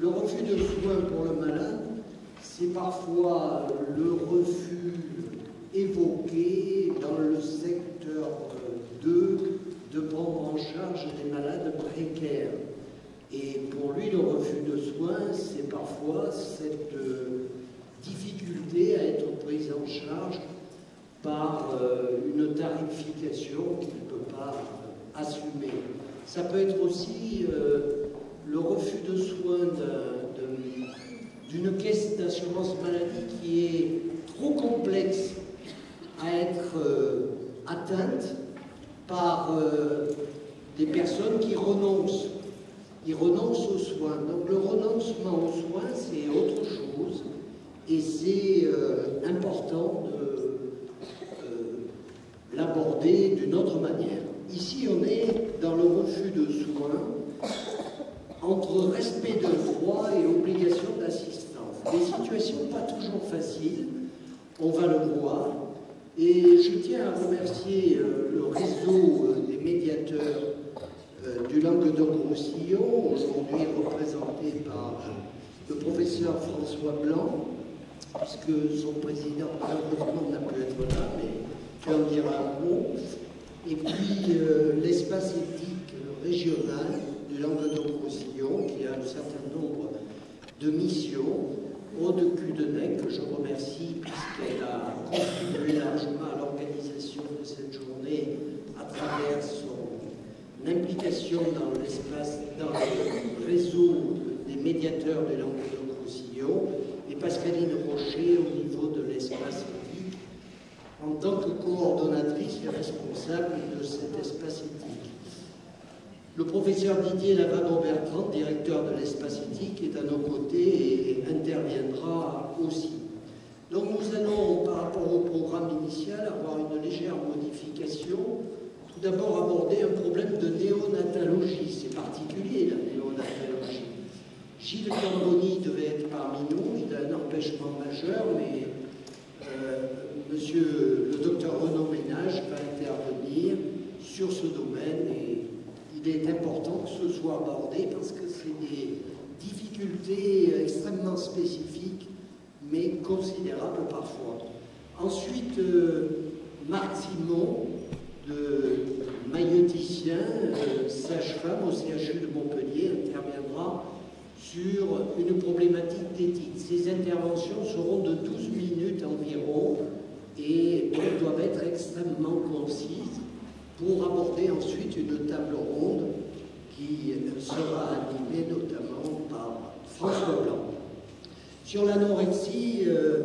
Le refus de soins pour le malade, c'est parfois le refus évoqué dans le secteur 2 de prendre en charge des malades précaires. Et pour lui, le refus de soins, c'est parfois cette difficulté à être pris en charge par une tarification qu'il ne peut pas assumer. Ça peut être aussi le refus de soins d'une caisse d'assurance maladie qui est trop complexe à être atteinte par des personnes qui renoncent. Ils renoncent aux soins. Donc le renoncement aux soins, c'est autre chose et c'est important de l'aborder d'une autre manière. Ici, on est dans le refus de soins entre respect de droit et obligation d'assistance. Des situations pas toujours faciles, on va le voir. Et je tiens à remercier le réseau des médiateurs du Languedoc-Roussillon, aujourd'hui représenté par le professeur François Blanc, puisque son président malheureusement n'a pu être là, mais tu en diras un mot. Et puis l'espace éthique régional du Languedoc-Roussillon, qui a un certain nombre de missions. Aude Cudenec, que je remercie puisqu'elle a contribué largement à l'organisation de cette journée à travers son implication dans l'espace, dans le réseau des médiateurs du Languedoc-Roussillon, et Pascaline Rocher au niveau de l'espace éthique, en tant que coordonnatrice et responsable de cet espace éthique. Le professeur Didier Lavabo-Bertrand, directeur de l'espace éthique, est à nos côtés et interviendra aussi. Donc nous allons, par rapport au programme initial, avoir une légère modification. Tout d'abord aborder un problème de néonatologie. C'est particulier, la néonatologie. Gilles Camboni devait être parmi nous, il a un empêchement majeur, mais monsieur le docteur Renaud Ménage va intervenir sur ce domaine et il est important que ce soit abordé parce que c'est des difficultés extrêmement spécifiques mais considérables parfois. Ensuite, Marc Simon, maïeuticien, sage-femme au CHU de Montpellier, interviendra sur une problématique d'éthique. Ces interventions seront de 12 minutes environ et doivent être extrêmement concises pour aborder ensuite une table ronde qui sera animée notamment par François Blanc. Sur l'anorexie,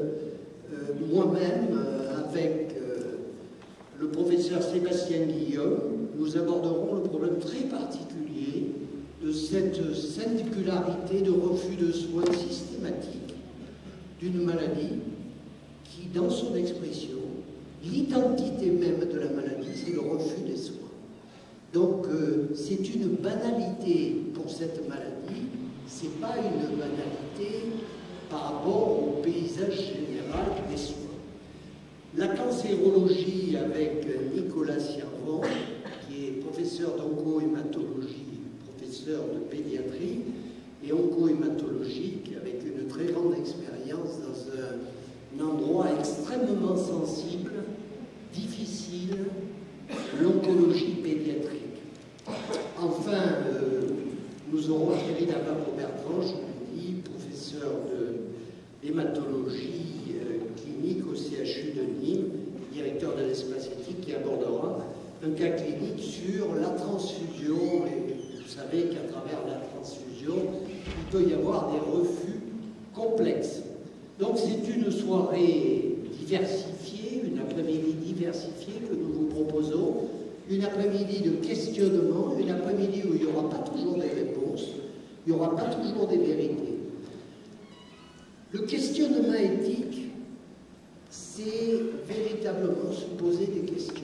moi-même, avec le professeur Sébastien Guillaume, nous aborderons le problème très particulier de cette singularité de refus de soins systématique d'une maladie qui, dans son expression, l'identité même de la maladie, c'est le refus des soins. Donc, c'est une banalité pour cette maladie, c'est pas une banalité par rapport au paysage général des soins. La cancérologie avec Nicolas Servant, qui est professeur d'onco-hématologie, professeur de pédiatrie et onco-hématologique, avec une très grande expérience dans un endroit extrêmement sensible, difficile, l'oncologie pédiatrique. Enfin, nous aurons Thierry Lavabo-Bertrand, je vous dis, professeur d'hématologie clinique au CHU de Nîmes, directeur de l'espace éthique, qui abordera un cas clinique sur la transfusion. Et vous savez qu'à travers la transfusion, il peut y avoir des refus complexes. Donc c'est une soirée diversifiée, une après-midi diversifiée que nous vous proposons, une après-midi de questionnement, une après-midi où il n'y aura pas toujours des réponses, il n'y aura pas toujours des vérités. Le questionnement éthique, c'est véritablement se poser des questions.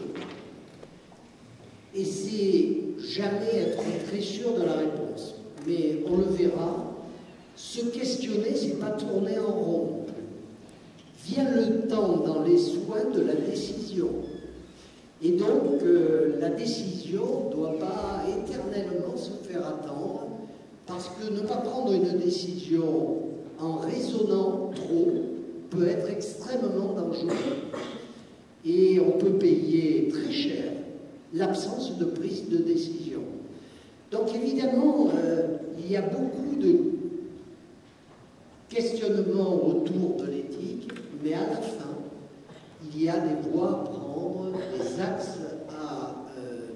Et c'est jamais être très sûr de la réponse. Mais on le verra, se questionner, c'est pas tourner en rond. Vient le temps dans les soins de la décision. Et donc, la décision ne doit pas éternellement se faire attendre, Parce que ne pas prendre une décision en raisonnant trop peut être extrêmement dangereux. Et on peut payer très cher l'absence de prise de décision. Donc évidemment, il y a beaucoup de questionnements autour de l'éthique, mais à la fin, il y a des voies à prendre, des axes à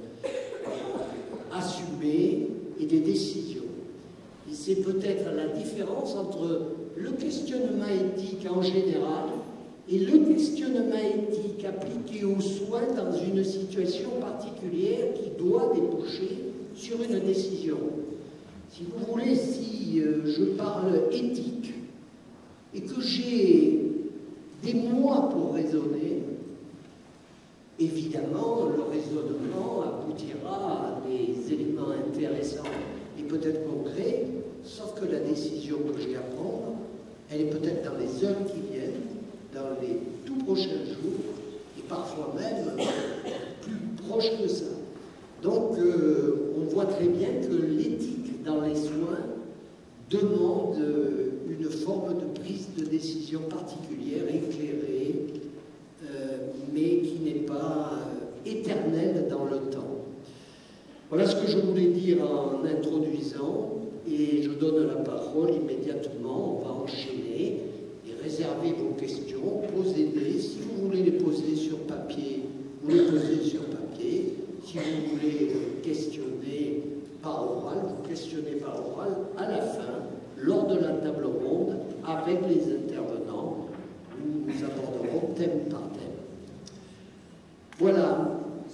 assumer et des décisions. Et c'est peut-être la différence entre le questionnement éthique en général et le questionnement éthique appliqué aux soins dans une situation particulière qui doit déboucher sur une décision. Si vous voulez, si je parle éthique et que j'ai des mois pour raisonner, évidemment, le raisonnement aboutira à des éléments intéressants et peut-être concrets, sauf que la décision que j'ai à prendre, elle est peut-être dans les heures qui viennent, dans les tout prochains jours, et parfois même plus proche que ça. Donc, on voit très bien que l'éthique dans les soins demande une forme de prise de décision particulière, éclairée, mais qui n'est pas éternelle dans le temps. Voilà ce que je voulais dire en introduisant, et je donne la parole immédiatement, on va enchaîner, et réservez vos questions, posez-les, si vous voulez les poser sur papier, vous les posez sur papier, si vous voulez questionner par oral, vous questionnez par oral, à la fin, lors de la table ronde, avec les intervenants, où nous aborderons thème par thème. Voilà.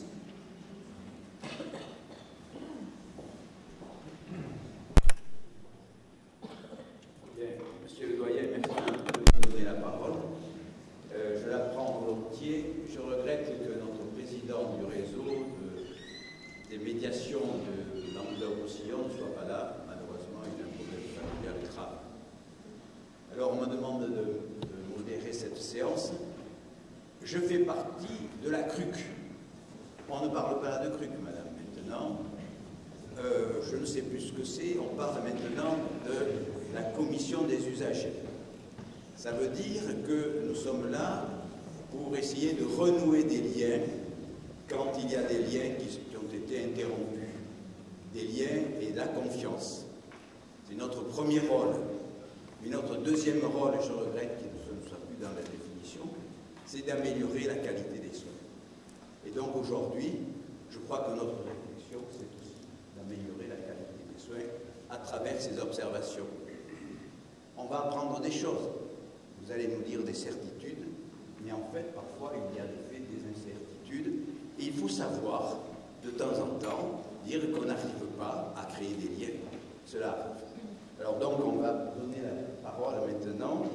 Bien, monsieur le doyen, merci de me donner la parole. Je la prends volontiers. Je regrette que notre président du réseau des médiations de Languedoc-Roussillon ne soit pas là. Malheureusement, il a un problème familial grave. Alors, on me demande de modérer cette séance. Je fais partie de la CRUC. On ne parle pas de CRUC, madame, maintenant. Je ne sais plus ce que c'est. On parle maintenant de la commission des usagers. Ça veut dire que nous sommes là pour essayer de renouer des liens quand il y a des liens qui ont été interrompus. Des liens et de la confiance. C'est notre premier rôle. Mais notre deuxième rôle, et je regrette qu'il ne soit plus dans la définition, c'est d'améliorer la qualité des soins. Et donc aujourd'hui, je crois que notre réflexion, c'est aussi d'améliorer la qualité des soins à travers ces observations. On va apprendre des choses. Vous allez nous dire des certitudes, mais en fait, parfois, il y a des faits, des incertitudes, et il faut savoir, de temps en temps, dire qu'on n'arrive pas à créer des liens. Cela arrive. Alors donc, on va donner la parole maintenant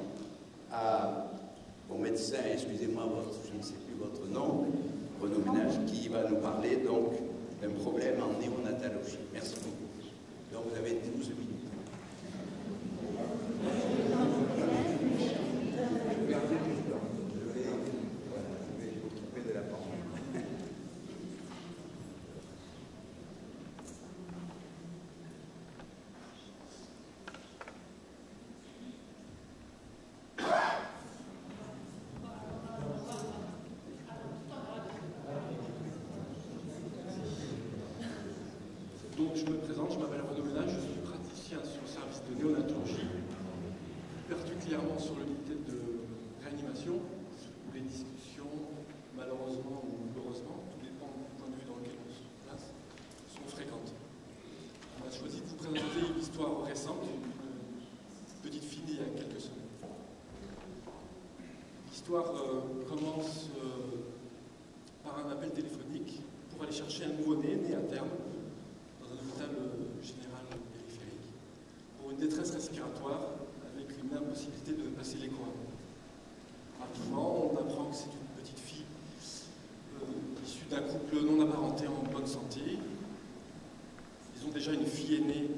au médecin, excusez-moi, je ne sais plus votre nom, Renaud Ménage, qui va nous parler donc d'un problème en néonatologie. Merci beaucoup. Donc vous avez 12 minutes. Donc je me présente, je m'appelle Renaud Ménage, je suis praticien sur le service de néonatologie, plus particulièrement sur l'unité de réanimation, où les discussions, malheureusement ou heureusement, tout dépend du point de vue dans lequel on se place, sont fréquentes. On a choisi de vous présenter une histoire récente, une petite fille il y a quelques semaines. L'histoire commence par un appel téléphonique pour aller chercher un nouveau-né, né à terme, dans un hôpital général périphérique, pour une détresse respiratoire avec une impossibilité de passer les coins. Rapidement, on apprend que c'est une petite fille issue d'un couple non apparenté en bonne santé. Ils ont déjà une fille aînée.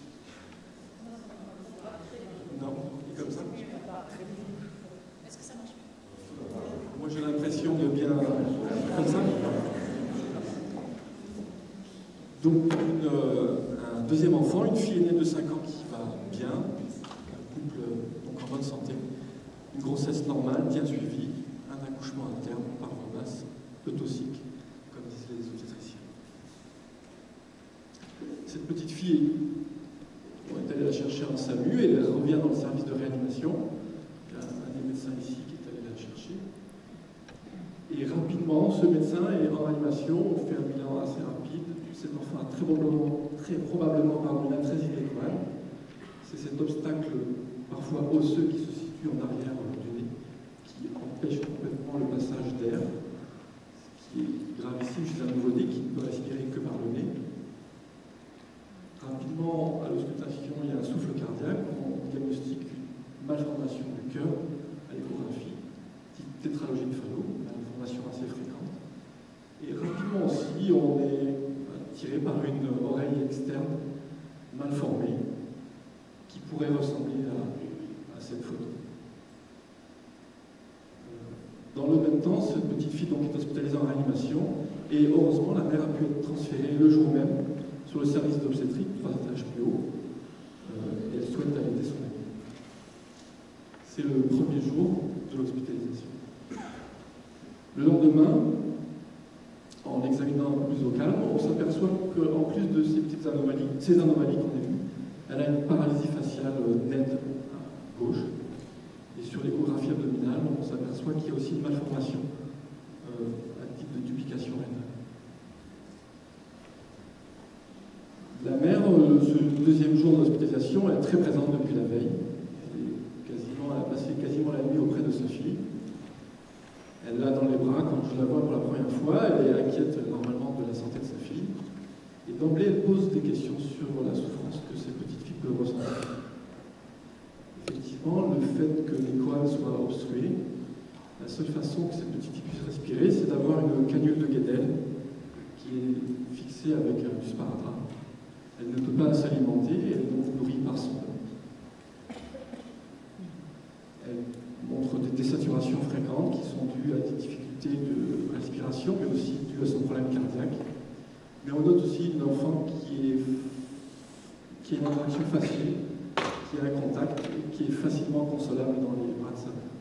Non, et comme ça. Est-ce que ça marche? Moi j'ai l'impression de bien comme ça. Donc un deuxième enfant, une fille aînée de 5 ans qui va bien, un couple donc en bonne santé, une grossesse normale, bien suivie, un accouchement à terme par voie basse, eutossique, comme disent les obstétriciens. Cette petite fille, on est allé la chercher en SAMU et elle revient dans le service de réanimation. Il y a un des médecins ici qui est allé la chercher. Et rapidement, ce médecin est en réanimation, on fait un bilan assez rapide. Cet enfant a très probablement une atrésie d'étoile. C'est cet obstacle, parfois osseux, qui se situe en arrière du nez, qui empêche complètement le passage d'air, ce qui est gravissime chez un nouveau-né qui ne peut respirer que par le nez. Rapidement, à l'auscultation, il y a un souffle cardiaque, on diagnostique une malformation du cœur à l'échographie, type tétralogie de Fallot, une malformation assez fréquente. Et rapidement aussi, on est tiré par une oreille externe mal formée qui pourrait ressembler à cette photo. Dans le même temps, cette petite fille donc, est hospitalisée en réanimation et heureusement, la mère a pu être transférée le jour même sur le service d'obstétrique, 3 étages plus haut, et elle souhaite allaiter son ami. C'est le premier jour de l'hospitalisation. Le lendemain, en l'examinant un peu plus au calme, on s'aperçoit qu'en plus de ces petites anomalies, qu'on a vues, elle a une paralysie faciale nette à gauche. Et sur l'échographie abdominale, on s'aperçoit qu'il y a aussi une malformation, un type de duplication rénale. La mère, ce deuxième jour d'hospitalisation, elle est très présente depuis la veille. Elle a passé quasiment la nuit auprès de sa fille. Elle l'a dans les bras quand je la vois pour la première fois. Elle est inquiète normalement de la santé de sa fille. Et d'emblée, elle pose des questions sur la souffrance que ces petites filles peuvent ressentir. Effectivement, le fait que les coales soient obstruées, la seule façon que ces petites filles puissent respirer, c'est d'avoir une canule de Guédel qui est fixée avec du sparadrap. Elle ne peut pas s'alimenter, elle est donc nourrie par son eau. Elle montre des désaturations fréquentes qui sont dues à des difficultés de respiration, mais aussi dues à son problème cardiaque. Mais on note aussi une enfant qui a une interaction facile, qui a un contact, qui est facilement consolable dans les bras de sa mère.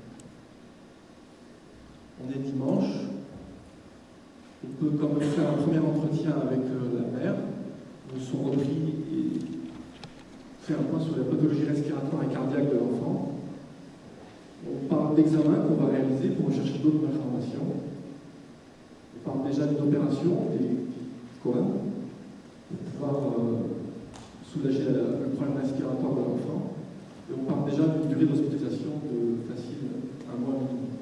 On est dimanche. On peut quand même faire un premier entretien avec la mère, de son repris et faire un point sur la pathologie respiratoire et cardiaque de l'enfant. On parle d'examens qu'on va réaliser pour rechercher d'autres malformations. On parle déjà d'une opération, des coanes, pour pouvoir soulager le problème respiratoire de l'enfant. Et on parle déjà d'une durée d'hospitalisation de facile 1 mois minimum.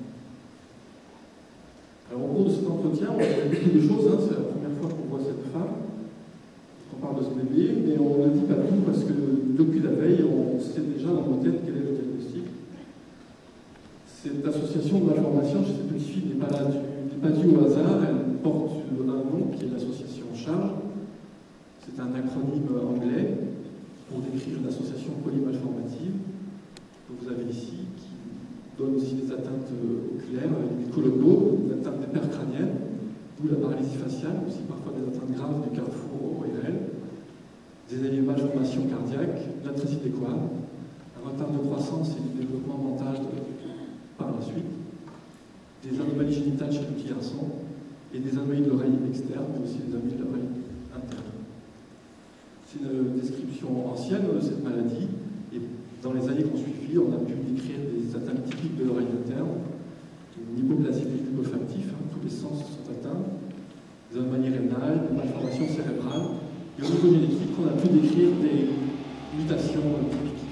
Alors au cours de cet entretien, on a beaucoup de choses, hein. C'est la première fois qu'on voit cette femme, on parle de ce bébé, mais on ne dit pas tout parce que depuis la veille, on sait déjà dans nos têtes quel est le diagnostic. Cette association de malformation chez cette petite fille n'est pas due au hasard, elle porte un nom qui est l'association CHARGE. C'est un acronyme anglais pour décrire une association polymalformative que vous avez ici, qui donne aussi des atteintes oculaires, des colobos, des atteintes des paires crâniennes, d'où la paralysie faciale, aussi parfois des atteintes graves du carrefour ORL, des malformations cardiaques, l'atrésie des coales, un retard de croissance et du développement mental par la suite, des anomalies génitales chez le petit garçon et des anomalies de l'oreille externe, mais aussi des anomalies de l'oreille interne. C'est une description ancienne de cette maladie, et dans les années qui ont suivi, on a pu décrire des atteintes typiques de l'oreille interne, une hypoplasie pulpofactif, tous les sens sont atteints, des anomalies rénales, des malformations cérébrales, et au niveau génétique, on a pu décrire des mutations typiques.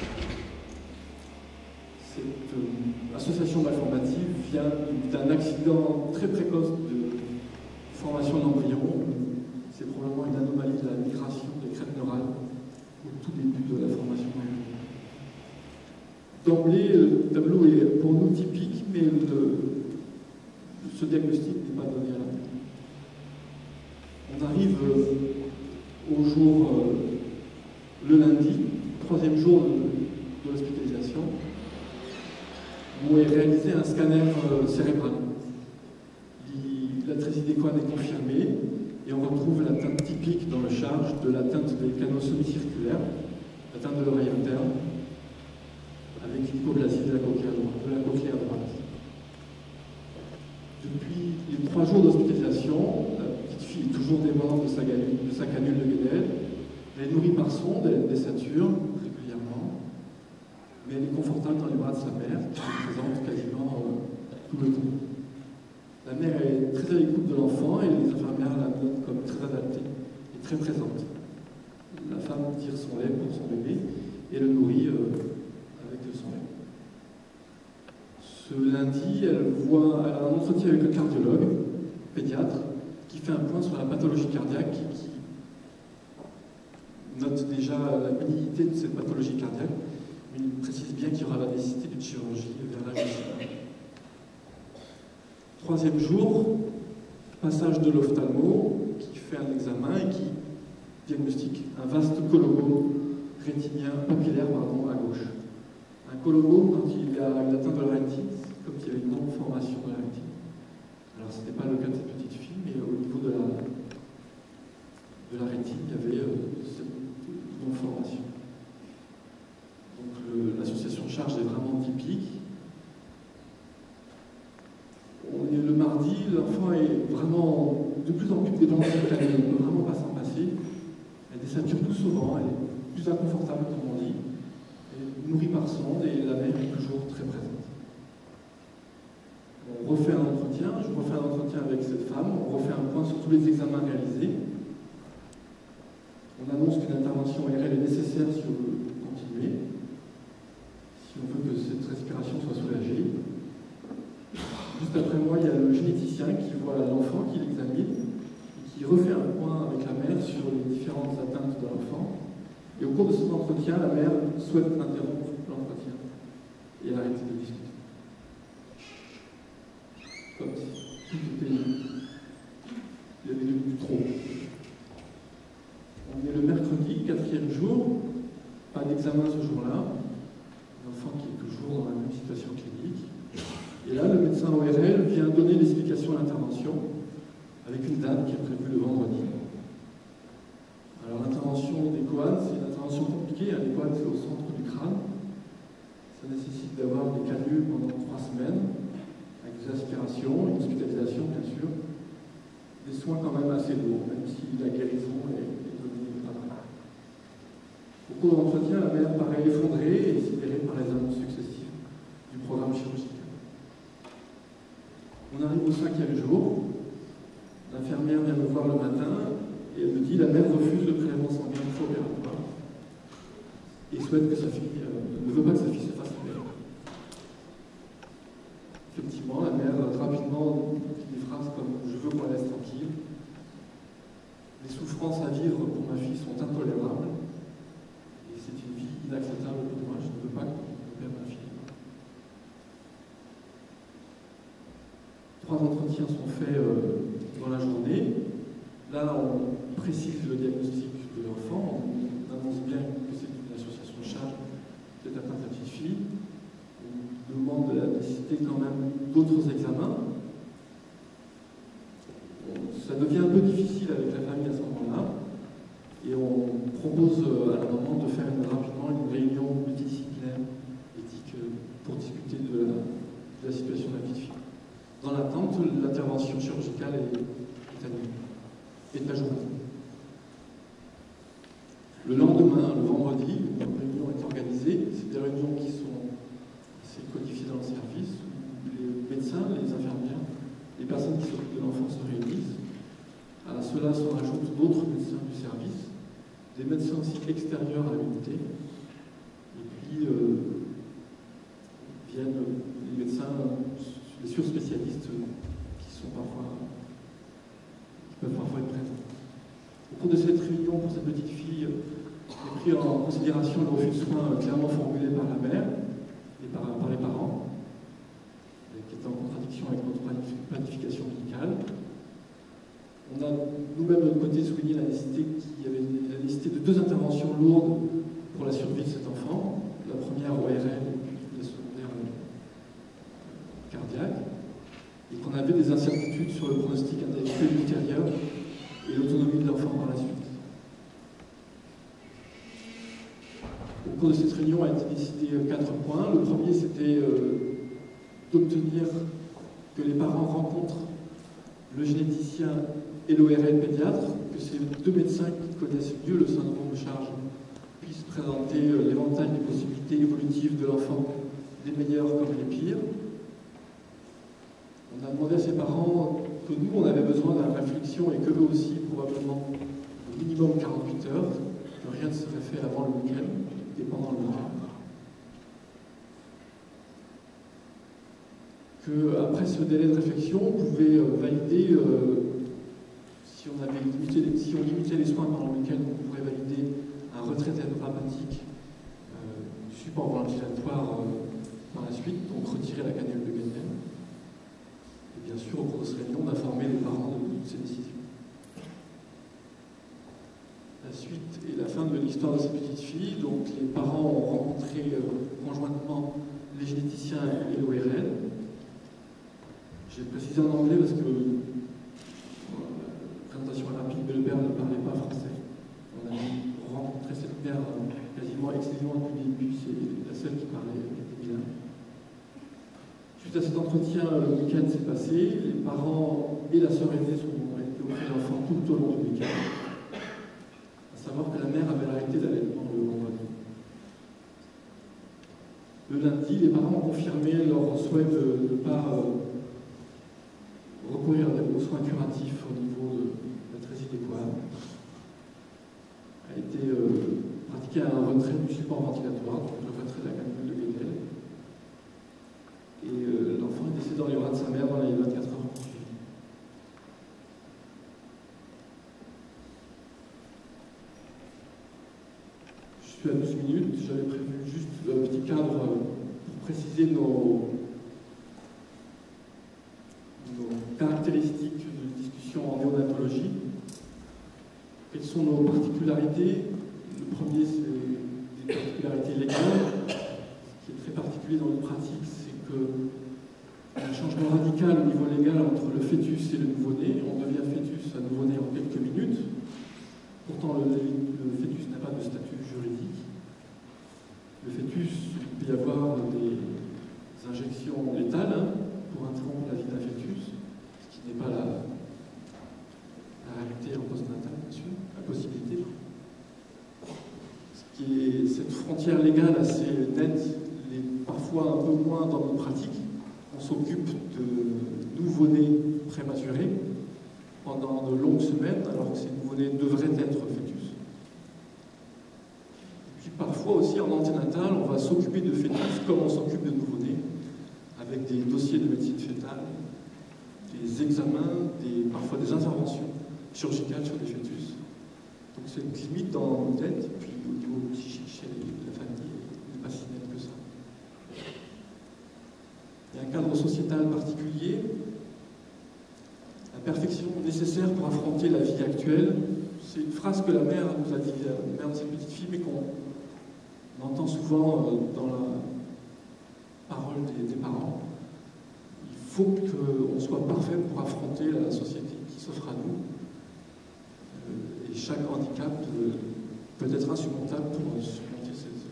Cette association malformative vient d'un accident très précoce de formation d'embryon. C'est probablement une anomalie de la migration des crêtes neurales au tout début de la formation d'embryon. D'emblée, le tableau est pour nous typique, mais ce diagnostic n'est pas donné à la tête. On arrive au jour, le lundi, 3e jour de l'hospitalisation, où est réalisé un scanner cérébral. L'atrésie des coanes est confirmée, Et on retrouve l'atteinte typique dans le charge de l'atteinte des canaux semi-circulaires, l'atteinte de l'oreille interne, avec l'hypoplasie de la cochlée à droite. Depuis les 3 jours d'hospitalisation, la petite fille est toujours dépendante de sa canule de Guedel. Elle est nourrie par sonde, elle désature régulièrement, mais elle est confortable dans les bras de sa mère, qui est présente quasiment tout le temps. La mère est très à l'écoute de l'enfant et les infirmières la notent comme très adaptée et très présente. La femme tire son lait pour son bébé et le nourrit avec de son lait. Ce lundi, elle a un entretien avec le cardiologue, pédiatre, qui fait un point sur la pathologie cardiaque, qui note déjà la bénignité de cette pathologie cardiaque, mais il précise bien qu'il y aura la nécessité d'une chirurgie vers l'âge de 6 ans. 3e jour, passage de l'ophtalmo, qui fait un examen et qui diagnostique un vaste colobome rétinien papillaire à gauche. Un colobome, quand il a une atteinte de la rétine, comme s'il y avait une non-formation de la rétine. Alors ce n'est pas le cas de cette petite fille, mais au niveau de la rétine, il y avait cette non-formation. Donc l'association charge est vraiment typique. On est le mardi, l'enfant est vraiment de plus en plus dépendant de la canule, on ne peut vraiment pas s'en passer. Elle désature tout souvent, elle est plus inconfortable comme on dit. Elle est nourrie par sonde et la mère est toujours très présente. On refait un entretien, je refais un entretien avec cette femme, on refait un point sur tous les examens réalisés. On annonce qu'une intervention ORL est nécessaire si on veut continuer, si on veut que cette respiration soit soulagée. Juste après moi, il y a le généticien qui voit l'enfant, qui l'examine, et qui refait un point avec la mère sur les différentes atteintes de l'enfant. Et au cours de cet entretien, la mère souhaite interrompre l'entretien et arrêter de discuter. Comme si tout était... Il y avait du trop. On est le mercredi, 4e jour, pas d'examen ce jour-là. L'enfant qui est toujours dans la même situation clinique. Et là, le médecin ORL vient donner l'explication à l'intervention avec une date qui est prévue le vendredi. Alors l'intervention des coans, c'est une intervention compliquée. Les coans, c'est au centre du crâne. Ça nécessite d'avoir des canules pendant 3 semaines, avec des aspirations, une hospitalisation bien sûr. Des soins quand même assez lourds, même si la guérison est donnée après. Au cours de l'entretien, la mère paraît effondrée et sidérée par les annonces successives du programme chirurgical. On arrive au 5e jour, l'infirmière vient me voir le matin et elle me dit la mère refuse le prélèvement sanguin opératoire et souhaite que sa fille, ne veut pas que sa fille se fasse opérer. Effectivement, la mère rapidement dit des phrases comme « je veux qu'on la laisse tranquille ». Les souffrances à vivre pour ma fille sont intolérables et c'est une vie inacceptable pour moi, je ne veux pas qu'on opère ma fille. 3 entretiens sont faits dans la journée. Là, on précise le diagnostic de l'enfant, on annonce bien que c'est une association de charge, cette atteinte à la petite fille. On demande la nécessité quand même d'autres examens. Ça devient un peu difficile avec la famille à ce moment-là. Et on propose à la maman de faire rapidement une réunion multidisciplinaire éthique pour discuter de la situation de la petite fille. Dans l'attente, l'intervention chirurgicale est annulée, est ajournée. Le lendemain, le vendredi, une réunion est organisée. C'est des réunions qui sont assez codifiées dans le service, où les médecins, les infirmières, les personnes qui s'occupent de l'enfant se réunissent. À cela se rajoutent d'autres médecins du service, des médecins aussi extérieurs à l'unité, et puis viennent les médecins, les surspécialistes qui peuvent parfois être présents. Au cours de cette réunion, pour cette petite fille, est pris en considération le refus de soins clairement formulé par la mère et par les parents, qui est en contradiction avec notre planification médicale. On a nous-mêmes de notre côté souligné la nécessité de 2 interventions lourdes pour la survie de cet enfant. La première ORL et puis la secondaire cardiaque. Et qu'on avait des incertitudes sur le pronostic intellectuel ultérieur et l'enfant par la suite. Au cours de cette réunion a été décidé 4 points. Le premier, c'était d'obtenir que les parents rencontrent le généticien et l'ORL pédiatre, que ces 2 médecins qui connaissent mieux le syndrome de Charge puissent présenter l'éventail des possibilités évolutives de l'enfant, les meilleures comme les pires. On a demandé à ses parents que nous, on avait besoin de la réflexion et qu'eux aussi, probablement, au minimum 48 heures, que rien ne serait fait avant le week-end et pendant le week-end. Qu'après ce délai de réflexion, on pouvait valider, si on limitait les soins pendant le week-end, on pourrait valider un retrait thérapeutique du support ventilatoire par la suite, donc retirer la cannule de Guénièvre. Et bien sûr, au cours de cette réunion, d'informer les parents de toutes ces décisions. La suite et la fin de l'histoire de cette petite fille. Donc, les parents ont rencontré conjointement les généticiens et l'ORL. J'ai précisé en anglais parce que la présentation est rapide, mais le père ne parlait pas français. On a rencontré cette mère quasiment exclusivement depuis le début, c'est la seule qui parlait bilingue. Suite à cet entretien, le week-end s'est passé. Les parents et la sœur aînée ont été auprès de l'enfant tout au long du week-end. À savoir que la mère avait arrêté d'allaitement le vendredi. Le lundi, les parents ont confirmé leur souhait de ne pas recourir aux soins curatifs au niveau de la trésie des poils. A été pratiqué un retrait du support ventilatoire, donc le retrait de la canule de Guénièvre. Et l'enfant est décédé dans les bras de sa mère dans les 24 heures qui suivent. Je suis à 12 minutes, j'avais prévu juste un petit cadre pour préciser nos caractéristiques de discussion en néonatologie. Quelles sont nos particularités? Le premier, c'est des particularités légales. Ce qui est très particulier dans notre pratique, c'est qu'il y a un changement radical au niveau légal entre le fœtus et le nouveau-né. On devient fœtus à nouveau-né en quelques minutes. Pourtant, le fœtus n'a pas de statut juridique. Le fœtus, il peut y avoir des injections létales pour interrompre la vie d'un fœtus, ce qui n'est pas la réalité en postnatal, bien sûr, la possibilité. Cette frontière légale assez nette, parfois un peu moins dans notre pratique. On s'occupe de nouveau-nés prématurés pendant de longues semaines, alors que ces nouveau-nés devraient être fœtus. Et puis parfois aussi en anténatal, on va s'occuper de fœtus comme on s'occupe de nouveau-nés, avec des dossiers de médecine fœtale, des examens, parfois des interventions chirurgicales sur des fœtus. Donc c'est une limite dans nos têtes, et puis au niveau psychique chez la famille, il n'est pas si net que ça. Il y a un cadre sociétal particulier, la perfection nécessaire pour affronter la vie actuelle. C'est une phrase que la mère nous a dit, la mère de cette petite fille, mais qu'on entend souvent dans la parole des parents. Il faut qu'on soit parfait pour affronter la société qui s'offre à nous. Et chaque handicap peut être insurmontable pour surmonter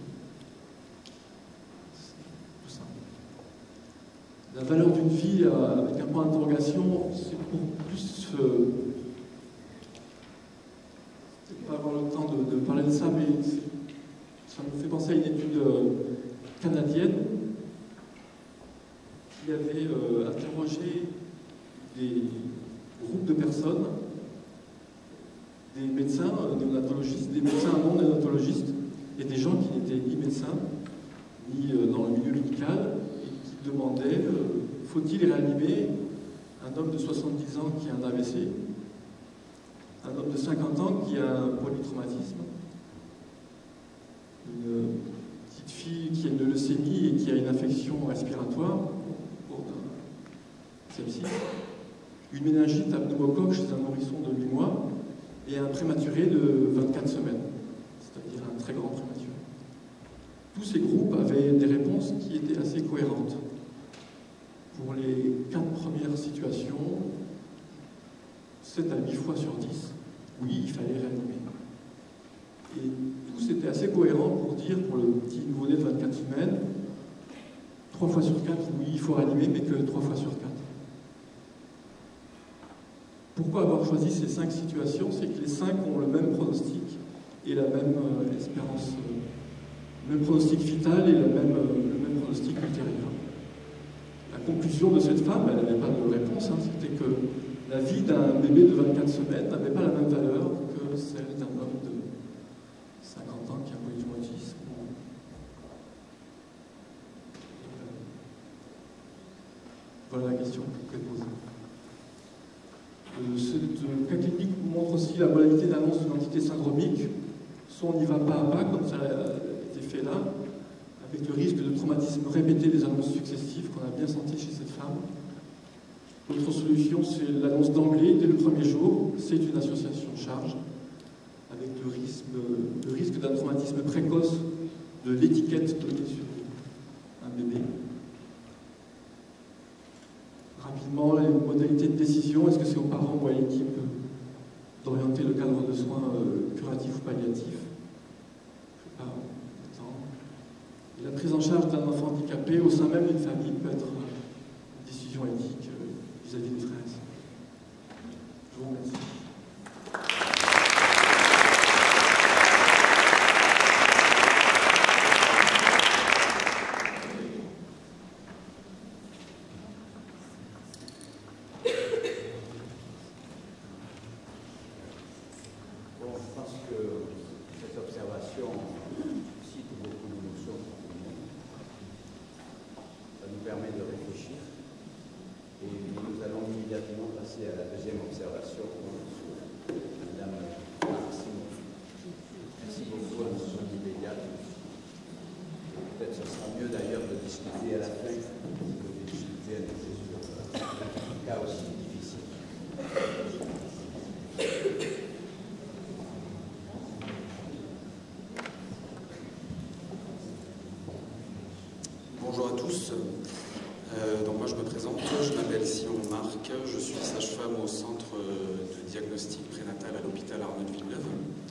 tout ça. La valeur d'une vie avec un point d'interrogation, c'est pour plus pas avoir le temps de parler de ça, mais ça me fait penser à une étude canadienne qui avait interrogé des groupes de personnes, des médecins néonatologistes, des médecins non néonatologistes et des gens qui n'étaient ni médecins ni dans le milieu médical et qui demandaient faut-il réanimer un homme de 70 ans qui a un AVC, un homme de 50 ans qui a un polytraumatisme, une petite fille qui a une leucémie et qui a une infection respiratoire au cours d'un sepsis, une méningite à pneumocoque chez un nourrisson de 8 mois et un prématuré de 24 semaines, c'est-à-dire un très grand prématuré. Tous ces groupes avaient des réponses qui étaient assez cohérentes. Pour les 4 premières situations, 7 à 8 fois sur 10, oui, il fallait réanimer. Et tout c'était assez cohérent pour dire, pour le petit nouveau-né de 24 semaines, 3 fois sur 4, oui, il faut réanimer, mais que 3 fois sur 4. Pourquoi avoir choisi ces 5 situations? C'est que les 5 ont le même pronostic et la même espérance, le même pronostic vital et le même pronostic ultérieur. La conclusion de cette femme, elle n'avait pas de réponse, hein, c'était que la vie d'un bébé de 24 semaines n'avait pas la même valeur que celle d'un homme de 50 ans qui a un polyrhumatisme. Voilà la question que je pose. Ce cas clinique montre aussi la modalité d'annonce d'une entité syndromique. Soit on y va pas à pas, comme ça a été fait là, avec le risque de traumatisme répété des annonces successives qu'on a bien senti chez cette femme. L'autre solution, c'est l'annonce d'emblée, dès le premier jour. C'est une association de charge, avec le risque d'un traumatisme précoce de l'étiquette donnée sur un bébé. Rapidement, les modalités de décision, est-ce que c'est aux parents ou à l'équipe d'orienter le cadre de soins curatif ou palliatif? Je sais pas, exemple. Et la prise en charge d'un enfant handicapé au sein même d'une famille peut être une décision éthique vis-à-vis des frères. Je vous remercie. Bonjour à tous. Donc moi je me présente, je m'appelle Simon Marc, je suis sage-femme au centre de diagnostic prénatal à l'hôpital Arnaud de Villeneuve.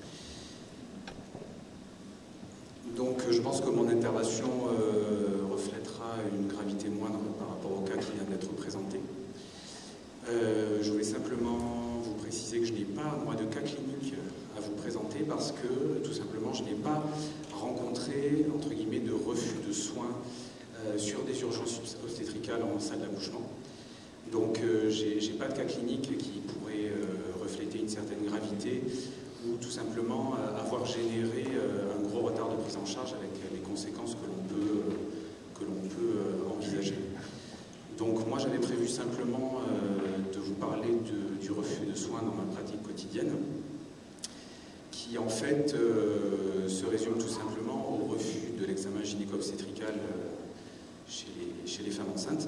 Donc je pense que mon intervention reflètera une gravité moindre par rapport au cas qui vient d'être présenté. Je voulais simplement vous préciser que je n'ai pas, moi, de cas clinique à vous présenter parce que, tout simplement, je n'ai pas rencontré, entre guillemets, de refus de soins sur des urgences obstétricales en salle d'accouchement. Donc, j'ai pas de cas clinique qui pourrait refléter une certaine gravité ou tout simplement avoir généré un gros retard de prise en charge avec les conséquences que l'on peut envisager. Donc moi j'avais prévu simplement de vous parler du refus de soins dans ma pratique quotidienne, qui en fait se résume tout simplement au refus de l'examen gynéco-obstétrical chez les femmes enceintes,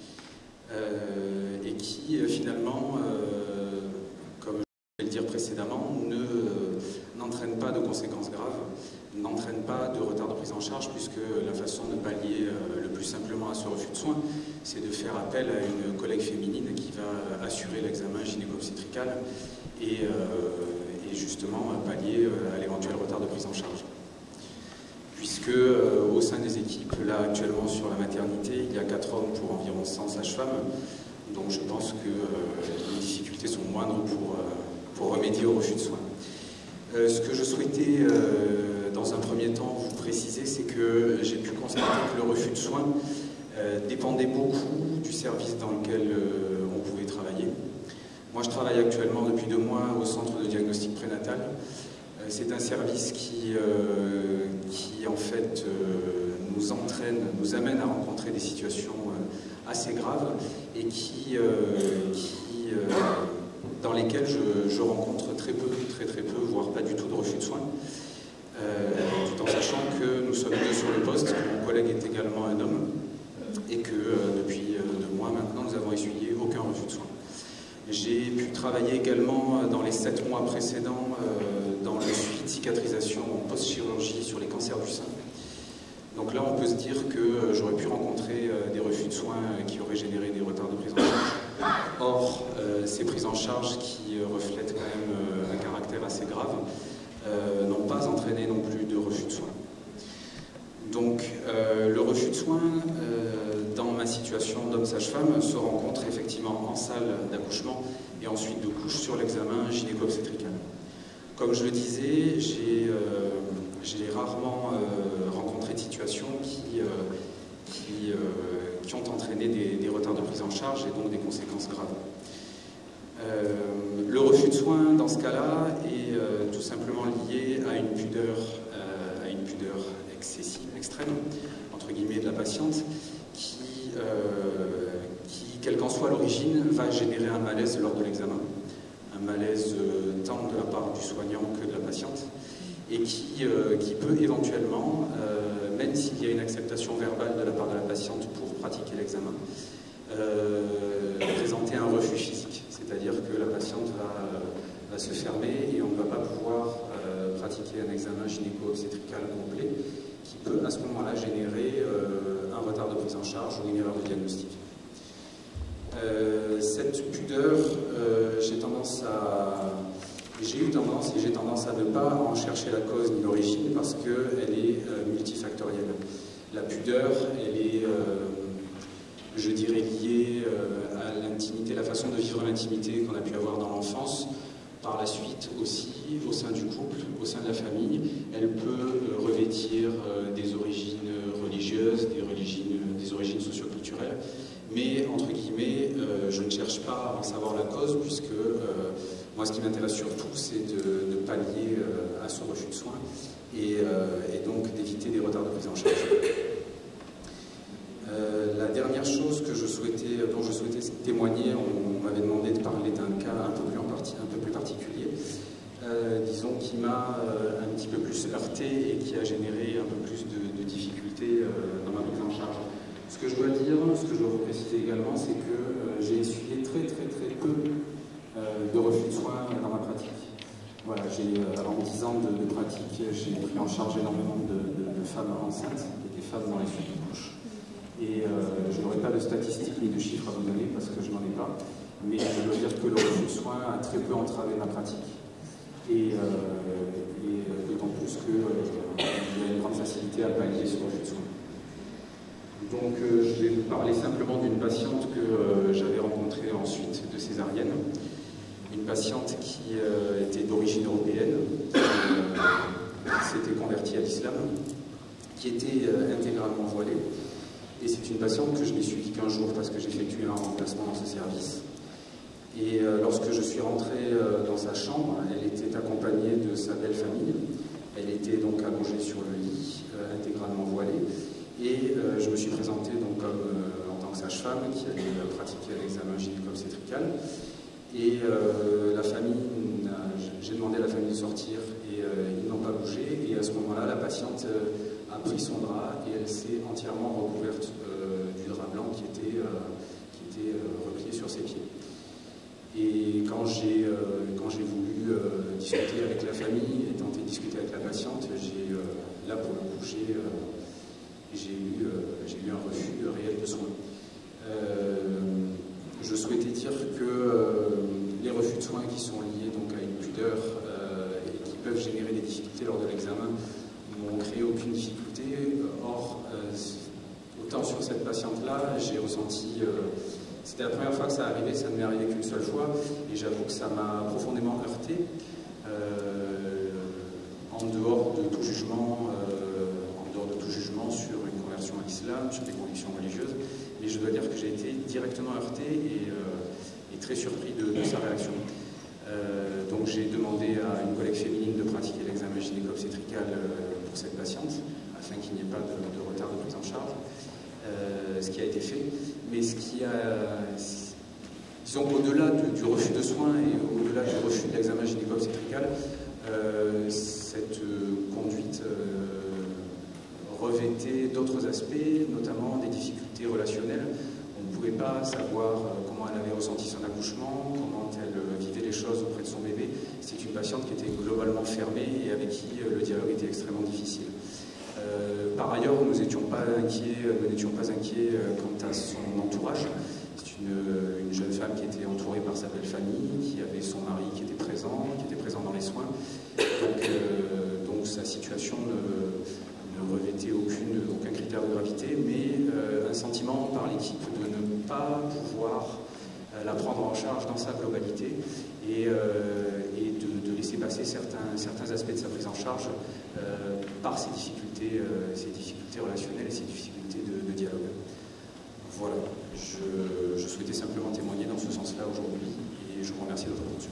et qui finalement, comme je vais le dire précédemment, n'entraîne pas de conséquences graves, n'entraîne pas de retard de prise en charge, puisque la façon de pallier le plus simplement à ce refus de soins, c'est de faire appel à une collègue féminine qui va assurer l'examen gynéco-obstétrical et justement pallier à l'éventuel retard de prise en charge. Puisque au sein des équipes, là actuellement sur la maternité, il y a 4 hommes pour environ 100 sages-femmes, donc je pense que les difficultés sont moindres pour remédier au refus de soins. Ce que je souhaitais dans un premier temps vous préciser, c'est que j'ai pu constater que le refus de soins dépendait beaucoup du service dans lequel on pouvait travailler. Moi je travaille actuellement depuis 2 mois au centre de diagnostic prénatal. C'est un service qui en fait nous amène à rencontrer des situations assez graves et dans lesquelles je rencontre très peu, voire pas du tout de refus de soins, tout en sachant que nous sommes 2 sur le poste, que mon collègue est également un homme, et que depuis 2 mois maintenant, nous avons essuyé aucun refus de soins. J'ai pu travailler également dans les 7 mois précédents dans le suivi de cicatrisation en post-chirurgie sur les cancers du sein. Donc là, on peut se dire que j'aurais pu rencontrer des refus de soins qui auraient généré des retards de prise en charge. Or, ces prises en charge qui reflètent quand même un caractère s'avèrent assez graves, n'ont pas entraîné non plus de refus de soins. Donc le refus de soins, dans ma situation d'homme sage-femme, se rencontre effectivement en salle d'accouchement et ensuite de couche sur l'examen gynéco-obstétrical. Comme je le disais, j'ai rarement rencontré de situations qui ont entraîné des retards de prise en charge et donc des conséquences graves. Le refus de soins, dans ce cas-là, est tout simplement lié à une pudeur excessive, extrême, entre guillemets, de la patiente, qui quelle qu'en soit l'origine, va générer un malaise lors de l'examen. Un malaise tant de la part du soignant que de la patiente, et qui peut éventuellement, même s'il y a une acceptation verbale de la part de la patiente pour pratiquer l'examen, présenter un refus physique, c'est-à-dire que la patiente va se fermer et on ne va pas pouvoir pratiquer un examen gynéco-obstétrical complet qui peut à ce moment-là générer un retard de prise en charge ou une erreur de diagnostic. Cette pudeur, j'ai eu tendance et j'ai tendance à ne pas en chercher la cause ni l'origine parce qu'elle est multifactorielle. La pudeur, elle est, je dirais, liée à l'intimité, la façon de vivre l'intimité qu'on a pu avoir dans l'enfance. Par la suite aussi, au sein du couple, au sein de la famille, elle peut revêtir des origines religieuses, des origines socioculturelles. Mais, entre guillemets, je ne cherche pas à en savoir la cause, puisque moi, ce qui m'intéresse surtout, c'est de pallier à ce refus de soins et donc d'éviter des retards de prise en charge. La dernière chose dont je souhaitais témoigner, on m'avait demandé de parler d'un cas un peu plus particulier, disons qui m'a un petit peu plus heurté et qui a généré un peu plus de difficultés dans ma prise en charge. Ce que je dois dire, ce que je dois vous préciser également, c'est que j'ai essuyé très peu de refus de soins dans ma pratique. Voilà, en 10 ans de pratique, j'ai pris en charge énormément de femmes enceintes et des femmes dans les suites de couches. Et je n'aurai pas de statistiques ni de chiffres à vous donner parce que je n'en ai pas. Mais je dois dire que le refus de soins a très peu entravé ma pratique. Et d'autant plus qu'il y a une grande facilité à pallier ce refus de soins. Donc je vais vous parler simplement d'une patiente que j'avais rencontrée ensuite de césarienne. Une patiente qui était d'origine européenne, qui s'était convertie à l'islam, qui était intégralement voilée. Et c'est une patiente que je n'ai suivie qu'un jour parce que j'effectuais un remplacement dans ce service. Et lorsque je suis rentré dans sa chambre, elle était accompagnée de sa belle famille. Elle était donc allongée sur le lit, intégralement voilée. Et je me suis présenté donc en tant que sage-femme qui allait pratiquer l'examen gynéco-obstétrical. Et la famille, j'ai demandé à la famille de sortir et ils n'ont pas bougé. Et à ce moment-là, la patiente a pris son drap et elle s'est entièrement recouverte du drap blanc qui était replié sur ses pieds. Et quand j'ai voulu discuter avec la famille et tenter de discuter avec la patiente, là pour le coup, j'ai eu un refus réel de soins. Je souhaitais dire que les refus de soins qui sont liés donc à une pudeur et qui peuvent générer des difficultés lors de l'examen n'ont créé aucune difficulté. Or, autant sur cette patiente-là, j'ai ressenti... c'était la première fois que ça arrivait, ça ne m'est arrivé qu'une seule fois, et j'avoue que ça m'a profondément heurté, en dehors de tout jugement sur une conversion à l'islam, sur des convictions religieuses, mais je dois dire que j'ai été directement heurté et très surpris de sa réaction. Donc j'ai demandé à une collègue féminine de pratiquer l'examen gynéco-obstétrical pour cette patiente, afin qu'il n'y ait pas de retard de prise en charge, ce qui a été fait. Mais disons qu'au-delà du refus de soins et au-delà du refus de l'examen gynéco-obstétrical, cette conduite revêtait d'autres aspects, notamment des difficultés relationnelles. On ne pouvait pas savoir comment elle avait ressenti son accouchement, comment elle vivait les choses auprès de son bébé. C'est une patiente qui était globalement fermée et avec qui le dialogue était extrêmement difficile. Par ailleurs, nous n'étions pas inquiets quant à son entourage. C'est une jeune femme qui était entourée par sa belle famille, qui avait son mari qui était présent dans les soins. Donc sa situation ne revêtait aucun critère de gravité, mais un sentiment par l'équipe de ne pas pouvoir la prendre en charge dans sa globalité et de laisser passer certains aspects de sa prise en charge par ses difficultés relationnelles et ses difficultés de dialogue. Voilà, je souhaitais simplement témoigner dans ce sens-là aujourd'hui et je vous remercie de votre attention.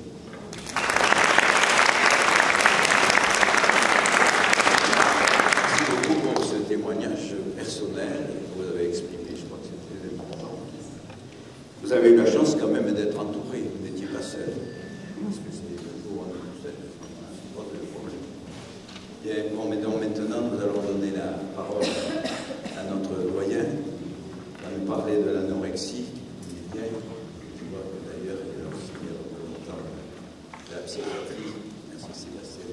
Merci beaucoup pour ce témoignage personnel que vous avez exprimé, je crois que c'est très important. Vous avez eu la chance quand même d'être entouré, vous n'étiez pas seul. Parce que c'est toujours un peu seul, c'est pas de problème. Bien, bon, maintenant, nous allons donner la parole à notre doyen. On va nous parler de l'anorexie. Il est bien. Je vois que d'ailleurs, il est aussi représentant de la psychiatrie. Merci Sébastien.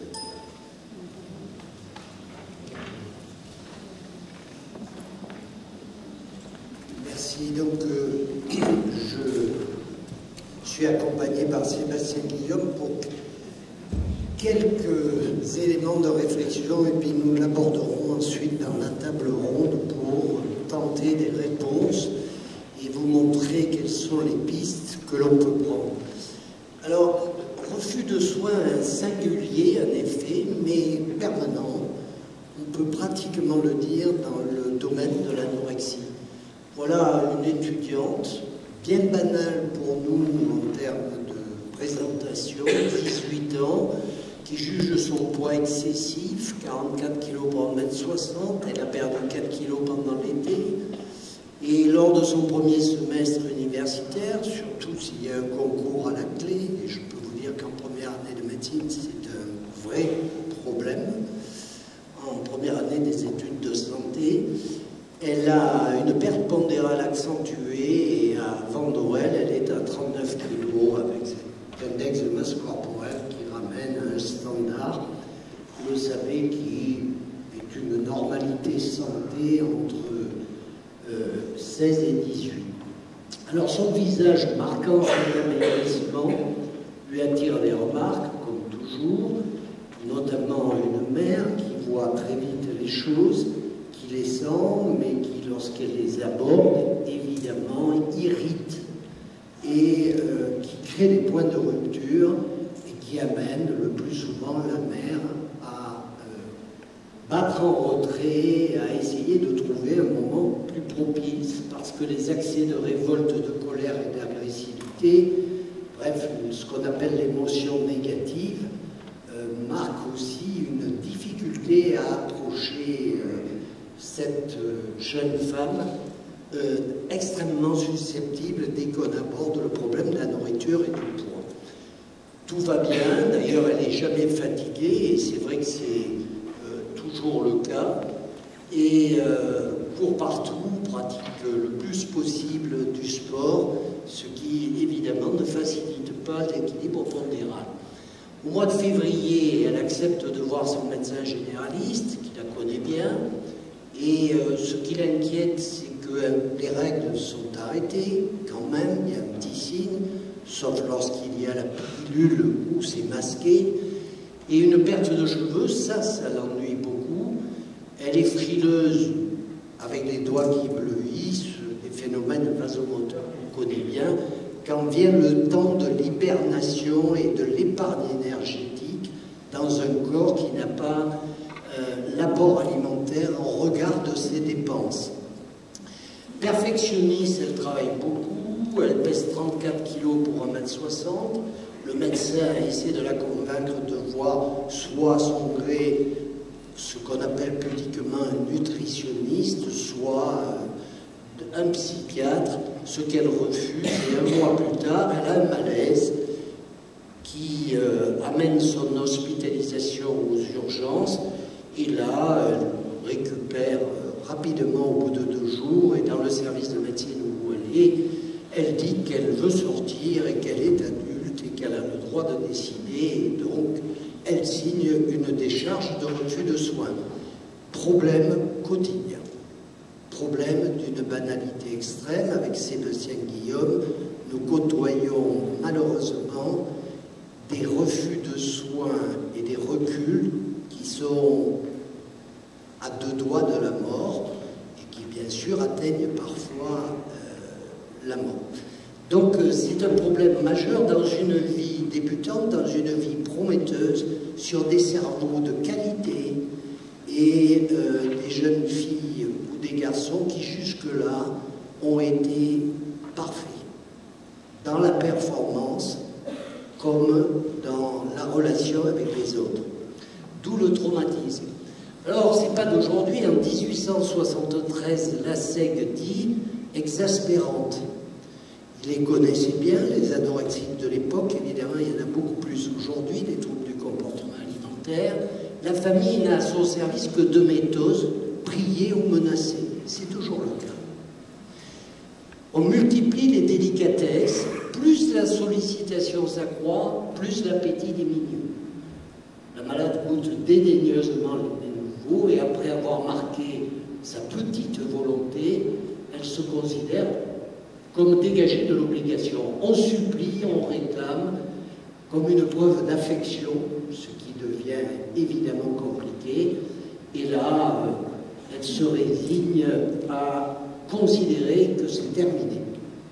Merci. Donc, je suis accompagné par Sébastien Guillaume pour quelques éléments de réflexion et puis nous l'aborderons ensuite dans la table ronde pour tenter des réponses et vous montrer quelles sont les pistes que l'on peut prendre. Alors, refus de soins singulier en effet, mais permanent, on peut pratiquement le dire dans le domaine de l'anorexie. Voilà une étudiante, bien banale pour nous en termes de présentation, 18 ans, qui juge son poids excessif, 44 kg pour 1m60, elle a perdu 4 kg pendant l'été, et lors de son premier semestre universitaire, surtout s'il y a un concours à la clé, et je peux vous dire qu'en première année de médecine, c'est un vrai problème, en première année des études de santé, elle a une perte pondérale accentuée et avant Noël, elle est à 39 kg avec cet index de masse corporelle qui ramène à un standard, vous le savez, qui est une normalité santé entre 16 et 18. Alors son visage marquant cet amaigrissement lui attire des remarques, comme toujours, notamment une mère qui voit très vite les choses, qui les sent, mais qui, lorsqu'elle les aborde, évidemment, irrite et qui crée des points de rupture et qui amène le plus souvent la mère à battre en retrait, à essayer de trouver un moment plus propice, parce que les accès de révolte, de colère et d'agressivité, bref, ce qu'on appelle l'émotion négative, marquent aussi une difficulté à approcher cette jeune femme extrêmement susceptible dès qu'on aborde le problème de la nourriture et du poids. Tout va bien, d'ailleurs elle n'est jamais fatiguée, et c'est vrai que c'est toujours le cas, et court partout, pratique le plus possible du sport, ce qui évidemment ne facilite pas l'équilibre pondéral. Au mois de février, elle accepte de voir son médecin généraliste, qui la connaît bien, et ce qui l'inquiète, c'est que les règles sont arrêtées, quand même, il y a un petit signe, sauf lorsqu'il y a la pilule où c'est masqué, et une perte de cheveux, ça l'ennuie beaucoup. Elle est frileuse, avec les doigts qui bleuissent, des phénomènes vasomoteurs qu'on connaît bien, quand vient le temps de l'hibernation et de l'épargne énergétique dans un corps qui n'a pas l'apport alimentaire en regard de ses dépenses. Perfectionniste, elle travaille beaucoup, elle pèse 34 kg pour 1m60. Le médecin essaie de la convaincre de voir soit à son gré ce qu'on appelle pudiquement un nutritionniste, soit un psychiatre, ce qu'elle refuse, et un mois plus tard, elle a un malaise qui amène son hospitalisation aux urgences, et là, elle récupère rapidement au bout de 2 jours, et dans le service de médecine où elle est, elle dit qu'elle veut sortir et qu'elle est adulte et qu'elle a le droit de décider, et donc elle signe une décharge de refus de soins. Problème quotidien. Problème d'une banalité l'extrême, avec Sébastien Guillaume, nous côtoyons malheureusement des refus de soins et des reculs qui sont à 2 doigts de la mort et qui bien sûr atteignent parfois la mort. Donc c'est un problème majeur dans une vie débutante, dans une vie prometteuse, sur des cerveaux de qualité et des jeunes filles ou des garçons qui jusque-là ont été parfaits dans la performance comme dans la relation avec les autres. D'où le traumatisme. Alors, c'est pas d'aujourd'hui, en 1873, Lasègue dit « exaspérante ». Ils les connaissaient bien, les anorexiques de l'époque, évidemment, il y en a beaucoup plus aujourd'hui, des troubles du comportement alimentaire. La famille n'a à son service que 2 méthodes, prier ou menacer. C'est toujours le cas. On multiplie les délicatesses, plus la sollicitation s'accroît, plus l'appétit diminue. La malade goûte dédaigneusement les nouveaux et après avoir marqué sa petite volonté, elle se considère comme dégagée de l'obligation. On supplie, on réclame, comme une preuve d'affection, ce qui devient évidemment compliqué. Et là, elle se résigne à considérer que c'est terminé.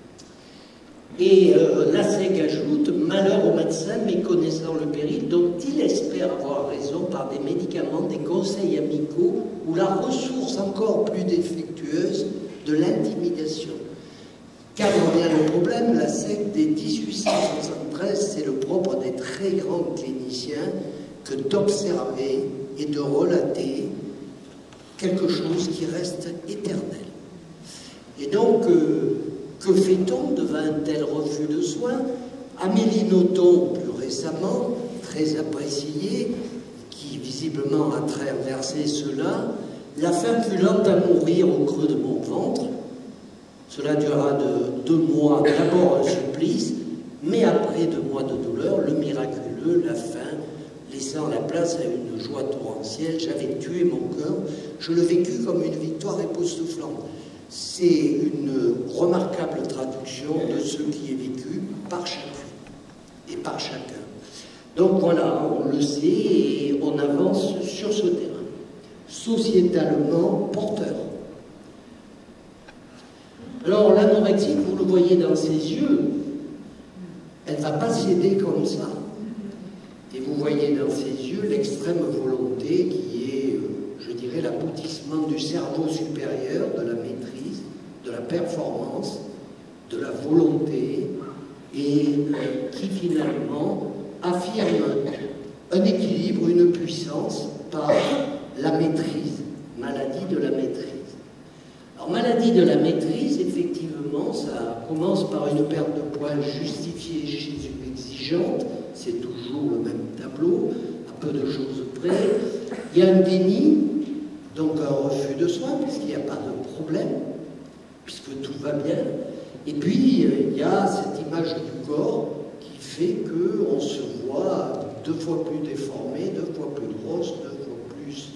Et Lasègue ajoute, malheur au médecin méconnaissant le péril dont il espère avoir raison par des médicaments, des conseils amicaux ou la ressource encore plus défectueuse de l'intimidation. Car revient le problème, Lasègue dès 1873, c'est le propre des très grands cliniciens que d'observer et de relater quelque chose qui reste éternel. Et donc, que fait-on devant un tel refus de soins? Amélie Nothomb, plus récemment, très appréciée, qui visiblement a traversé cela, la faim pullante à mourir au creux de mon ventre. Cela durera de 2 mois, d'abord un supplice, mais après 2 mois de douleur, le miraculeux, la faim, laissant la place à une joie torrentielle. J'avais tué mon cœur, je le vécus comme une victoire époustouflante. C'est une remarquable traduction de ce qui est vécu par chacun et par chacun. Donc voilà, on le sait et on avance sur ce terrain. Sociétalement porteur. Alors l'anorexie, vous le voyez dans ses yeux, elle ne va pas céder comme ça. Et vous voyez dans ses yeux l'extrême volonté qui est, je dirais, l'aboutissement du cerveau supérieur, de la maîtrise, de la performance, de la volonté, et qui finalement affirme un équilibre, une puissance par la maîtrise, maladie de la maîtrise. Alors maladie de la maîtrise, effectivement, ça commence par une perte de poids justifiée chez une exigeante, c'est toujours le même tableau, à peu de choses près. Il y a un déni, donc un refus de soins, puisqu'il n'y a pas de problème, puisque tout va bien. Et puis, il y a cette image du corps qui fait qu'on se voit 2 fois plus déformé, 2 fois plus grosse, 2 fois plus...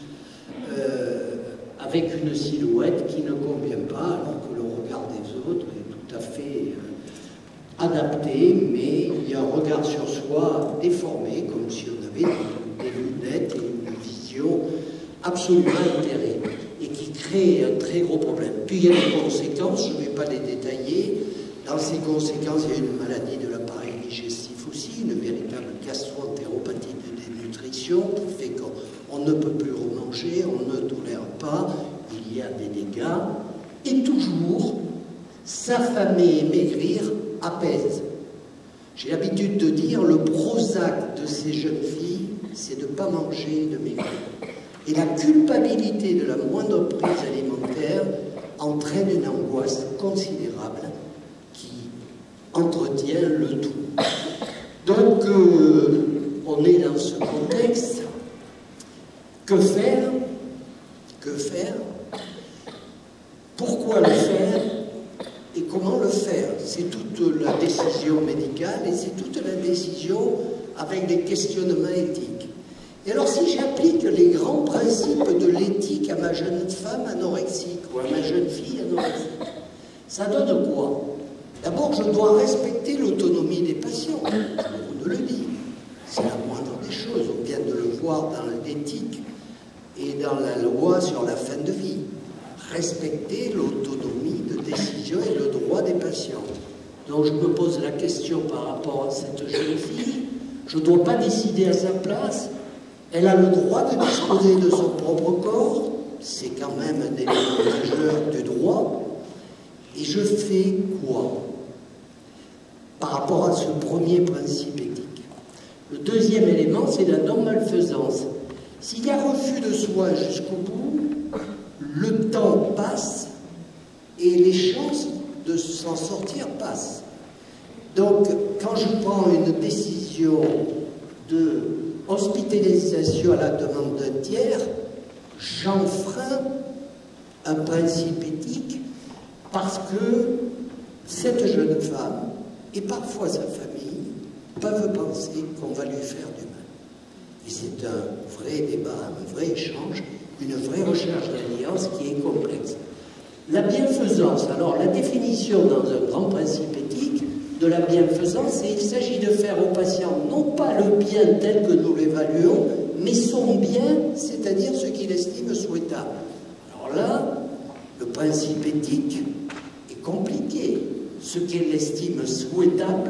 avec une silhouette qui ne convient pas, alors que le regard des autres est tout à fait adapté, mais il y a un regard sur soi déformé, comme si on avait des lunettes et une vision absolument altérée, et qui crée un très gros problème. Puis il y a des conséquences, je ne vais pas les détailler. Dans ces conséquences, il y a une maladie de l'appareil digestif aussi, une véritable gastro-entéropathie de dénutrition, qui fait qu'on ne peut plus remanger, on ne tolère pas, il y a des dégâts, et toujours, s'affamer et maigrir apaise. J'ai l'habitude de dire, le Prozac de ces jeunes filles, c'est de ne pas manger et de maigrir. Et la culpabilité de la moindre prise alimentaire entraîne une angoisse considérable qui entretient le tout. Donc, on est dans ce contexte. Que faire? Que faire? Pourquoi le faire? Et comment le faire? C'est toute la décision médicale et c'est toute la décision avec des questionnements éthiques. Et alors si j'applique les grands principes de l'éthique à ma jeune femme anorexique ou à ma jeune fille anorexique, Ça donne quoi? D'abord, je dois respecter l'autonomie des patients. On le dit. C'est la moindre des choses. On vient de le voir dans l'éthique et dans la loi sur la fin de vie. Respecter l'autonomie de décision et le droit des patients. Donc je me pose la question par rapport à cette jeune fille. Je ne dois pas décider à sa place. Elle a le droit de disposer de son propre corps. C'est quand même un élément majeur du droit. Et je fais quoi par rapport à ce premier principe éthique? Le deuxième élément, c'est la non-malfaisance. S'il y a refus de soins jusqu'au bout, le temps passe et les chances de s'en sortir passent. Donc, quand je prends une décision de hospitalisation à la demande d'un tiers, j'enfreins un principe éthique parce que cette jeune femme et parfois sa famille peuvent penser qu'on va lui faire du mal. Et c'est un vrai débat, un vrai échange, une vraie recherche d'alliance qui est complexe. La bienfaisance, alors la définition dans un grand principe éthique de la bienfaisance, c'est qu'il s'agit de faire au patient non pas le bien tel que nous l'évaluons, mais son bien, c'est-à-dire ce qu'il estime souhaitable. Alors là, le principe éthique est compliqué. Ce qu'elle estime souhaitable,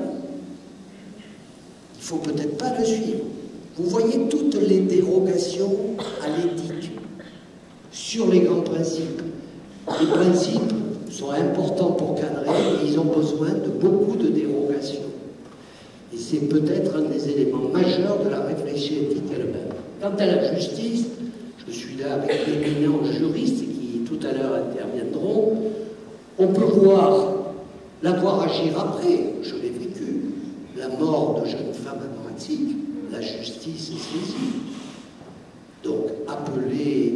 il ne faut peut-être pas le suivre. Vous voyez toutes les dérogations à l'éthique sur les grands principes. Les principes sont importants pour cadrer et ils ont besoin de beaucoup de dérogations. Et c'est peut-être un des éléments majeurs de la réflexion éthique elle-même. Quant à la justice, je suis là avec d'éminents juristes qui tout à l'heure interviendront. On peut la voir agir après, je l'ai vécu, la mort de jeunes femmes anorexiques, la justice est saisie. Donc appeler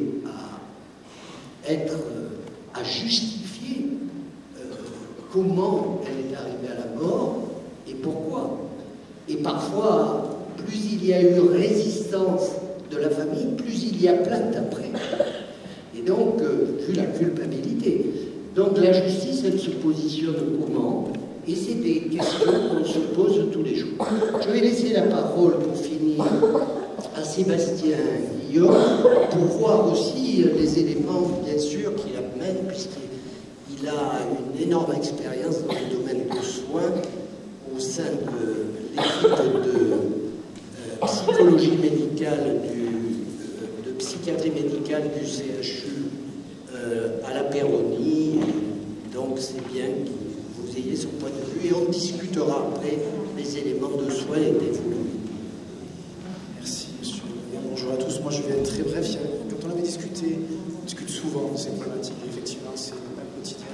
à justifier comment elle est arrivée à la mort et pourquoi. Et parfois, plus il y a eu résistance de la famille, plus il y a plainte après. Et donc, vu la culpabilité. Donc la justice, elle se positionne comment? Et c'est des questions qu'on se pose tous les jours. Je vais laisser la parole pour finir à Sébastien Guillaume pour voir aussi les éléments, bien sûr, qu'il amène, puisqu'il a une énorme expérience dans le domaine du soin au sein de l'équipe de psychologie médicale, de psychiatrie médicale du CHU à la Péronie. Donc c'est bien que vous ayez son point de vue et on discutera après les éléments de soins et d'évolution. Merci, monsieur. Bonjour à tous. Moi, je vais être très bref. Quand on avait discuté, on discute souvent de ces problématiques. Effectivement, c'est le même quotidien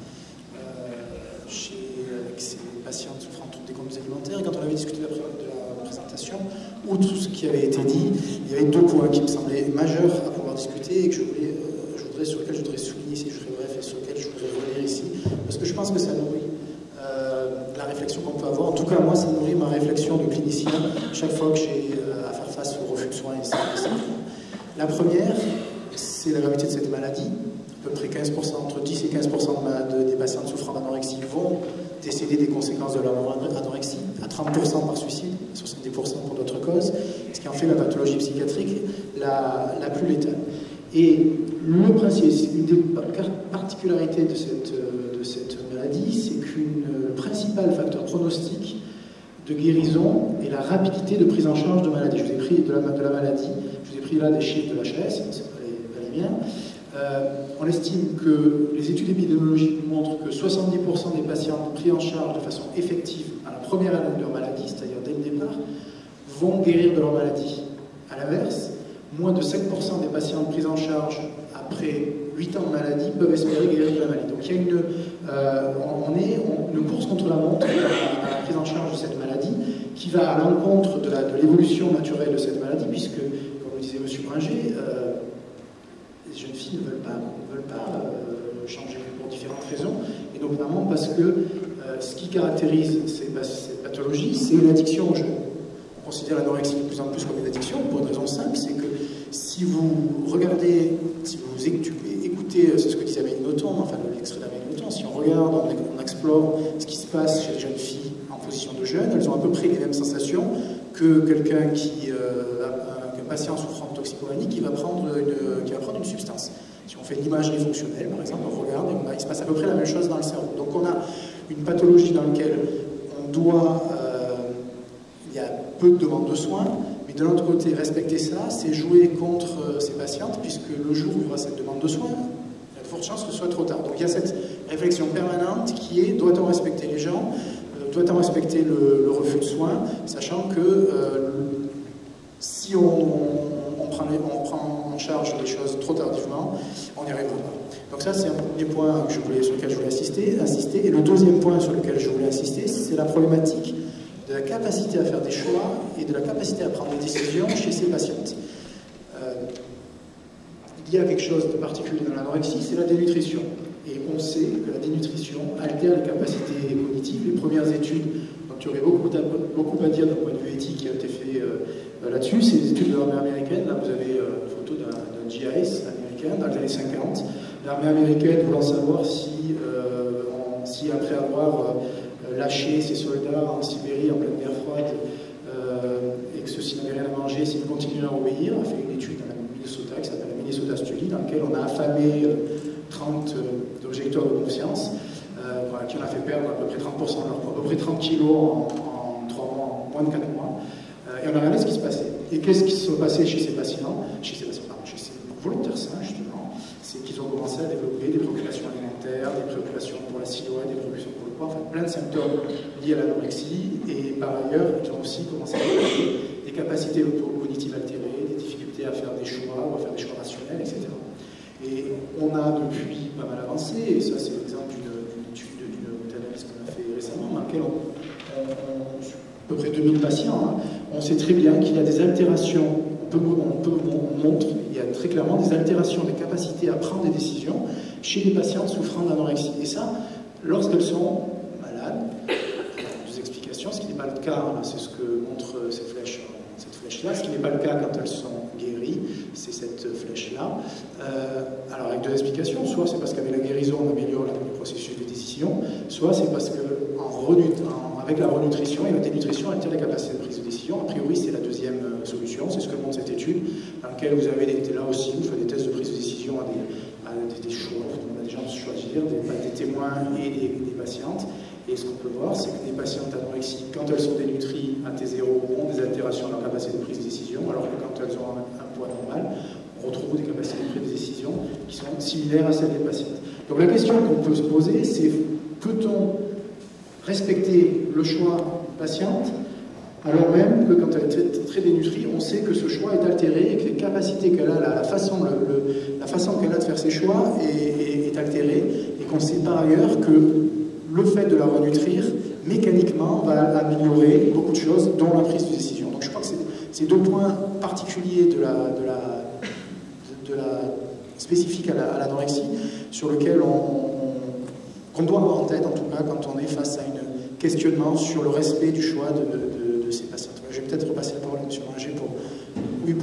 avec ces patients souffrant de troubles alimentaires. Et quand on avait discuté de la présentation, outre tout ce qui avait été dit, il y avait deux points qui me semblaient majeurs à pouvoir discuter et que sur lesquels je voudrais souligner ici, je serai bref, et sur lesquels je voudrais revenir ici, parce que je pense que ça nourrit la réflexion qu'on peut avoir. En tout cas, moi, ça nourrit ma réflexion de clinicien chaque fois que j'ai à faire face au refus de soins. La première, c'est la gravité de cette maladie. À peu près 15%, entre 10 et 15% des patients souffrant d'anorexie vont décéder des conséquences de leur anorexie, à 30% par suicide, 70% pour d'autres causes, ce qui en fait la pathologie psychiatrique la plus létale. Et le principe, une des particularités de cette maladie, c'est qu'un principal facteur pronostic de guérison est la rapidité de prise en charge de maladie. Je vous ai pris de la maladie, je vous ai pris là des chiffres de l'HAS, c'est pas les miens. On estime que les études épidémiologiques montrent que 70% des patients pris en charge de façon effective à la première année de leur maladie, c'est-à-dire dès le départ, vont guérir de leur maladie. À l'inverse, moins de 5% des patients pris en charge après 8 ans de maladie peuvent espérer guérir de la maladie. Donc il y a une course contre la montre à la prise en charge de cette maladie qui va à l'encontre de l'évolution naturelle de cette maladie, puisque, comme le disait M. Bringer, les jeunes filles ne veulent pas changer pour différentes raisons, et donc notamment parce que ce qui caractérise cette pathologie, c'est l'addiction au jeu. On considère l'anorexie de plus en plus comme une addiction, pour une raison simple, c'est que si vous regardez, si vous écoutez écoutez, c'est ce que disait Amélie Nothomb, enfin l'extrait d'Amélie Nothomb, si on regarde, on explore ce qui se passe chez les jeunes filles en position de jeûne, elles ont à peu près les mêmes sensations que quelqu'un qu'un patient souffrant de toxicomanie qui va prendre une substance. Si on fait de l'imagerie fonctionnelle, par exemple, on regarde et il se passe à peu près la même chose dans le cerveau. Donc on a une pathologie dans laquelle il y a peu de demandes de soins, mais de l'autre côté, respecter ça, c'est jouer contre ces patientes, puisque le jour où il y aura cette demande de soins, il y a de fortes chances que ce soit trop tard. Donc il y a cette réflexion permanente qui est, doit-on respecter les gens, doit-on respecter le refus de soins, sachant que si on prend en charge les choses trop tardivement, on n'y arrivera pas. Donc ça, c'est un premier point sur lequel je voulais insister. Et le deuxième point sur lequel je voulais insister, c'est la problématique de la capacité à faire des choix et de la capacité à prendre des décisions chez ces patientes. Il y a quelque chose de particulier dans l'anorexie, c'est la dénutrition. Et on sait que la dénutrition altère les capacités cognitives. Les premières études, donc il y aurait beaucoup à dire d'un point de vue éthique qui a été fait là-dessus, c'est les études de l'armée américaine. Là, vous avez une photo d'un GIS américain dans les années 50. L'armée américaine voulant savoir si après avoir lâché ses soldats en Sibérie en pleine guerre froide et que ceux-ci n'avaient rien à manger, s'ils continuaient à obéir, a fait une étude dans la Minnesota qui s'appelle la Minnesota Study, dans laquelle on a affamé 30 objecteurs de conscience, qui en a fait perdre à peu près 30% de leur poids, à peu près 30 kilos en 3 mois, en moins de 4 mois. Et on a regardé ce qui se passait. Et qu'est-ce qui se passait chez ces patients, chez ces volontaires sains, justement, c'est qu'ils ont commencé à développer des préoccupations alimentaires, des préoccupations pour la silhouette, des préoccupations pour le poids, enfin plein de symptômes liés à l'anorexie. Et par ailleurs, ils ont aussi commencé à développer des capacités cognitives altérées, des difficultés à faire des choix, ou à faire des choix rationnels, etc. Et on a depuis pas mal avancé, et ça c'est l'exemple d'une étude, d'une analyse qu'on a fait récemment, dans laquelle à peu près 2000 patients, on sait très bien qu'il y a des altérations, on montre, il y a très clairement des altérations des capacités à prendre des décisions chez les patientes souffrant d'anorexie. Et ça, lorsqu'elles sont malades, il y a deux explications, ce qui n'est pas le cas, c'est ce que montre cette flèche-là, ce qui n'est pas le cas quand elles sont guéries, c'est cette flèche-là. Alors avec deux explications, soit c'est parce qu'avec la guérison on améliore le processus de décision, soit c'est parce que avec la renutrition et la dénutrition altère les capacités de prise de décision. A priori c'est la deuxième solution, c'est ce que montre cette étude, dans laquelle vous avez là aussi, vous faites des tests de prise de décision à des choix, vous demandez à des gens de choisir, des témoins et des patientes. Et ce qu'on peut voir, c'est que les patientes anorexiques, quand elles sont dénutries à T0, ont des altérations de leur capacité de prise de décision, alors que quand elles ont un poids normal, on retrouve des capacités de prise de décision qui sont similaires à celles des patientes. Donc la question qu'on peut se poser, c'est peut-on respecter le choix d'une patiente, alors même que quand elle est très dénutrie, on sait que ce choix est altéré et que les capacités qu'elle a, la façon qu'elle a de faire ses choix est altérée, et qu'on sait par ailleurs que le fait de la renutrir, mécaniquement, va améliorer beaucoup de choses, dont la prise de décision. Donc je crois que c'est deux points particuliers de la spécifique à l'anorexie, sur lequel qu'on doit avoir en tête, en tout cas, quand on est face à un questionnement sur le respect du choix de ces patients. Je vais peut-être repasser la parole à M. Manger pour les...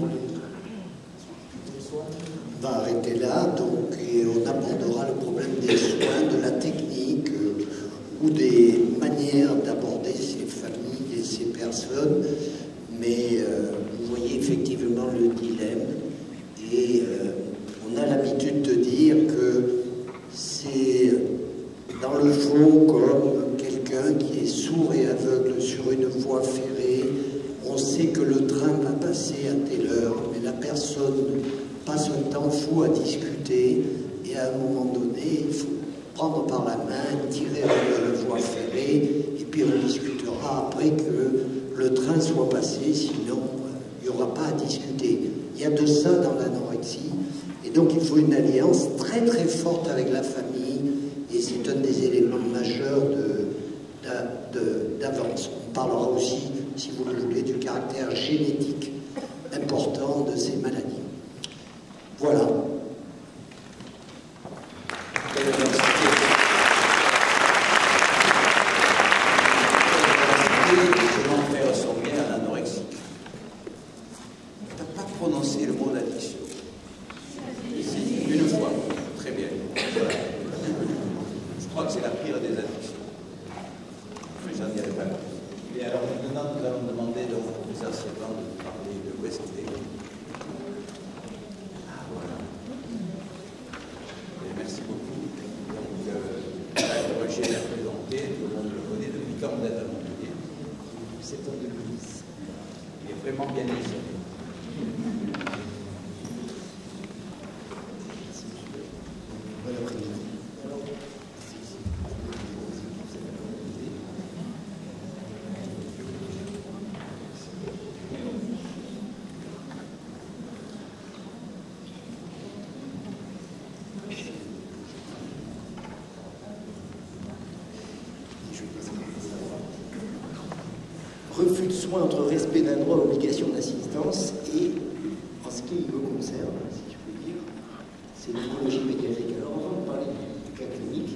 On va arrêter là, donc, et on abordera le problème des soins, de la technique, ou des manières d'aborder ces familles et ces personnes. Mais vous voyez effectivement le dilemme, et on a l'habitude de dire que c'est dans le fond comme quelqu'un qui est sourd et aveugle sur une voie ferrée. On sait que le train va passer à telle heure, mais la personne passe un temps fou à discuter, et à un moment donné, il faut prendre par la main, tirer vers la voie ferrée, et puis on discutera après que le train soit passé, sinon il n'y aura pas à discuter. Il y a de ça dans l'anorexie, et donc il faut une alliance très très forte avec la famille, et c'est un des éléments majeurs d'avance. On parlera aussi, si vous le voulez, du caractère génétique important de ces maladies. Voilà. Comment faire son bien à l'anorexie? Tu n'as pas prononcé le mot d'addiction. Une fois, très bien. vais la présenter, tout le monde le connaît depuis quand vous êtes à Montpellier? Depuis septembre 2010. Il est vraiment bien ici. Bon après-midi. Refus de soins entre respect d'un droit, obligation d'assistance et, en ce qui me concerne, si je peux dire, c'est l'oncologie pédiatrique. Alors avant de parler du cas clinique,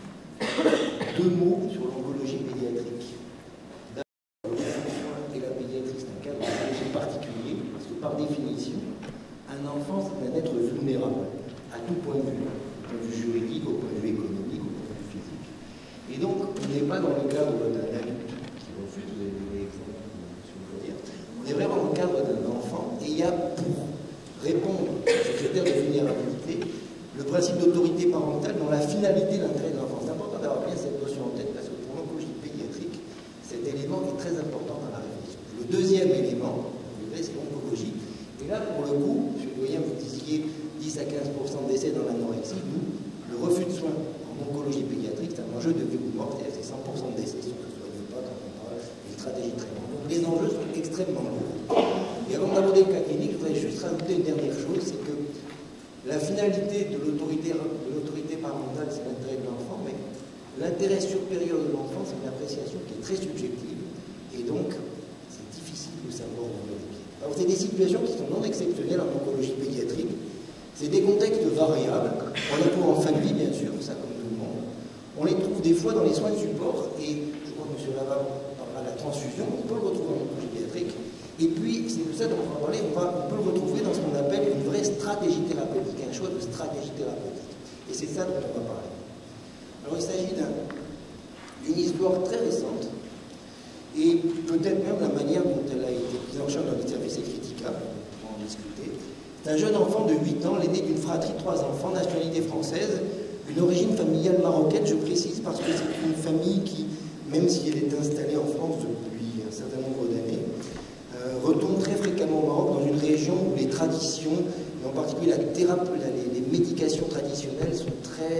2 mots sur l'oncologie pédiatrique. D'abord, le refus de soins et la pédiatrie, c'est un cas d'oncologie particulier, parce que par définition, un enfant, c'est un être vulnérable, à tout point de vue, au point de vue juridique, au point de vue économique, au point de vue physique. Et donc, on n'est pas dans le cadre d'un adulte qui refuse, vous avez donné l'exemple, si vous voulez dire. On est vraiment dans le cadre d'un enfant, et il y a, pour répondre à ce critère de vulnérabilité, le principe d'autorité parentale dont la finalité de l'intérêt de l'enfant. C'est important d'avoir bien cette notion en tête, parce que pour l'oncologie pédiatrique, cet élément est très important dans la réflexion. Le deuxième élément, c'est l'oncologie. Et là, pour le coup, M. le doyen, vous disiez 10 à 15% de décès dans l'anorexie. Nous, le refus de soins en oncologie pédiatrique, c'est un enjeu de vie ou mort, c'est-à-dire c'est 100% de décès si on ne se soigne pas quand on parle d'une stratégie de traitement. Donc les enjeux sont extrêmement lourds. Et avant d'aborder le cas clinique, je voudrais juste rajouter une dernière chose, c'est que la finalité de l'autorité parentale, c'est l'intérêt de l'enfant, mais l'intérêt supérieur de l'enfant, c'est une appréciation qui est très subjective, et donc c'est difficile de savoir où on met les pieds. Alors c'est des situations qui sont non exceptionnelles en oncologie pédiatrique, c'est des contextes variables, on les trouve en fin de vie bien sûr, ça comme tout le monde, on les trouve des fois dans les soins de support, et je crois que M. Laval parlera de la transfusion, on peut le retrouver en oncologie pédiatrique, et puis c'est de ça dont on va parler, on peut le retrouver dans ce qu'on appelle une vraie stratégie thérapeutique, un choix de stratégie thérapeutique, et c'est ça dont on va parler. Alors il s'agit d'une histoire très récente, et peut-être même la manière dont elle a été prise en charge dans les services est critiquable, on va en discuter. C'est un jeune enfant de 8 ans, l'aîné d'une fratrie de 3 enfants, nationalité française, une origine familiale marocaine, je précise, parce que c'est une famille qui, même si elle est installée en France depuis un certain nombre d'années, retombe très fréquemment au Maroc, dans une région où les traditions, et en particulier les médications traditionnelles, sont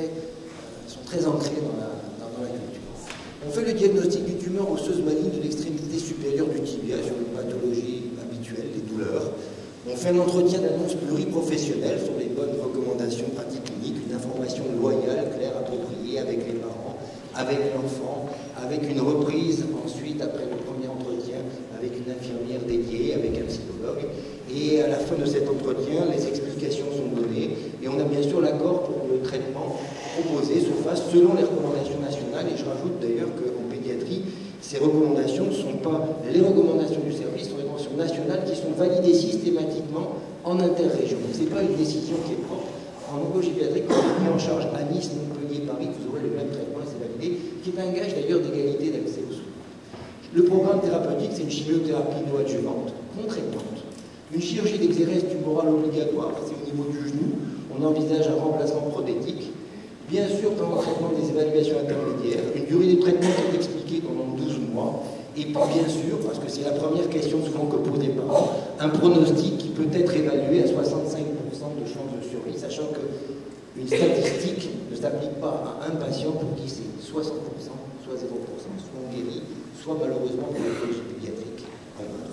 très ancrées dans la culture. On fait le diagnostic d'une tumeur osseuse maligne de l'extrémité supérieure du tibia sur une pathologie habituelle, les douleurs. On fait un entretien d'annonce pluriprofessionnelle sur les bonnes recommandations pratiques cliniques, une information loyale, claire, appropriée avec les parents, avec l'enfant, avec une reprise ensuite, après le premier entretien, avec une infirmière dédiée, avec un psychologue. Et à la fin de cet entretien, les explications sont données et on a bien sûr l'accord pour que le traitement proposé se fasse selon les recommandations nationales. Et je rajoute d'ailleurs qu'en pédiatrie, ces recommandations ne sont pas les recommandations du service, ce sont les recommandations nationales qui sont validées systématiquement en interrégion. Ce n'est pas une décision qui est propre. En oncologie pédiatrique, quand on est pris en charge à Nice, Montpellier, Paris, vous aurez le même traitement et c'est validé, qui est un gage d'ailleurs d'égalité d'accès aux soins. Le programme thérapeutique, c'est une chimiothérapie non-adjuvante, contraignante. Une chirurgie d'exérèse tumorale obligatoire, c'est au niveau du genou, on envisage un remplacement prothétique. Bien sûr, pendant le traitement des évaluations intermédiaires, une durée de traitement qui est expliquée pendant 12 mois, et puis bien sûr, parce que c'est la première question souvent que posent les parents, un pronostic qui peut être évalué à 65% de chances de survie, sachant qu'une statistique ne s'applique pas à un patient pour qui c'est 60%, soit 0%, soit on guérit, soit malheureusement pour l'oncologie pédiatrique, on meurt.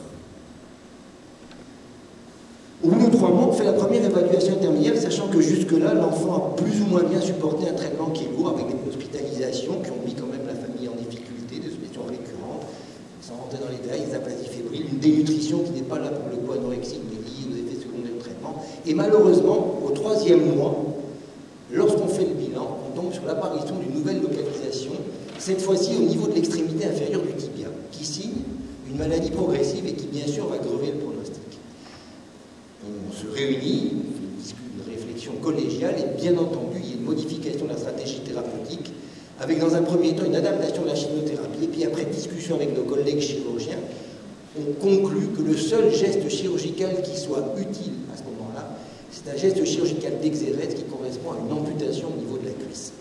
Au bout de 3 mois, on fait la première évaluation intermédiaire, sachant que jusque-là, l'enfant a plus ou moins bien supporté un traitement qui est lourd, avec des hospitalisations qui ont mis quand même la famille en difficulté, des hospitalisations récurrentes, sans rentrer dans les détails, des aplaties fébriles, une dénutrition qui n'est pas là pour le coup anorexique, mais liée aux effets secondaires du traitement. Et malheureusement, au 3e mois, lorsqu'on fait le bilan, on tombe sur l'apparition d'une nouvelle localisation, cette fois-ci au niveau de l'extrémité inférieure du tibia, qui signe une maladie progressive et qui bien sûr va grever le pronostic. On se réunit, on discute une réflexion collégiale et bien entendu, il y a une modification de la stratégie thérapeutique avec dans un premier temps une adaptation de la chimiothérapie et puis après discussion avec nos collègues chirurgiens, on conclut que le seul geste chirurgical qui soit utile à ce moment-là, c'est un geste chirurgical d'exérèse qui correspond à une amputation au niveau de la cuisse.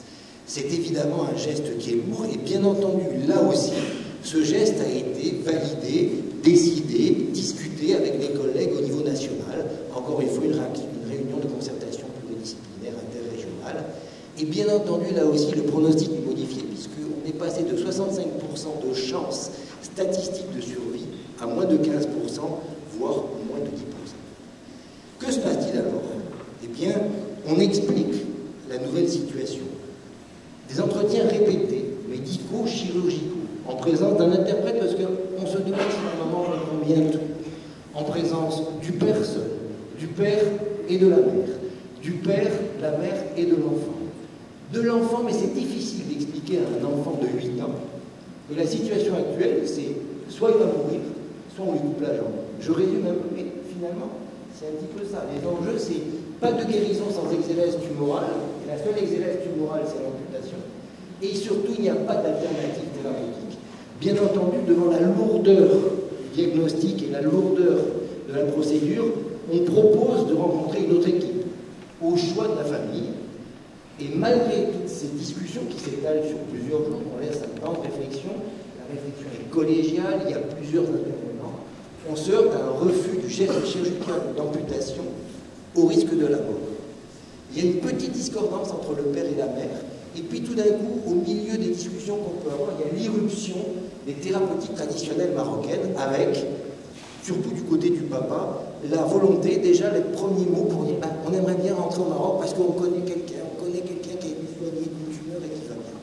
C'est évidemment un geste qui est lourd et bien entendu, là aussi, ce geste a été validé, décidé, discuté avec des collègues au niveau national. Encore une fois, une réunion de concertation pluridisciplinaire interrégionale. Et bien entendu, là aussi, le pronostic est modifié puisqu'on est passé de 65% de chances statistiques de survie à moins de 15%, voire moins de 10%. Que se passe-t-il alors? Eh bien, on explique la nouvelle situation. Des entretiens répétés, médicaux, chirurgicaux, en présence d'un interprète, parce qu'on se demande si la maman comprend bien tout, en présence du père seul, du père et de la mère, du père, la mère et de l'enfant. De l'enfant, mais c'est difficile d'expliquer à un enfant de 8 ans que la situation actuelle, c'est soit il va mourir, soit on lui coupe la jambe. Je résume un peu, mais finalement, c'est un petit peu ça. Les enjeux, c'est pas de guérison sans exégèse tumorale, et la seule exégèse tumorale, c'est l'amputation. Et surtout, il n'y a pas d'alternative thérapeutique. Bien entendu, devant la lourdeur du diagnostic et la lourdeur de la procédure, on propose de rencontrer une autre équipe, au choix de la famille. Et malgré toutes ces discussions qui s'étalent sur plusieurs jours, on laisse un temps de réflexion, la réflexion est collégiale, il y a plusieurs intervenants, on se heurte à un refus du geste chirurgical d'amputation au risque de la mort. Il y a une petite discordance entre le père et la mère, et puis tout d'un coup, au milieu des discussions qu'on peut avoir, il y a l'irruption des thérapeutiques traditionnelles marocaines avec, surtout du côté du papa, la volonté, déjà les premiers mots pour dire on aimerait bien rentrer au Maroc parce qu'on connaît quelqu'un qui a été soigné d'une tumeur et qui va bien.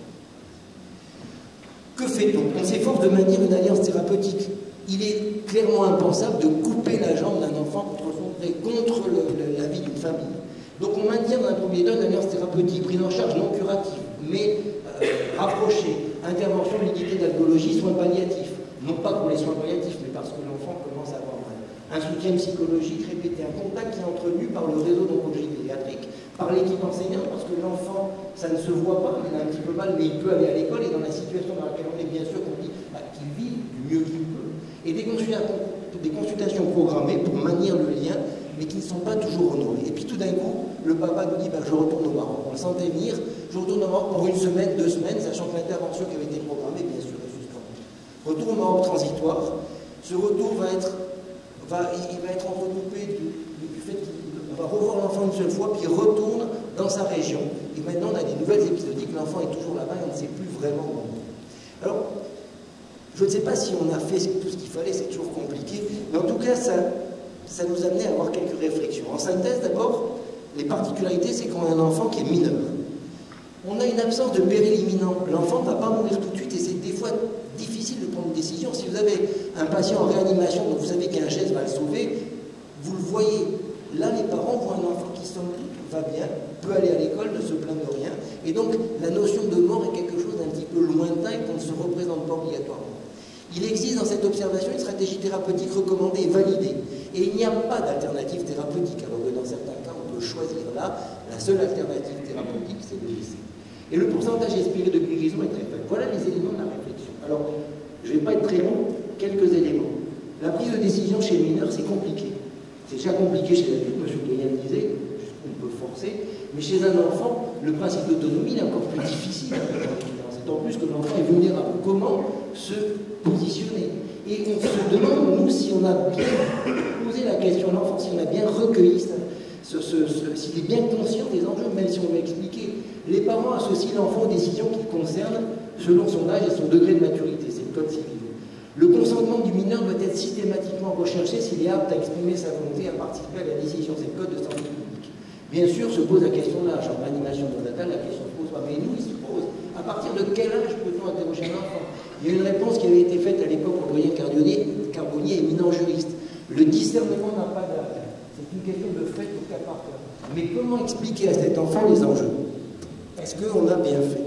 Que fait-on? On s'efforce de maintenir une alliance thérapeutique. Il est clairement impensable de couper la jambe d'un enfant contre la vie d'une famille. Donc on maintient dans un premier temps une alliance thérapeutique, prise en charge non curative, mais rapprochée, intervention de l'unité d'alcoolologie, soins palliatifs. Non pas pour les soins palliatifs, mais parce que l'enfant commence à avoir mal. Un soutien psychologique répété, un contact qui est entretenu par le réseau d'oncologie pédiatrique, par l'équipe enseignante, parce que l'enfant, ça ne se voit pas, il a un petit peu mal, mais il peut aller à l'école, et dans la situation dans laquelle on est, bien sûr qu'on dit qu'il vit du mieux qu'il peut. Et des consultations programmées pour maintenir le lien, mais qui ne sont pas toujours honorées. Et puis tout d'un coup, le papa nous dit je retourne au Maroc. On le sentait venir, je retourne au Maroc pour 1 semaine, 2 semaines, sachant que l'intervention qui avait été programmée, bien sûr, est suspendue. Retour au Maroc transitoire. Ce retour va être entrecoupé du fait qu'il va revoir l'enfant une seule fois, puis il retourne dans sa région. Et maintenant, on a des nouvelles épisodiques, l'enfant est toujours là-bas et on ne sait plus vraiment où. Alors, je ne sais pas si on a fait tout ce qu'il fallait, c'est toujours compliqué, mais en tout cas, ça nous amenait à avoir quelques réflexions. En synthèse, d'abord, les particularités, c'est qu'on a un enfant qui est mineur. On a une absence de péril imminent. L'enfant ne va pas mourir tout de suite et c'est des fois difficile de prendre une décision. Si vous avez un patient en réanimation dont vous savez qu'un geste va le sauver, vous le voyez. Là, les parents voient un enfant qui somme toute, va bien, peut aller à l'école, ne se plaint de rien. Et donc, la notion de mort est quelque chose d'un petit peu lointain et qu'on ne se représente pas obligatoirement. Il existe dans cette observation une stratégie thérapeutique recommandée et validée. Et il n'y a pas d'alternative thérapeutique, alors que dans certains cas, on peut choisir. Là, la seule alternative thérapeutique, c'est le lycée. Et le pourcentage espéré de guérison est très faible. Voilà les éléments de la réflexion. Alors, je ne vais pas être très long, quelques éléments. La prise de décision chez le mineur, c'est compliqué. C'est déjà compliqué chez l'adulte, M. Doyen le disait, on peut forcer, mais chez un enfant, le principe d'autonomie est encore plus difficile. C'est en plus que l'enfant est vulnérable. Comment se positionner? Et on se demande, nous, si on a bien posé la question à l'enfant, si on a bien recueilli s'il est bien conscient des enjeux, même si on veut expliquer. Les parents associent l'enfant aux décisions qui le concernent selon son âge et son degré de maturité. C'est le code civil. Le consentement du mineur doit être systématiquement recherché s'il est apte à exprimer sa volonté à participer à la décision. C'est le code de santé publique. Bien sûr, se pose la question de l'âge. En réanimation néonatale, la question se pose pas. Mais nous, il se pose. À partir de quel âge peut-on interroger un enfant? Il y a une réponse qui avait été faite à l'époque au doyen Carbonnier, éminent juriste. Le discernement n'a pas d'âge. C'est une question de fait au cas par cas. Mais comment expliquer à cet enfant les enjeux? Est-ce qu'on a bien fait?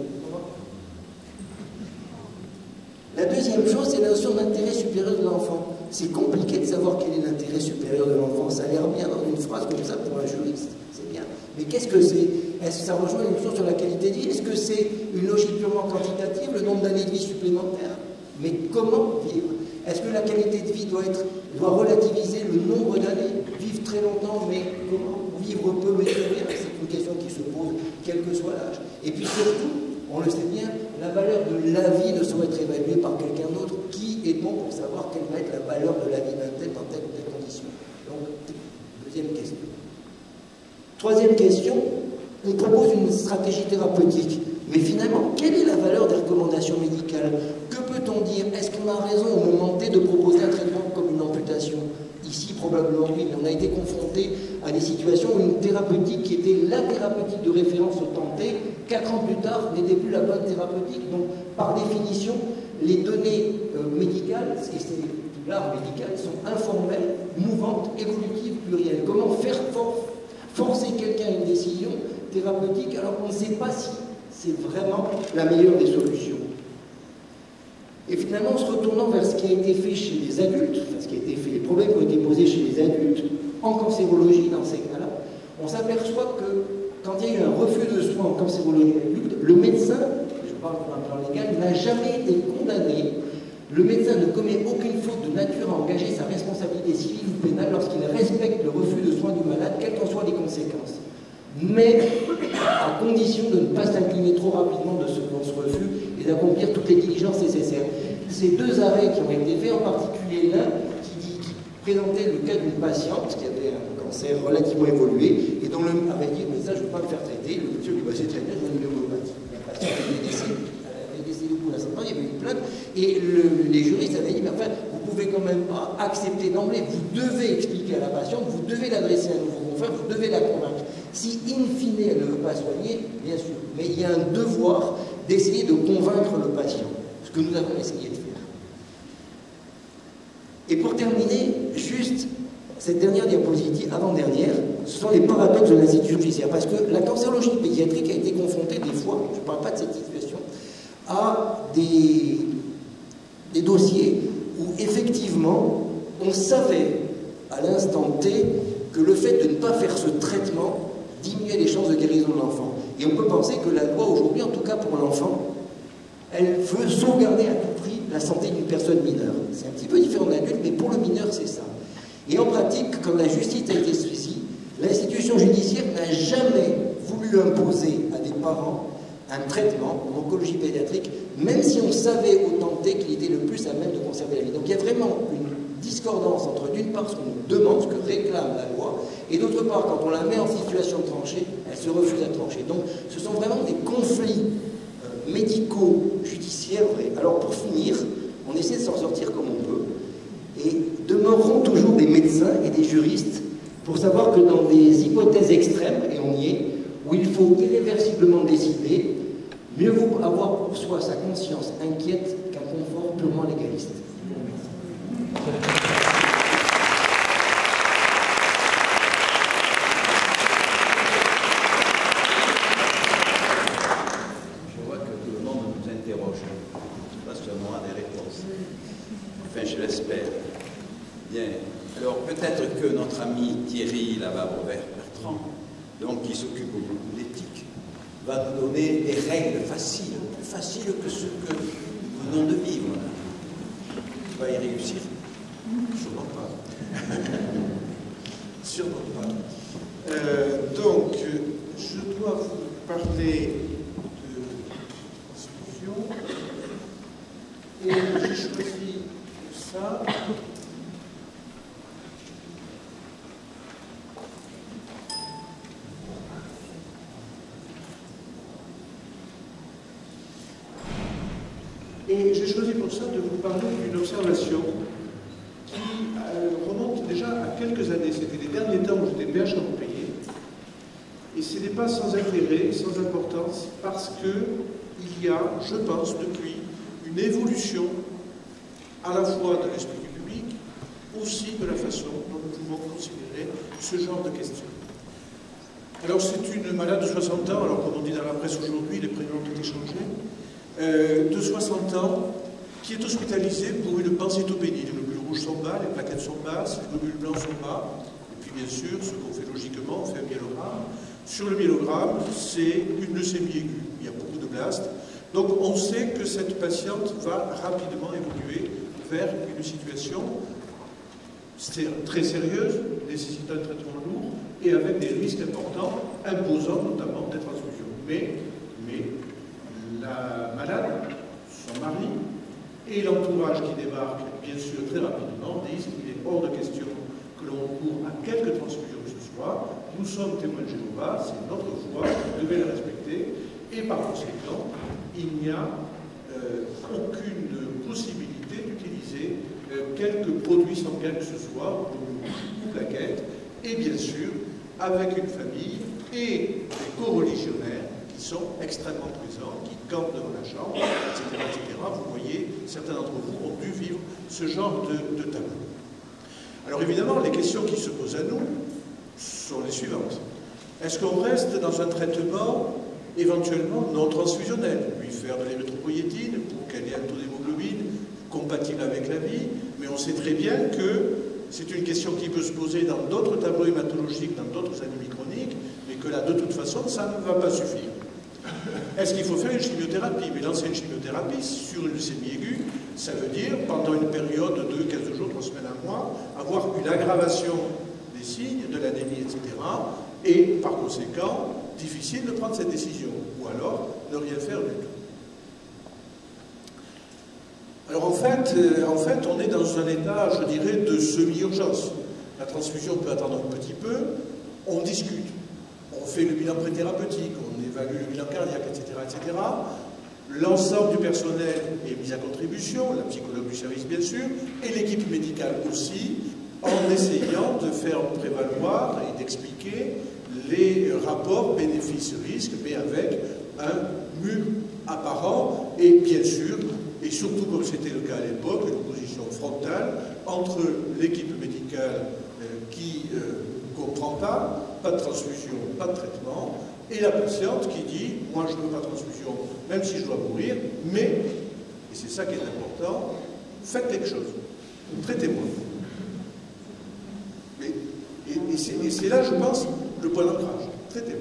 La deuxième chose, c'est la notion d'intérêt supérieur de l'enfant. C'est compliqué de savoir quel est l'intérêt supérieur de l'enfant. Ça a l'air bien dans une phrase comme ça pour un juriste. C'est bien. Mais qu'est-ce que c'est? Est-ce que ça rejoint une notion sur la qualité de vie? Est-ce que c'est une logique purement quantitative, le nombre d'années de vie supplémentaires? Mais comment vivre? Est-ce que la qualité de vie doit relativiser le nombre d'années? Vivre très longtemps, mais comment? Vivre peu, mais très bien? C'est une question qui se pose, quel que soit l'âge. Et puis surtout, On le sait bien, la valeur de la vie ne saurait être évaluée par quelqu'un d'autre. Qui est-on pour savoir quelle va être la valeur de la vie d'un tel dans telle ou telle condition? Donc, deuxième question. Troisième question, on propose une stratégie thérapeutique. Mais finalement, quelle est la valeur des recommandations médicales? Que peut-on dire? Est-ce qu'on a raison au moment T de proposer un traitement comme une amputation? Ici, probablement oui, mais on a été confronté à des situations où une thérapeutique qui était la thérapeutique de référence au temps T, 4 ans plus tard, n'était plus la bonne thérapeutique. Donc, par définition, les données médicales, et c'est l'art médical, sont informelles, mouvantes, évolutives, plurielles. Comment faire forcer quelqu'un à une décision thérapeutique alors qu'on ne sait pas si c'est vraiment la meilleure des solutions? Et finalement, en se retournant vers ce qui a été fait chez les adultes, enfin ce qui a été fait, les problèmes qui ont été posés chez les adultes en cancérologie dans ces cas-là, on s'aperçoit que quand il y a eu un refus de soins en cancérologie adulte, le médecin, je parle pour un plan légal, n'a jamais été condamné. Le médecin ne commet aucune faute de nature à engager sa responsabilité civile ou pénale lorsqu'il respecte le refus de soins du malade, quelles qu'en soient les conséquences. Mais à condition de ne pas s'incliner trop rapidement devant ce refus et d'accomplir toutes les diligences nécessaires. Ces deux arrêts qui ont été faits, en particulier l'un qui présentait le cas d'une patiente qui avait un cancer relativement évolué et dont le avait dit mais ça je ne veux pas me faire traiter. Le monsieur lui dit c'est très bien, je vais une homéopathie. La patiente avait décédé au bout d'un certain temps, il y avait une plainte et les juristes avaient dit mais enfin vous pouvez quand même pas accepter d'emblée, vous devez expliquer à la patiente, vous devez l'adresser à un nouveau confrère, vous devez la convaincre. Si in fine elle ne veut pas soigner, bien sûr, mais il y a un devoir d'essayer de convaincre le patient, ce que nous avons essayé de faire. Et pour terminer, juste cette dernière diapositive, avant-dernière, ce sont les paradoxes de l'institution judiciaire, parce que la cancérologie pédiatrique a été confrontée des fois, je ne parle pas de cette situation, à des dossiers où effectivement on savait à l'instant T que le fait de ne pas faire ce traitement diminuer les chances de guérison de l'enfant. Et on peut penser que la loi aujourd'hui, en tout cas pour l'enfant, elle veut sauvegarder à tout prix la santé d'une personne mineure. C'est un petit peu différent d'un adulte, mais pour le mineur, c'est ça. Et en pratique, quand la justice a été saisie, l'institution judiciaire n'a jamais voulu imposer à des parents un traitement en oncologie pédiatrique, même si on savait au temps T qu'il était le plus à même de conserver la vie. Donc il y a vraiment une discordance entre d'une part ce qu'on nous demande, ce que réclame la loi, et d'autre part, quand on la met en situation de trancher, elle se refuse à trancher. Donc ce sont vraiment des conflits médico-judiciaires vrais. Alors pour finir, on essaie de s'en sortir comme on peut, et demeureront toujours des médecins et des juristes pour savoir que dans des hypothèses extrêmes, et on y est, où il faut irréversiblement décider, mieux vaut avoir pour soi sa conscience inquiète qu'un confort purement légaliste. Je vois que tout le monde nous interroge, pas seulement à des réponses. Enfin, je l'espère. Bien. Alors, peut-être que notre ami Thierry, là-bas, Robert Bertrand, donc qui s'occupe beaucoup d'éthique, va nous donner des règles faciles, plus faciles que ce que nous venons de vivre. Tu vas y réussir? Sûrement pas. Sûrement pas. Donc, je dois vous parler de solutions. Et j'ai choisi ça. Et j'ai choisi pour ça de vous parler d'une observation qui remonte déjà à quelques années. C'était les derniers temps où j'étais PH à Montpellier. Et ce n'est pas sans intérêt, sans importance, parce qu'il y a, je pense, depuis, une évolution à la fois de l'esprit du public, aussi de la façon dont nous pouvons considérer ce genre de questions. Alors c'est une malade de 60 ans, alors comme on dit dans la presse aujourd'hui, les prénoms ont été changés, de 60 ans, qui est hospitalisée pour une pancytopénie. Les globules rouges sont bas, les plaquettes sont basses, les globules blancs sont bas, et puis bien sûr, ce qu'on fait logiquement, on fait un myélogramme. Sur le myélogramme, c'est une leucémie aiguë, il y a beaucoup de blastes. Donc on sait que cette patiente va rapidement évoluer vers une situation très sérieuse, nécessitant un traitement lourd, et avec des risques importants, imposant notamment des transfusions. Mais la malade, son mari, et l'entourage qui débarque, bien sûr, très rapidement, disent qu'il est hors de question que l'on court à quelque transfusion que ce soit. Nous sommes témoins de Jéhovah, c'est notre foi, vous devez la respecter, et par conséquent, il n'y a aucune possibilité d'utiliser quelques produits sanguins que ce soit, ou plaquettes, et bien sûr, avec une famille et des co-religionnaires qui sont extrêmement présents, qui campent devant la chambre, etc., etc. Vous voyez, certains d'entre vous ont dû vivre ce genre de tableau. Alors évidemment, les questions qui se posent à nous sont les suivantes. Est-ce qu'on reste dans un traitement éventuellement non transfusionnel, lui faire de l'érythropoïétine pour qu'elle ait un taux d'hémoglobine compatible avec la vie, mais on sait très bien que c'est une question qui peut se poser dans d'autres tableaux hématologiques, dans d'autres anémies chroniques, mais que là, de toute façon, ça ne va pas suffire. Est-ce qu'il faut faire une chimiothérapie? Mais lancer une chimiothérapie sur une leucémie aiguë, ça veut dire, pendant une période de 15 jours, 3 semaines, 1 mois, avoir une aggravation des signes, de l'anémie, etc. Et, par conséquent, difficile de prendre cette décision. Ou alors, ne rien faire du tout. Alors en fait, on est dans un état, je dirais, de semi-urgence. La transfusion peut attendre un petit peu, on discute, on fait le bilan préthérapeutique, on évalue le bilan cardiaque, etc., etc. L'ensemble du personnel est mis à contribution, la psychologue du service bien sûr, et l'équipe médicale aussi, en essayant de faire prévaloir et d'expliquer les rapports bénéfices-risques, mais avec un mur apparent, et bien sûr, et surtout comme c'était le cas à l'époque, une opposition frontale entre l'équipe médicale qui ne comprend pas de transfusion, pas de traitement, et la patiente qui dit « moi je ne veux pas de transfusion, même si je dois mourir, mais, et c'est ça qui est important, faites quelque chose, traitez-moi ». Et c'est là, je pense, le point d'ancrage, traitez-moi.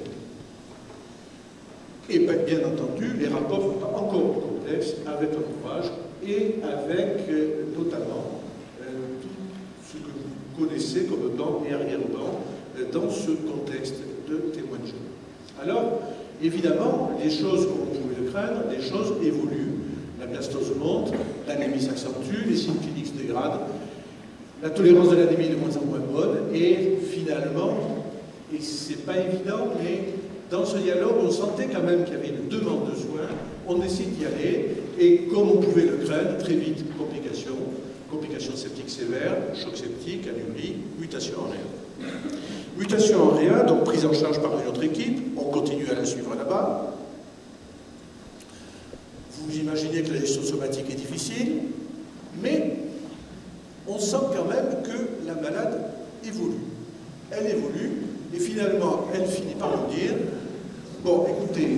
Et bien entendu, les rapports sont encore complexes avec l'entourage et avec notamment tout ce que vous connaissez comme banc et arrière-banc dans ce contexte de témoin de Jéhovah. Alors, évidemment, les choses, comme vous pouvez le craindre, les choses évoluent. La blastose monte, l'anémie s'accentue, les signes cliniques se dégradent, la tolérance de l'anémie est de moins en moins bonne, et finalement, et c'est pas évident, mais dans ce dialogue, on sentait quand même qu'il y avait une demande de soins, on décide d'y aller, et comme on pouvait le craindre, très vite, complications septiques sévères, choc septique, anurie, mutation en réa. Mutation en réa, donc prise en charge par une autre équipe, on continue à la suivre là-bas. Vous imaginez que la gestion somatique est difficile, mais on sent quand même que la malade évolue. Elle évolue, et finalement, elle finit par nous dire « Bon, écoutez,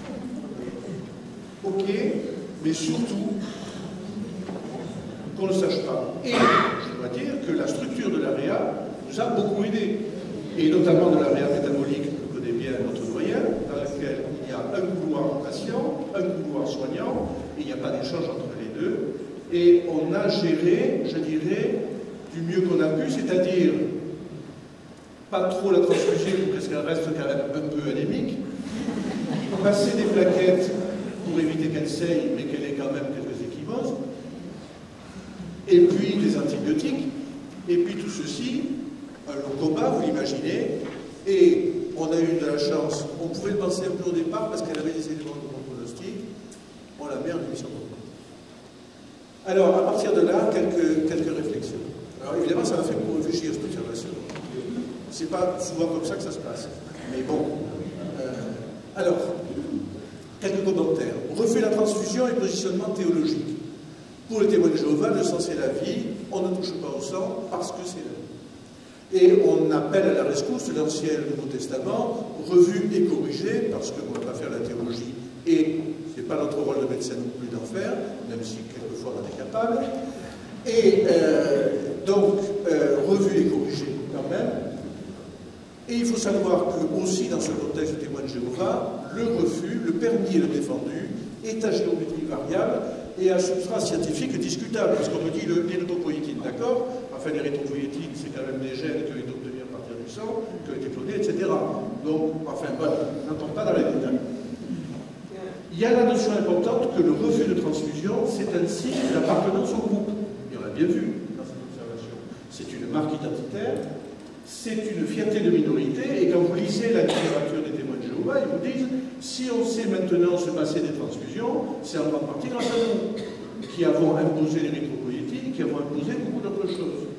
ok, mais surtout, qu'on ne sache pas. » Et je dois dire que la structure de l'AREA nous a beaucoup aidés, et notamment de l'AREA métabolique, que connaît bien notre doyen, dans laquelle il y a un couloir patient, un couloir soignant, et il n'y a pas d'échange entre les deux. Et on a géré, je dirais, du mieux qu'on a pu, c'est-à-dire pas trop la transfuser parce qu'elle reste quand même un peu anémique, passer des plaquettes pour éviter qu'elle saigne, mais qu'elle ait quand même quelques échymoses, et puis des antibiotiques, et puis tout ceci, le combat, vous l'imaginez, et on a eu de la chance, on pouvait le penser un peu au départ parce qu'elle avait des éléments de bon pronostic, on la met en émission complète. Alors, à partir de là, quelques réflexions. Alors, évidemment, ça m'a fait beaucoup réfléchir, cette observation. C'est pas souvent comme ça que ça se passe. Mais bon. Alors, quelques commentaires. On refait la transfusion et positionnement théologique. Pour les témoins de Jéhovah, le sang c'est la vie, on ne touche pas au sang parce que c'est la vie. Et on appelle à la rescousse l'Ancien et le Nouveau Testament, revu et corrigé, parce qu'on ne va pas faire la théologie et ce n'est pas notre rôle de médecin non plus d'en faire, même si quelquefois on en est capable. Et donc, revu et corrigé quand même. Et il faut savoir que aussi dans ce contexte de témoin de Jéhovah, le refus, le permis et le défendu est à géométrie variable et à substrat scientifique discutable. Parce qu'on me dit l'érythropoïétine, d'accord? Enfin, l'érythropoïétine, c'est quand même des gènes qui ont été obtenus à partir du sang, qui ont été clonés, etc. Donc, enfin, voilà, on n'entend pas dans les détails. Il y a la notion importante que le refus de transfusion, c'est un signe d'appartenance au groupe. Et on l'a bien vu dans cette observation. C'est une marque identitaire, c'est une fierté de minorité, et quand vous lisez la littérature des témoins de Jéhovah, ils vous disent, si on sait maintenant se passer des transfusions, c'est en grande partie grâce à nous, qui avons imposé l'érythropoïétine, qui avons imposé beaucoup d'autres choses.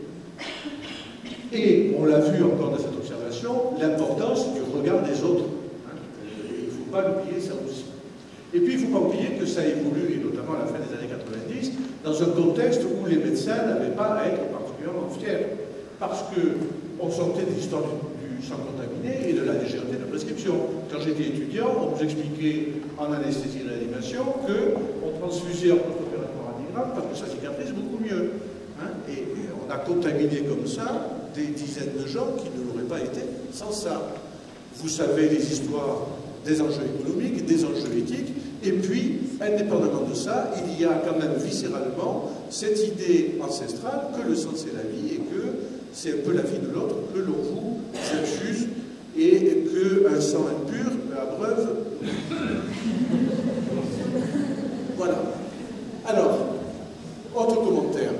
Et on l'a vu encore dans cette observation, l'importance du regard des autres. Il ne faut pas l'oublier, ça aussi. Et puis, il ne faut pas oublier que ça évolue, et notamment à la fin des années 90, dans un contexte où les médecins n'avaient pas à être particulièrement fiers. Parce qu'on sortait des histoires du sang contaminé et de la légèreté de la prescription. Quand j'étais étudiant, on nous expliquait en anesthésie et réanimation qu'on transfusait en post-opératoire à 10 grammes parce que ça cicatrise beaucoup mieux. Et on a contaminé comme ça des dizaines de gens qui ne l'auraient pas été sans ça. Vous savez les histoires des enjeux économiques, des enjeux éthiques, et puis, indépendamment de ça, il y a quand même viscéralement cette idée ancestrale que le sang c'est la vie et que c'est un peu la vie de l'autre, que l'on vous infuse et qu'un sang impur abreuve. Voilà. Alors, autre commentaire.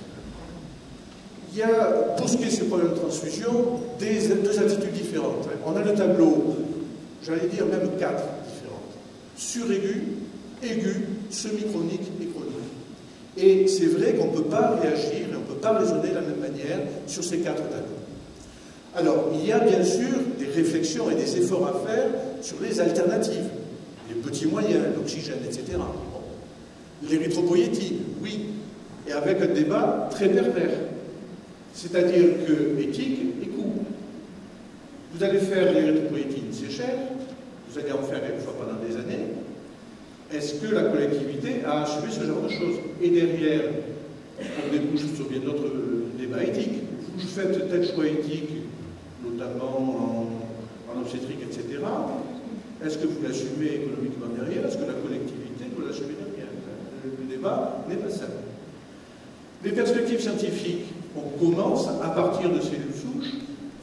Il y a, pour ce qui est de ces problèmes de transfusion, deux attitudes différentes. On a le tableau, j'allais dire même 4 différentes. Suraigu, aigu, semi-chronique et chronique. Et c'est vrai qu'on ne peut pas réagir et on ne peut pas raisonner de la même manière sur ces 4 tableaux. Alors, il y a bien sûr des réflexions et des efforts à faire sur les alternatives, les petits moyens, l'oxygène, etc. Bon. L'érythropoïétine, oui, et avec un débat très pervers. C'est-à-dire que éthique et coût. Vous allez faire l'érythropoïétine, c'est cher, vous allez en faire une fois pendant des années. Est-ce que la collectivité a assumé ce genre de choses? Et derrière, on débouche sur bien d'autres débats éthiques. Vous faites tel choix éthique, notamment en obstétrique, etc. Est-ce que vous l'assumez économiquement derrière? Est-ce que la collectivité doit l'assumer derrière? Le débat n'est pas simple. Les perspectives scientifiques, on commence à partir de cellules souches,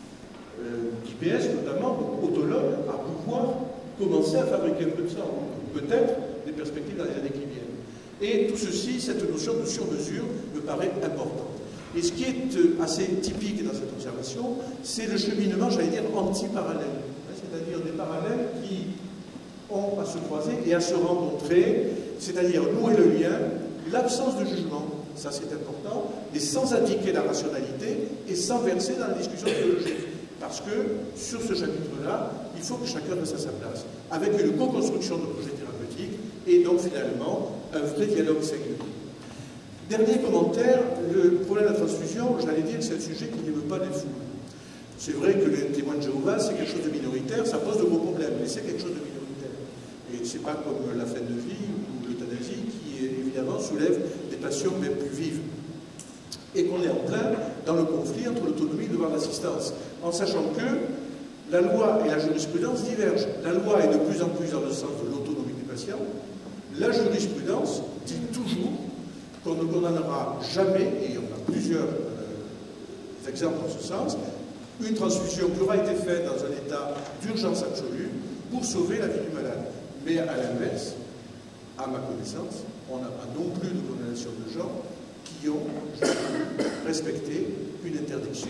d'IPS notamment, autologues, à pouvoir commencer à fabriquer un peu de sang. Peut-être des perspectives dans les années qui viennent. Et tout ceci, cette notion de sur-mesure, me paraît importante. Et ce qui est assez typique dans cette observation, c'est le cheminement, j'allais dire, anti-parallèle. C'est-à-dire des parallèles qui ont à se croiser et à se rencontrer, c'est-à-dire nouer le lien, l'absence de jugement, ça c'est important, et sans indiquer la rationalité et sans verser dans la discussion théologique. Parce que sur ce chapitre-là, il faut que chacun reste à sa place, avec une co-construction de projets thérapeutiques et donc finalement un vrai dialogue singulier. Dernier commentaire, le problème de la transfusion, j'allais dire que c'est un sujet qui n'émeut pas les foules. C'est vrai que les témoins de Jéhovah, c'est quelque chose de minoritaire, ça pose de gros problèmes, mais c'est quelque chose de minoritaire. Et c'est pas comme la fin de vie ou l'euthanasie qui évidemment soulève des passions même plus vives. Et qu'on est en plein dans le conflit entre l'autonomie et le devoir d'assistance, en sachant que la loi et la jurisprudence divergent. La loi est de plus en plus dans le sens de l'autonomie du patient. La jurisprudence dit toujours qu'on ne condamnera jamais, et on a plusieurs exemples en ce sens, une transfusion qui aura été faite dans un état d'urgence absolue pour sauver la vie du malade. Mais à l'inverse, à ma connaissance, on n'a pas non plus de condamnation de gens qui ont respecté une interdiction.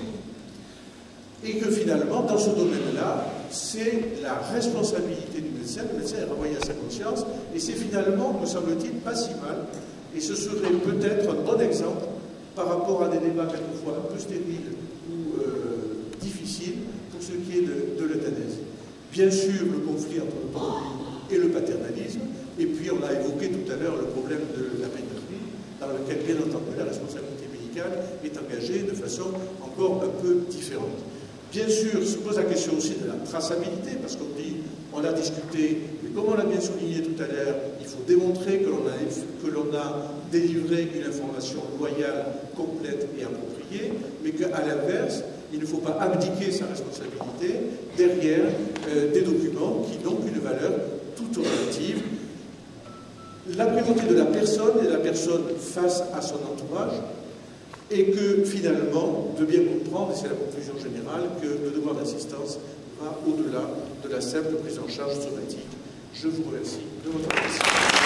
Et que finalement, dans ce domaine-là, c'est la responsabilité du médecin. Le médecin est renvoyé à sa conscience, et c'est finalement, me semble-t-il, pas si mal. Et ce serait peut-être un bon exemple par rapport à des débats quelquefois un peu stériles ou difficiles pour ce qui est de l'euthanasie. Bien sûr, le conflit entre l'autonomie et le paternalisme, et puis on a évoqué tout à l'heure le problème de la pédiatrie, dans lequel, bien entendu, la responsabilité médicale est engagée de façon encore un peu différente. Bien sûr, se pose la question aussi de la traçabilité, parce qu'on dit, on l'a discuté, mais comme on l'a bien souligné tout à l'heure, il faut démontrer que l'on a délivré une information loyale, complète et appropriée, mais qu'à l'inverse, il ne faut pas abdiquer sa responsabilité derrière des documents qui n'ont qu'une valeur toute relative. La primauté de la personne et de la personne face à son entourage, et que finalement, de bien comprendre, et c'est la conclusion générale, que le devoir d'assistance va au-delà de la simple prise en charge somatique Je vous remercie de votre attention.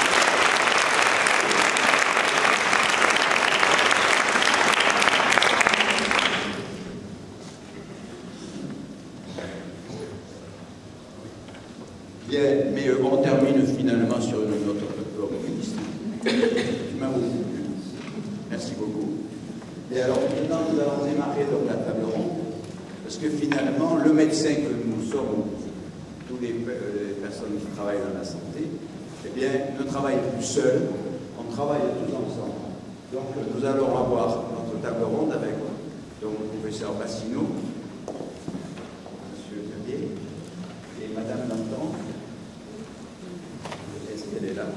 Bien, mais on termine finalement sur une note optimiste. Tu m'as beaucoup plu. Merci beaucoup. Et alors maintenant, nous allons démarrer donc la table ronde, parce que finalement, le médecin que nous sommes, tous les personnes qui travaillent dans la santé, eh bien, ne travaillent plus seuls, on travaille tous ensemble. Donc, nous allons avoir notre table ronde avec donc, le professeur Bassino, monsieur Gabier, et madame Danton. Est-ce qu'elle est là?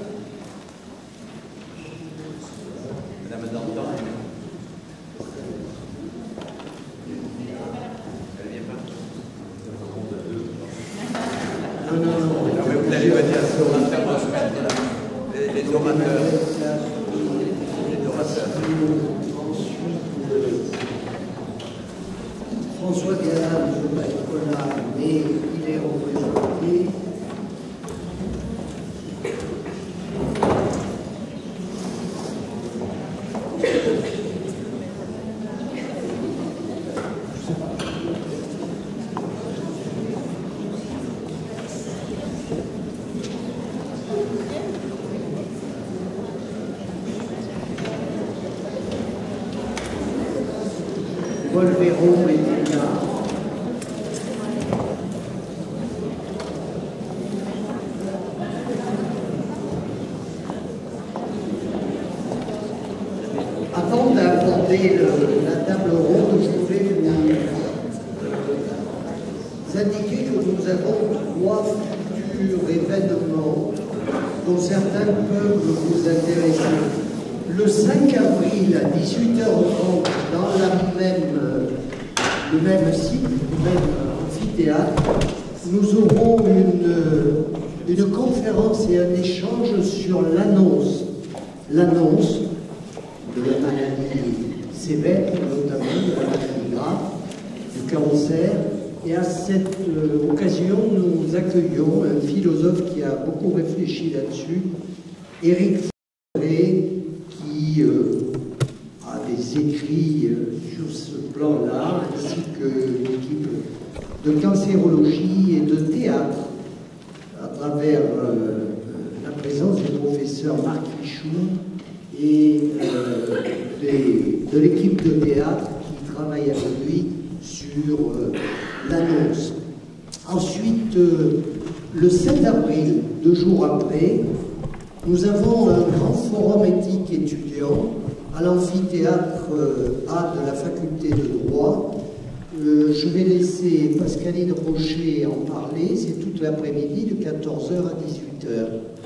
Madame Danton, elle vient pas? Non, mais vous n'allez pas dire ça, on va faire deux semaines. Les orateurs. François Gallard ne peut pas être là, mais il est représenté. Paul Véron était là. Avant d'aborder la table ronde, je voulais vous indiquer que nous avons 3 futurs événements dont certains peuvent vous intéresser. Le 5 avril à 18h30, dans le même site, le même amphithéâtre, nous aurons une conférence et un échange sur l'annonce de la maladie sévère, notamment de la maladie grave, du cancer. Et à cette occasion, nous accueillons un philosophe qui a beaucoup réfléchi là-dessus, Éric Forêt, qui a des écrits sur ce plan-là, ainsi que l'équipe de cancérologie et de théâtre, à travers la présence du professeur Marc Richoux et de l'équipe de théâtre qui travaille avec lui sur l'annonce. Ensuite, le 7 avril, 2 jours après, nous avons un grand forum éthique étudiant à l'amphithéâtre A de la faculté de droit. Je vais laisser Pascaline Rocher en parler, c'est toute l'après-midi de 14h à 18h.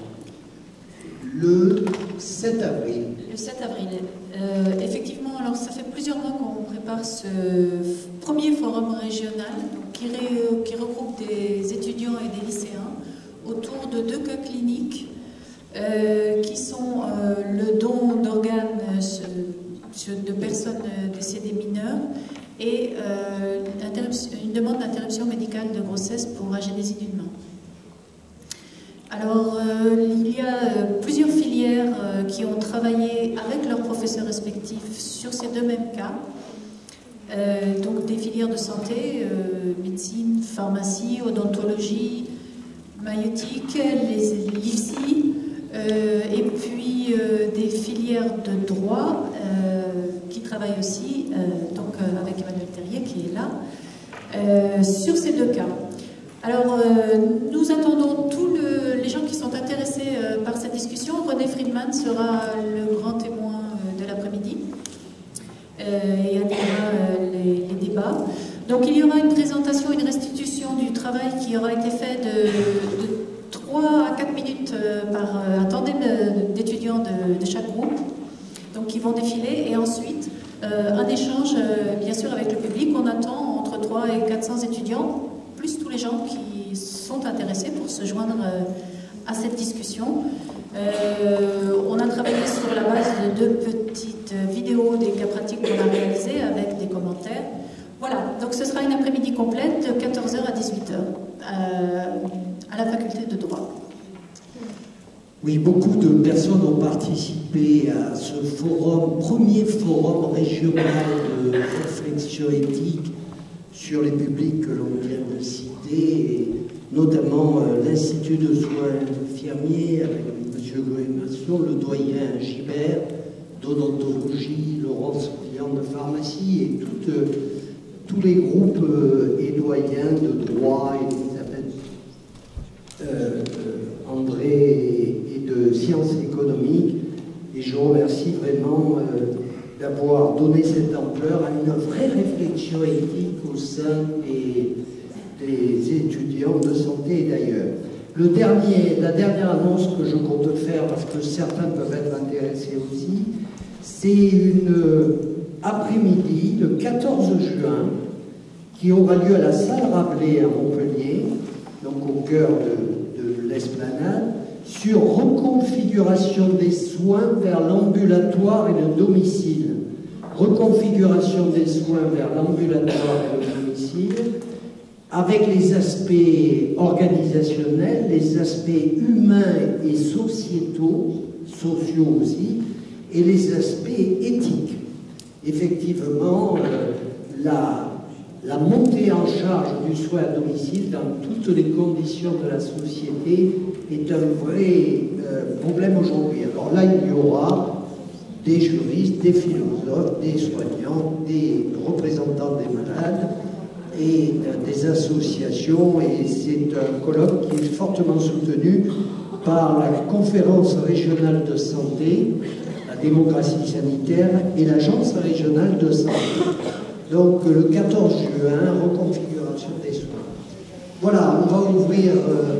Le 7 avril. Le 7 avril. Effectivement, alors ça fait plusieurs mois qu'on prépare ce premier forum régional donc, qui regroupe des étudiants et des lycéens autour de 2 cas cliniques qui sont le don d'organes de personnes décédées mineures et une demande d'interruption médicale de grossesse pour agénésie d'une main. Alors, il y a plusieurs filières qui ont travaillé avec leurs professeurs respectifs sur ces 2 mêmes cas. Donc des filières de santé, médecine, pharmacie, odontologie, maïeutique, les l'IFSI, et puis des filières de droit qui travaillent aussi, donc avec Emmanuel Terrier qui est là, sur ces 2 cas. Alors, nous attendons tous les gens qui sont intéressés par cette discussion. René Friedman sera le grand témoin de l'après-midi et animera les débats. Donc, il y aura une présentation, une restitution du travail qui aura été fait de 3 à 4 minutes par un tandem d'étudiants de chaque groupe, donc qui vont défiler, et ensuite un échange, bien sûr, avec le public. On attend entre 3 et 400 étudiants, plus tous les gens qui sont intéressés pour se joindre à cette discussion. On a travaillé sur la base de 2 petites vidéos des cas pratiques qu'on a réalisées avec des commentaires. Voilà, donc ce sera une après-midi complète de 14h à 18h à la faculté de droit. Oui, beaucoup de personnes ont participé à ce forum, premier forum régional de réflexion éthique sur les publics que l'on vient de citer, et notamment l'Institut de soins infirmiers avec M. Goëmasson, le doyen Gibert d'odontologie, Laurence Briand de pharmacie et tous les groupes et doyens de droit, Elisabeth André et de sciences économiques. Et je remercie vraiment d'avoir donné cette ampleur à une vraie réflexion éthique au sein des étudiants de santé et d'ailleurs. La dernière annonce que je compte faire, parce que certains peuvent être intéressés aussi, c'est une après-midi, le 14 juin, qui aura lieu à la salle Rabelais à Montpellier, donc au cœur de l'esplanade, sur reconfiguration des soins vers l'ambulatoire et le domicile. Reconfiguration des soins vers l'ambulatoire et le domicile, avec les aspects organisationnels, les aspects humains et sociaux aussi, et les aspects éthiques. Effectivement, la montée en charge du soin à domicile dans toutes les conditions de la société est un vrai problème aujourd'hui. Alors là, il y aura des juristes, des philosophes, des soignants, des représentants des malades et des associations, et c'est un colloque qui est fortement soutenu par la conférence régionale de santé, la démocratie sanitaire et l'agence régionale de santé. Donc le 14 juin, reconfiguration des soins. Voilà, on va ouvrir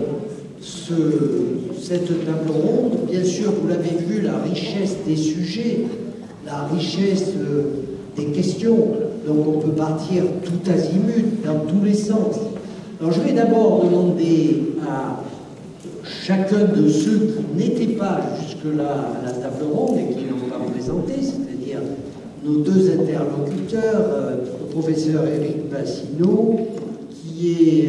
cette table ronde. Bien sûr, vous l'avez vu, la richesse des sujets, la richesse des questions. Donc on peut partir tout azimut, dans tous les sens. Alors je vais d'abord demander à chacun de ceux qui n'étaient pas jusque-là à la table ronde et qui n'ont pas présenté, c'est-à-dire nos deux interlocuteurs, le professeur Éric Bassineau, qui est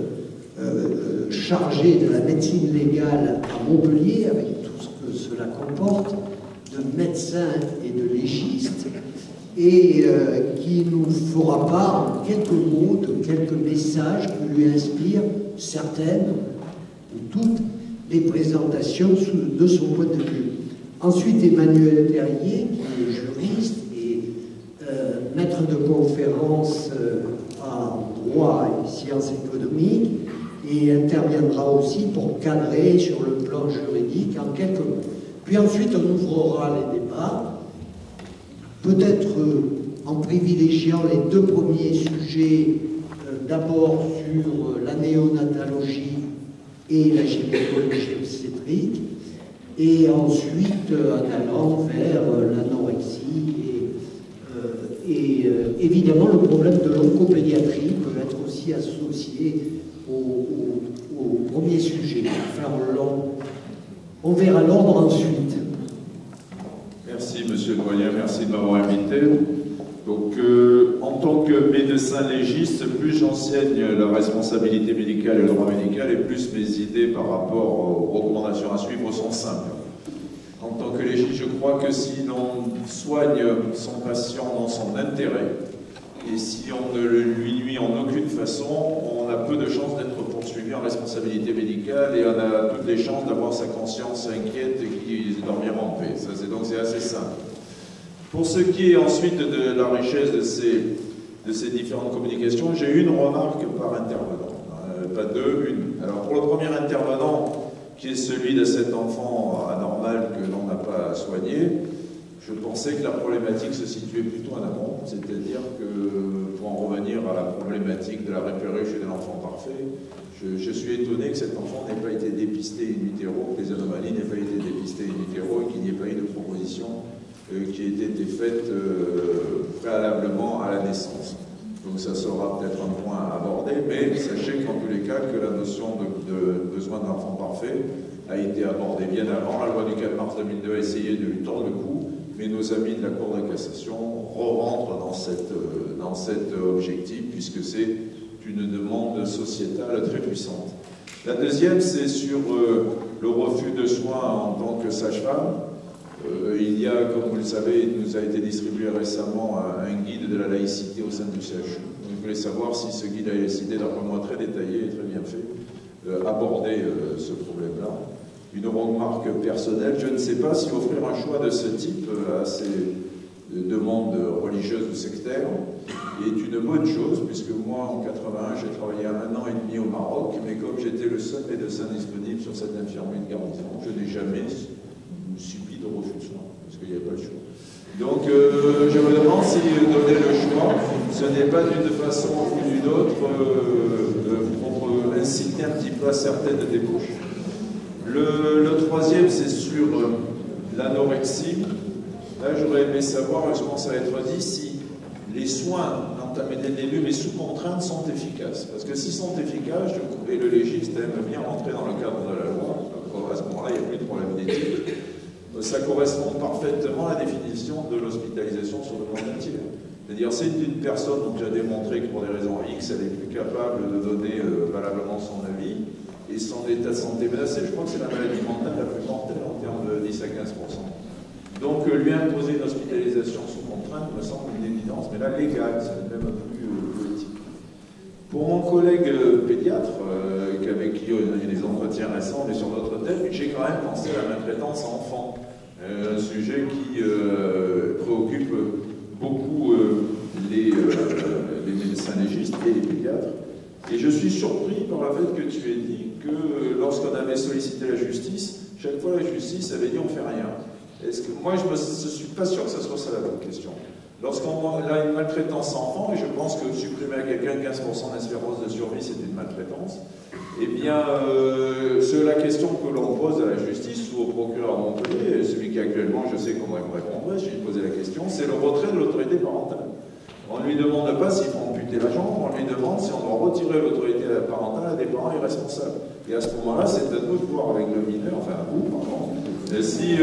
chargé de la médecine légale à Montpellier, avec tout ce que cela comporte, de médecins et de légistes, et qui nous fera part en quelques mots de quelques messages que lui inspirent certaines ou toutes les présentations de son point de vue. Ensuite, Emmanuel Terrier, qui est juriste et maître de conférence en droit et sciences économiques, et interviendra aussi pour cadrer sur le plan juridique en quelques mots. Puis ensuite, on ouvrira les débats, peut-être en privilégiant les deux premiers sujets, d'abord sur la néonatologie et la gynécologie obstétrique, et ensuite en allant vers l'anorexie et évidemment le problème de l'oncopédiatrie peut être aussi associé au premier sujet. Enfin, on verra l'ordre ensuite. Merci Monsieur le doyen, merci de m'avoir invité. Donc, en tant que médecin légiste, plus j'enseigne la responsabilité médicale et le droit médical, et plus mes idées par rapport aux recommandations à suivre sont simples. En tant que légiste, je crois que si l'on soigne son patient dans son intérêt, et si on ne lui nuit en aucune façon, on a peu de chances d'être poursuivi en responsabilité médicale, et on a toutes les chances d'avoir sa conscience inquiète et qu'il dormira en paix. Donc c'est assez simple. Pour ce qui est ensuite de la richesse de ces différentes communications, j'ai une remarque par intervenant, pas deux, une. Alors pour le premier intervenant, qui est celui de cet enfant anormal que l'on n'a pas soigné, je pensais que la problématique se situait plutôt en amont, c'est-à-dire que, pour en revenir à la problématique de la repérage chez l'enfant parfait, je suis étonné que cet enfant n'ait pas été dépisté in utero, que les anomalies n'aient pas été dépistées in utero, et qu'il n'y ait pas eu de proposition qui ait été faite préalablement à la naissance. Donc ça sera peut-être un point à aborder, mais sachez qu'en tous les cas, que la notion de besoin d'enfant parfait a été abordée bien avant. La loi du 4 mars 2002 a essayé de lui tordre le cou, mais nos amis de la Cour de cassation rentrent dans cet objectif, puisque c'est une demande sociétale très puissante. La deuxième, c'est sur le refus de soins en tant que sage-femme. Il y a, comme vous le savez, il nous a été distribué récemment un guide de la laïcité au sein du CHU. Donc, je voulais savoir si ce guide de la laïcité, d'après moi très détaillé et très bien fait, abordait ce problème-là. Une remarque personnelle, je ne sais pas si offrir un choix de ce type à ces demandes religieuses ou sectaires est une bonne chose, puisque moi, en 81, j'ai travaillé 1 an et demi au Maroc, mais comme j'étais le seul médecin disponible sur cette infirmerie de garnison, je n'ai jamais subi de refus de soins, parce qu'il n'y avait pas le choix. Donc, je me demande si donner le choix, ce n'est pas d'une façon ou d'une autre pour inciter un petit peu à certaines débauches. Le troisième, c'est sur l'anorexie. Là, j'aurais aimé savoir, je pense à être dit, si les soins entamés dès le début, mais sous contrainte, sont efficaces. Parce que s'ils sont efficaces, et le légiste aime bien rentrer dans le cadre de la loi, à ce moment-là, il n'y a plus de problème d'éthique, ça correspond parfaitement à la définition de l'hospitalisation sur le monde entier. C'est-à-dire, c'est une personne dont j'ai démontré que pour des raisons X, elle est plus capable de donner valablement son avis, et son état de santé menacé, je crois que c'est la maladie mentale la plus mortelle en termes de 10 à 15%. Donc lui imposer une hospitalisation sous contrainte me semble une évidence, mais là légale, c'est même plus politique. Pour mon collègue pédiatre, avec qui il y a des entretiens récents, mais sur notre thème, j'ai quand même pensé à la maltraitance enfant, un sujet qui préoccupe beaucoup les médecins légistes et les pédiatres. Et je suis surpris par le fait que tu aies dit que lorsqu'on avait sollicité la justice, chaque fois la justice avait dit on ne fait rien. Moi, je ne suis pas sûr que ce soit ça la bonne question. Lorsqu'on a une maltraitance enfant, et je pense que supprimer à quelqu'un 15% d'espérance de survie, c'est une maltraitance, eh bien, c'est la question que l'on pose à la justice ou au procureur de Montpellier, celui qui actuellement, je sais comment il me répondrait, je lui ai posé la question, c'est le retrait de l'autorité parentale. On ne lui demande pas s'il faut amputer la jambe, on lui demande si on doit retirer l'autorité parentale à des parents irresponsables. Et à ce moment-là, c'est à nous de voir avec le mineur, enfin à vous, pardon, si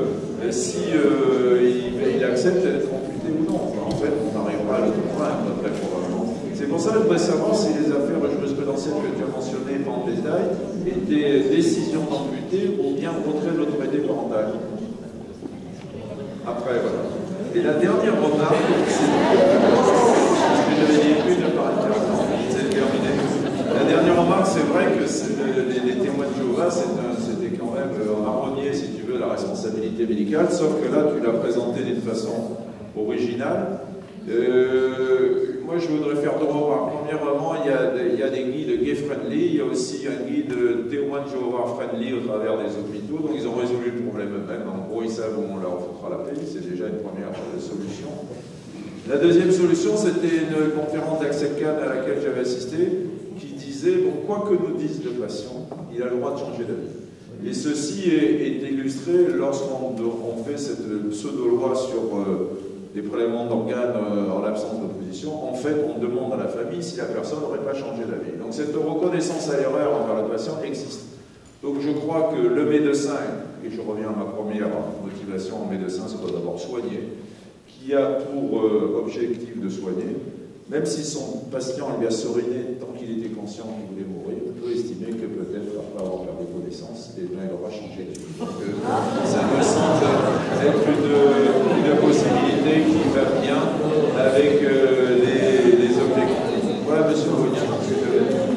il accepte d'être amputé ou non. Enfin, en fait, on n'arrivera à le convaincre très probablement. C'est pour ça que je voudrais savoir si les affaires jurisprudentielles que tu as mentionnées en détail étaient décisions d'amputer ou bien retrait de l'autorité parentale. Après, voilà. Et la dernière remarque, c'est que j'avais dit une par intervenant, c'est terminé. La dernière remarque, c'est vrai que les témoins de Jéhovah, c'était quand même marronnier, si tu veux, la responsabilité médicale, sauf que là, tu l'as présenté d'une façon originale. Moi, je voudrais faire deux remarques. Premièrement, il y a des guides gay-friendly, il y a aussi un guide témoin de Jéhovah friendly au travers des hôpitaux, donc ils ont résolu le problème eux-mêmes. En gros, ils savent où on leur foutra la paix, c'est déjà une première solution. La deuxième solution, c'était une conférence d'Axel Kahn à laquelle j'avais assisté, qui disait, bon, quoi que nous dise le patient, il a le droit de changer d'avis. Et ceci est illustré lorsqu'on fait cette pseudo-loi sur des prélèvements d'organes en l'absence d'opposition. En fait, on demande à la famille si la personne n'aurait pas changé d'avis. Donc cette reconnaissance à l'erreur envers le patient existe. Donc je crois que le médecin, et je reviens à ma première motivation en médecin, c'est d'abord soigner, qui a pour objectif de soigner, même si son patient lui a seriné tant qu'il était conscient qu'il voulait mourir, on peut estimer que peut-être après avoir perdu connaissance, eh bien, il aura changé de vie. Donc ça me semble être une possibilité qui va bien avec les objectifs. Voilà, monsieur Bognan, ce que je vais dire.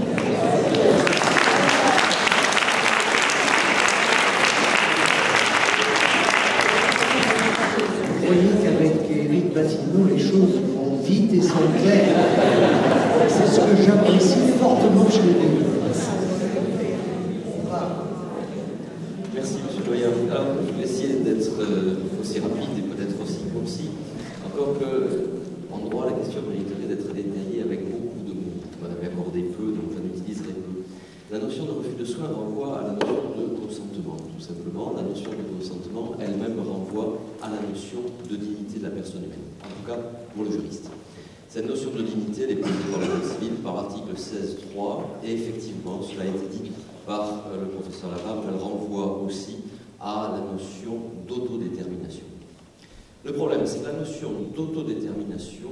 Vous voyez qu'avec Éric Bassino, les choses vont vite et sont claires. C'est ce que j'apprécie fortement chez les députés. Merci, monsieur le doyen. Alors, je vais essayer d'être aussi rapide et peut-être aussi concis. Encore qu'en droit, la question mériterait d'être détaillée avec beaucoup de mots. On avait accordé peu, donc j'en utiliserai peu. La notion de refus de soins renvoie à la notion de consentement, tout simplement. La notion de consentement elle-même renvoie à la notion de dignité de la personne humaine, en tout cas pour le juriste. Cette notion de dignité, elle est posée par le Code civil par article 16.3, et effectivement, cela a été dit par le professeur Labarre, elle renvoie aussi à la notion d'autodétermination. Le problème, c'est que la notion d'autodétermination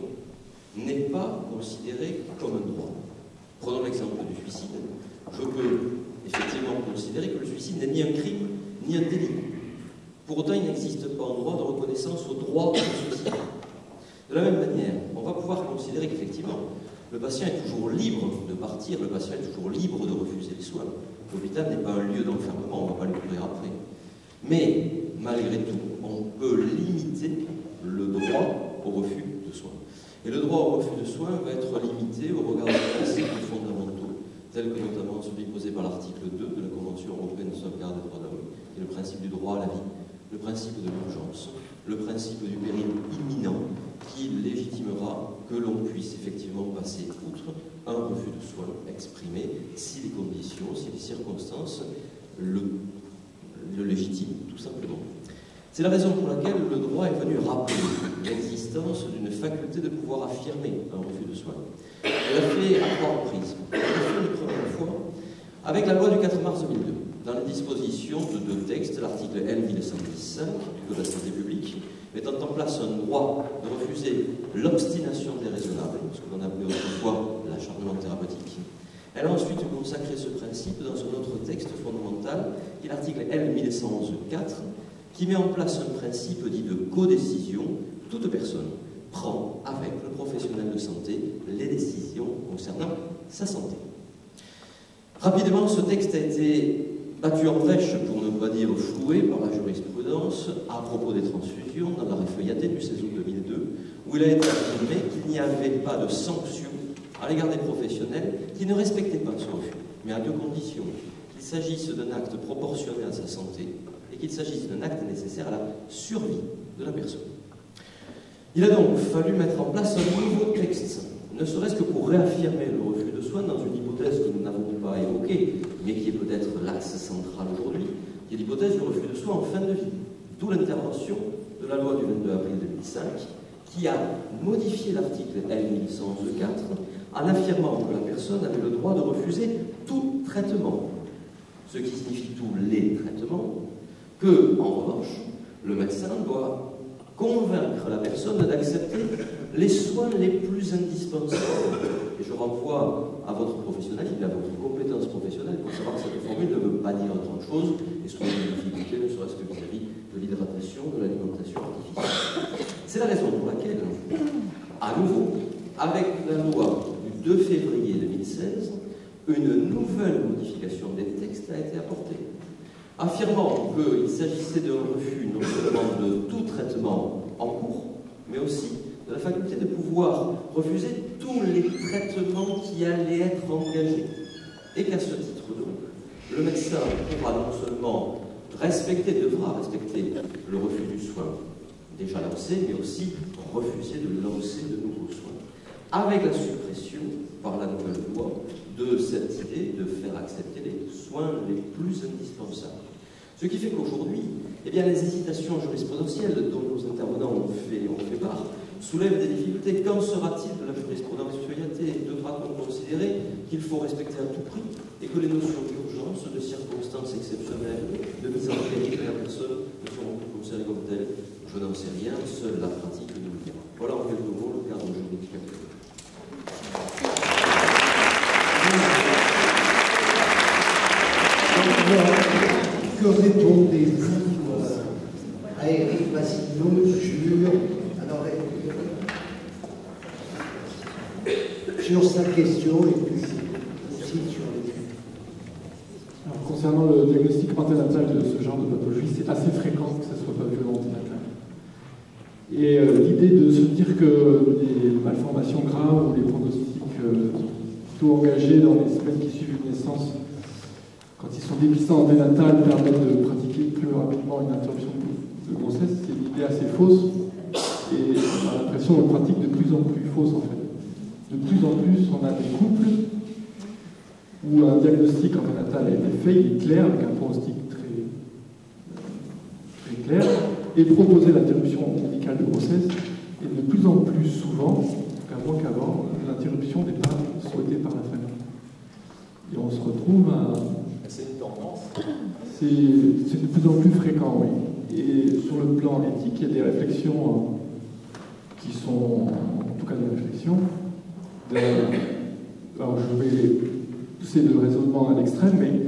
n'est pas considérée comme un droit. Prenons l'exemple du suicide. Je peux effectivement considérer que le suicide n'est ni un crime, ni un délit. Pour autant, il n'existe pas un droit de reconnaissance au droit au suicide. De la même manière, on va pouvoir considérer qu'effectivement, le patient est toujours libre de partir, le patient est toujours libre de refuser les soins. L'hôpital n'est pas un lieu d'enfermement, on ne va pas lui courir après. Mais, malgré tout, on peut limiter le droit au refus de soins. Et le droit au refus de soins va être limité au regard des principes fondamentaux, tels que notamment celui posé par l'article 2 de la Convention européenne de sauvegarde des droits de l'homme, et le principe du droit à la vie, le principe de l'urgence, le principe du péril imminent, qui légitimera que l'on puisse effectivement passer outre un refus de soins exprimé si les conditions, si les circonstances le légitiment, tout simplement. C'est la raison pour laquelle le droit est venu rappeler l'existence d'une faculté de pouvoir affirmer un refus de soins. Elle a fait à 3 reprises. Elle a fait une première fois avec la loi du 4 mars 2002, dans les dispositions de 2 textes, l'article L. 1115 du Code de la santé publique, mettant en place un droit de refuser l'obstination déraisonnable, ce que l'on appelait autrefois l'acharnement thérapeutique. Elle a ensuite consacré ce principe dans un autre texte fondamental, qui est l'article L. 1111-4, qui met en place un principe dit de codécision. Toute personne prend avec le professionnel de santé les décisions concernant sa santé. Rapidement, ce texte a été battu en brèche, pour ne pas dire floué, par la jurisprudence à propos des transfusions dans l'arrêt feuillaté du 16 août 2002, où il a été affirmé qu'il n'y avait pas de sanction à l'égard des professionnels qui ne respectaient pas ce refus, mais à 2 conditions: qu'il s'agisse d'un acte proportionné à sa santé et qu'il s'agisse d'un acte nécessaire à la survie de la personne. Il a donc fallu mettre en place un nouveau texte, ne serait-ce que pour réaffirmer le refus de soins dans une hypothèse que nous n'avons pas évoquée, mais qui est peut-être l'axe central aujourd'hui, qui est l'hypothèse du refus de soins en fin de vie. D'où l'intervention de la loi du 22 avril 2005, qui a modifié l'article L. 1111-4 en affirmant que la personne avait le droit de refuser tout traitement, ce qui signifie tous les traitements, que, en revanche, le médecin doit convaincre la personne d'accepter les soins les plus indispensables. Et je renvoie à votre professionnalisme, à votre compétence professionnelle pour savoir que cette formule ne veut pas dire autre chose et souvent une difficulté, ne serait-ce que vis-à-vis de l'hydratation, de l'alimentation artificielle. C'est la raison pour laquelle, à nouveau, avec la loi du 2 février 2016, une nouvelle modification des textes a été apportée, affirmant qu'il s'agissait d'un refus non seulement de tout traitement en cours, mais aussi de la faculté de pouvoir refuser tous les traitements qui allaient être engagés. Et qu'à ce titre donc, le médecin pourra non seulement devra respecter le refus du soin déjà lancé, mais aussi refuser de lancer de nouveaux soins. Avec la suppression, par la nouvelle loi, de cette idée de faire accepter les soins les plus indispensables. Ce qui fait qu'aujourd'hui, eh bien, les hésitations jurisprudentielles dont nos intervenants ont fait part soulèvent des difficultés. Qu'en sera-t-il de la jurisprudence feuillatée? Devra-t-on considérer qu'il faut respecter à tout prix et que les notions d'urgence, de circonstances exceptionnelles, de mise en péril de la personne ne seront plus considérées comme telles? Je n'en sais rien, seule la pratique nous le dira. Voilà en quelques mots le cadre juridique actuel. Que répondez-vous à Eric Massillot sur sa question et puis aussi sur les... Alors, concernant le diagnostic anténatal de ce genre de pathologie, c'est assez fréquent que ça ne soit pas vu en anténatal. Et l'idée de se dire que les malformations graves ou les pronostics plutôt engagés dans les semaines qui suivent une naissance, quand ils sont dépistés en anténatal, permettent de pratiquer plus rapidement une interruption de grossesse, c'est une idée assez fausse. Et on a l'impression qu'on pratique de plus en plus fausse en fait. De plus en plus, on a des couples où un diagnostic anténatal a été fait, il est clair, avec un pronostic très clair, et proposer l'interruption médicale de grossesse. Et de plus en plus souvent, en tout cas moins qu'avant, l'interruption n'est pas souhaitée par la famille. Et on se retrouve à... C'est une tendance. C'est de plus en plus fréquent, oui. Et sur le plan éthique, il y a des réflexions qui sont, en tout cas des réflexions. Alors je vais pousser le raisonnement à l'extrême, mais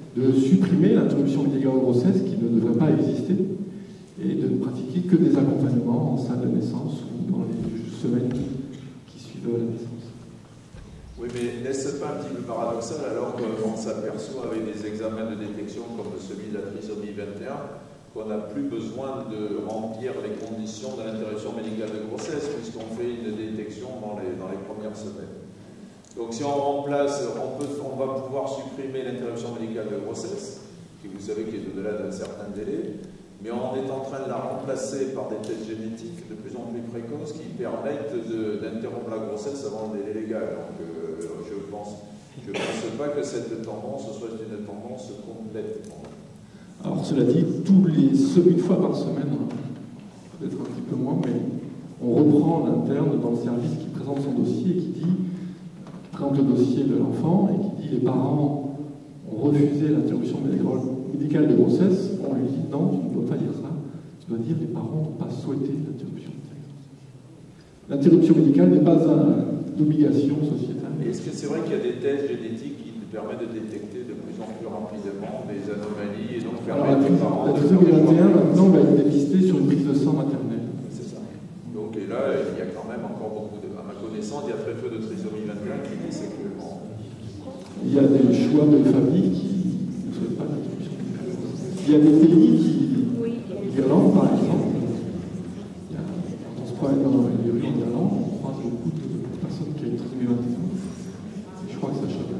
de supprimer l'interruption médicale de grossesse qui ne devrait pas exister et de ne pratiquer que des accompagnements en salle de naissance ou dans les semaines qui suivent la naissance. Oui, mais n'est-ce pas un petit peu paradoxal alors qu'on s'aperçoit avec des examens de détection comme celui de la trisomie 21 qu'on n'a plus besoin de remplir les conditions de l'interruption médicale de grossesse puisqu'on fait une détection dans les premières semaines. Donc si on remplace, on va pouvoir supprimer l'interruption médicale de grossesse, qui vous savez qui est au-delà d'un certain délai, mais on est en train de la remplacer par des tests génétiques de plus en plus précoces qui permettent d'interrompre la grossesse avant le délai légal. Donc je pense pas que cette tendance soit une tendance complète. Alors cela dit, une fois par semaine, peut-être un petit peu moins, mais on reprend l'interne dans le service qui présente son dossier et qui présente le dossier de l'enfant et qui dit les parents ont refusé l'interruption médicale de grossesse. On lui dit non, tu ne dois pas dire ça, tu dois dire les parents n'ont pas souhaité l'interruption médicale. L'interruption médicale n'est pas une obligation sociétale. Est-ce que c'est vrai qu'il y a des tests génétiques qui permettent de détecter de plus en plus rapidement des anomalies et donc permettre aux parents de faire des choix? Maintenant, on va être dépisté sur une prise de sang maternelle. C'est ça. Donc et là, il y a quand même encore beaucoup à ma connaissance, il y a très peu de trisomie 21 qui naissent actuellement. Il y a des choix de famille qui ne souhaitent pas l'interruption médicale. Il y a des pays qui, l'Irlande par exemple, quand on se promène dans les rues en Irlande, on croise beaucoup de personnes qui ont une trisomie 21. Je crois que ça choque.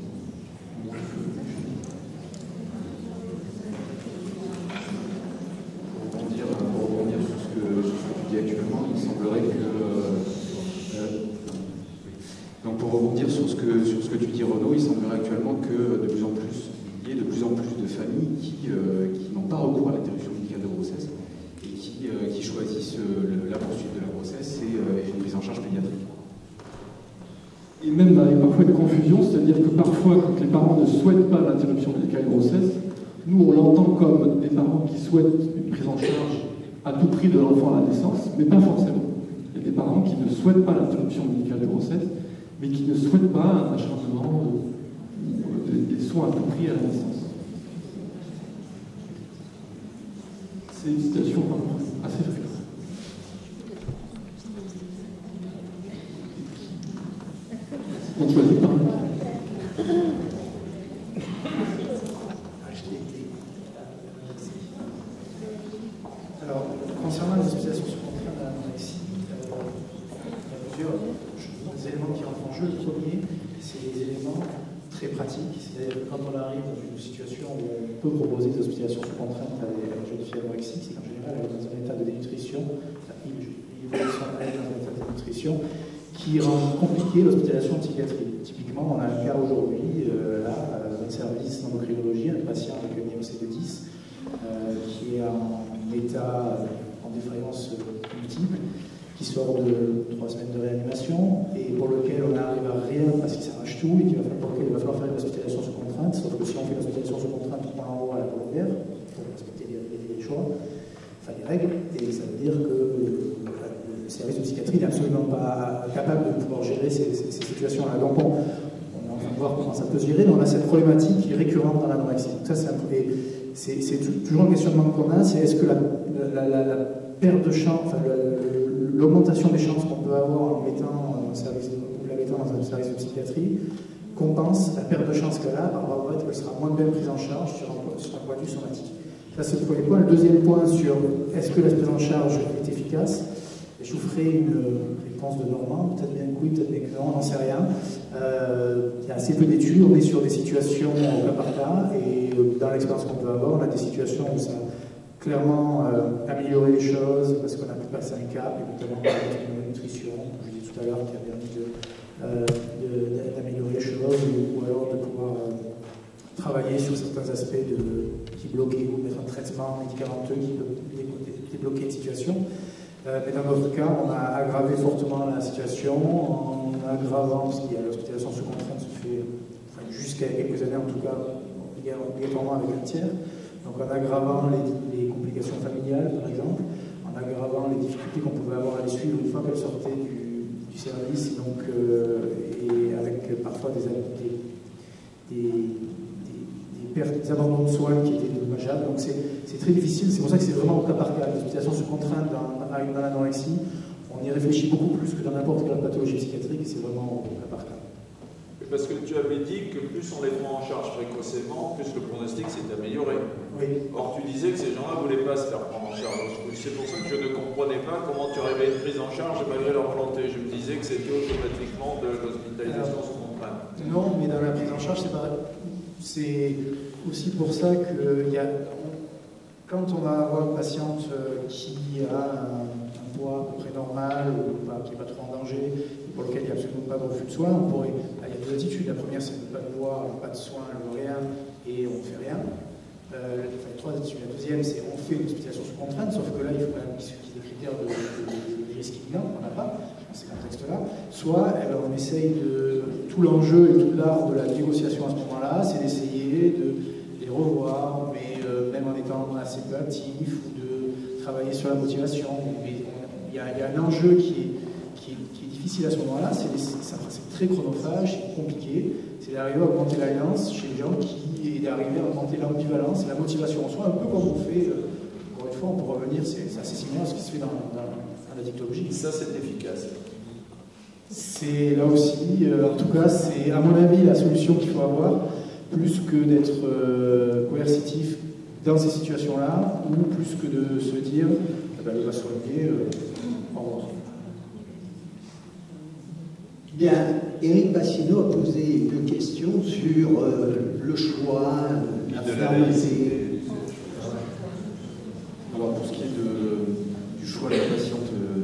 Pour rebondir sur ce que tu dis actuellement, il semblerait que... donc pour rebondir sur ce que tu dis, Renaud, il semblerait actuellement que il y ait de plus en plus de familles qui n'ont pas recours à l'interruption médicale de grossesse et qui choisissent la poursuite de la grossesse et une prise en charge pédiatrique. Et même avec parfois une confusion, c'est-à-dire que parfois, quand les parents ne souhaitent pas l'interruption médicale de grossesse, nous on l'entend comme des parents qui souhaitent une prise en charge à tout prix de l'enfant à la naissance, mais pas forcément. Il y a des parents qui ne souhaitent pas l'interruption médicale de grossesse, mais qui ne souhaitent pas un acharnement des soins à tout prix à la naissance. C'est une situation assez fréquente. On choisit pas. Alors, concernant les hospitalisations sous contrainte à l'anorexie, il y a plusieurs éléments qui rentrent en jeu. Le premier, c'est les éléments très pratiques. C'est-à-dire que quand on arrive dans une situation où on peut proposer des hospitalisations sous contrainte à des jeunes filles anorexiques, c'est qu'en général, elle est dans un état de dénutrition, qui rend compliqué l'hospitalisation en psychiatrie. Typiquement, on a un cas aujourd'hui, dans le service d'endocrinologie, un patient avec une IMC de 10, qui est en état, en défaillance multiple, qui sort de 3 semaines de réanimation, et pour lequel on n'arrive à rien parce qu'il s'arrache tout, et pour lequel il va falloir faire une hospitalisation sous contrainte, sauf que si on fait une hospitalisation sous contrainte, on l'envoie à la volontaire, pour respecter les choix, enfin les règles, et ça veut dire que le service de psychiatrie n'est absolument pas capable de pouvoir gérer ces situations-là. Donc on est en train de voir comment ça peut se gérer, mais on a cette problématique qui est récurrente dans l'anorexie. Donc ça, c'est toujours un questionnement qu'on a, c'est est-ce que la perte de chance, enfin, l'augmentation des chances qu'on peut avoir en mettant la mettant dans un service de psychiatrie compense la perte de chance qu'elle a par rapport au fait qu'elle sera moins bien prise en charge sur un point de vue somatique. Ça, c'est le premier point. Le deuxième point sur est-ce que la prise en charge est efficace? Et je vous ferai une réponse de Normand, peut-être bien que oui, peut-être bien que non, on n'en sait rien. Il y a assez peu d'études, on est sur des situations au cas par cas, et dans l'expérience qu'on peut avoir, on a des situations où ça a clairement amélioré les choses, parce qu'on a pu passer un cap, et notamment avec une nutrition, comme je disais tout à l'heure, qui a permis d'améliorer les choses, ou alors de pouvoir travailler sur certains aspects qui bloquaient, ou mettre un traitement médicamenteux qui peut débloquer une situation. Mais dans notre cas, on a aggravé fortement la situation en aggravant, parce qu'il y a l'hospitalisation sous contrainte se fait jusqu'à quelques années en tout cas, obligatoirement avec un tiers. Donc en aggravant les complications familiales par exemple, en aggravant les difficultés qu'on pouvait avoir à les suivre une fois qu'elles sortaient du service, donc, et avec parfois des des abandons de soins qui étaient dommageables. Donc c'est très difficile, c'est pour ça que c'est vraiment au cas par cas. L'hospitalisation sous contrainte dans l'anorexie, on y réfléchit beaucoup plus que dans n'importe quelle pathologie psychiatrique, et c'est vraiment au cas par cas. Parce que tu avais dit que plus on les prend en charge précocement, plus le pronostic s'est amélioré. Oui. Or, tu disais que ces gens-là ne voulaient pas se faire prendre en charge. C'est pour ça que je ne comprenais pas comment tu arrivais à une prise en charge malgré leur volonté. Je me disais que c'était automatiquement de l'hospitalisation sous contrainte. Non, mais dans la prise en charge, c'est pareil. C'est aussi pour ça que quand on va avoir une patiente qui a un poids à peu près normal, ou qui n'est pas trop en danger, pour lequel il n'y a absolument pas de refus de soins, il y a deux attitudes. La première, c'est de ne pas de poids, pas de soins, rien, et on ne fait rien. Il y a trois attitudes. La deuxième, c'est on fait une hospitalisation sous contrainte, sauf que là, il faut quand même qu'il y ait des critères de risque imminent qu'on n'a pas dans ces contextes-là. Soit, on essaye tout l'enjeu et tout l'art de la négociation à ce moment-là, c'est d'essayer de les revoir, mais même en étant assez peu actif, ou de travailler sur la motivation. Il y a un enjeu qui est difficile à ce moment-là, c'est très chronophage, c'est compliqué, c'est d'arriver à augmenter l'alliance chez les gens et d'arriver à augmenter l'ambivalence et la motivation en soi, un peu comme on fait, encore une fois, on peut revenir, c'est assez similaire à ce qui se fait dans la dictologie. Ça, c'est efficace. C'est là aussi, en tout cas, c'est à mon avis la solution qu'il faut avoir, plus que d'être coercitif dans ces situations-là, ou plus que de se dire, il va soigner, au revoir. Bien, Éric Bassino a posé une question sur le choix, la pharmacie. Alors pour ce qui est du choix de la patiente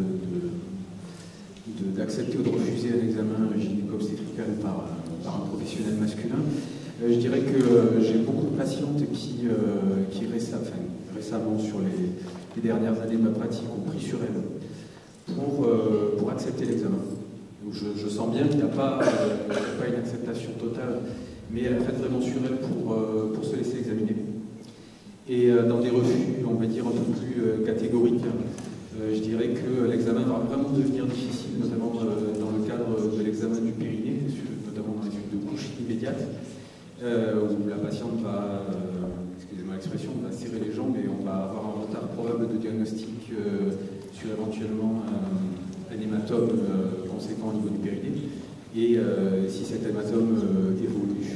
d'accepter ou de refuser un examen gynéco-obstétrical par un professionnel masculin, je dirais que j'ai beaucoup de patientes qui récemment, sur les dernières années de ma pratique, ont pris sur elles pour accepter l'examen. Je sens bien qu'il n'y a pas une acceptation totale, mais elles prennent vraiment sur elles pour se laisser examiner. Et dans des refus, on va dire, un peu plus catégoriques, je dirais que l'examen va vraiment devenir difficile, notamment dans le cadre de l'examen du périnée, notamment dans les études de couche immédiate, où la patiente va, excusez-moi l'expression, va serrer les jambes et on va avoir un retard probable de diagnostic sur éventuellement un hématome conséquent au niveau du périnée. Et si cet hématome évolue,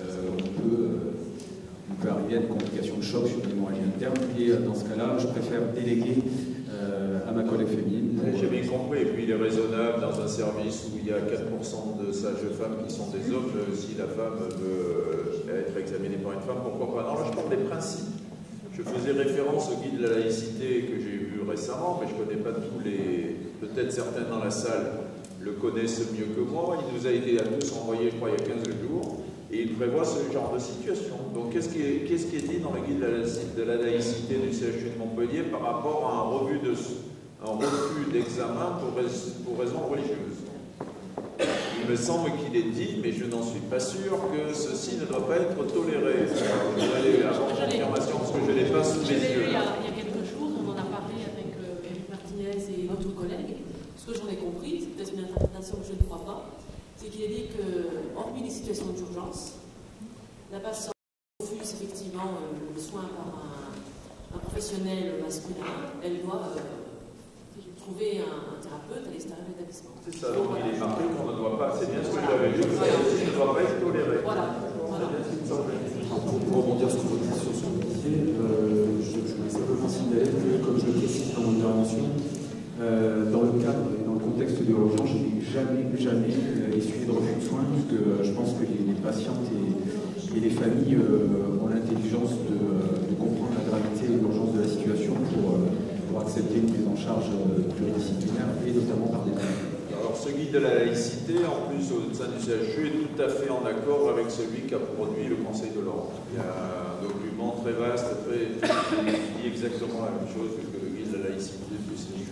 on peut arriver à une complication de choc sur l'hémorragie interne. Et dans ce cas-là, je préfère déléguer à ma collègue féminine. J'ai bien compris. Et puis il est raisonnable dans un service où il y a 4% de sages-femmes qui sont des hommes, si la femme veut être examinée par une femme, pourquoi pas? Non, là je parle des principes. Je faisais référence au guide de la laïcité que j'ai vu récemment, mais je ne connais pas tous les... Peut-être certains dans la salle le connaissent mieux que moi. Il nous a été à tous envoyé, je crois, il y a 15 jours, et il prévoit ce genre de situation. Donc qu'est-ce qui est dit dans le guide de la laïcité du CHU de Montpellier par rapport à un refus d'examen pour raison religieuse? Il me semble qu'il est dit, mais je n'en suis pas sûr, que ceci ne doit pas être toléré. Je vais aller avoir confirmation parce que je ne l'ai pas sous les yeux. Il y a quelques jours, on en a parlé avec Éric Martinez et votre collègue. Ce que j'en ai compris, c'est peut-être une interprétation que je ne crois pas, c'est qu'il est dit que, hormis les situations d'urgence, la patiente refuse effectivement le soin par un professionnel masculin, elle doit trouver un thérapeute à l'extérieur de l'établissement. C'est ça, donc il est marqué qu'on ne doit pas, c'est bien ce que j'avais vu, ceci ne doit pas être toléré. Voilà. Pour rebondir sur votre question sur le métier, je voulais simplement signaler que, comme je le précise dans mon intervention, dans le cadre et dans le contexte de l'urgence, je n'ai jamais essuyé de refus de soins, puisque je pense que les patientes et les familles ont l'intelligence de comprendre la gravité et l'urgence de la situation pour accepter une prise en charge pluridisciplinaire et notamment par des familles. Alors ce guide de la laïcité, en plus au sein du CHU, est tout à fait en accord avec celui qu'a produit le Conseil de l'Ordre. Il y a un document très vaste, qui dit exactement la même chose que le guide de la laïcité du CHU.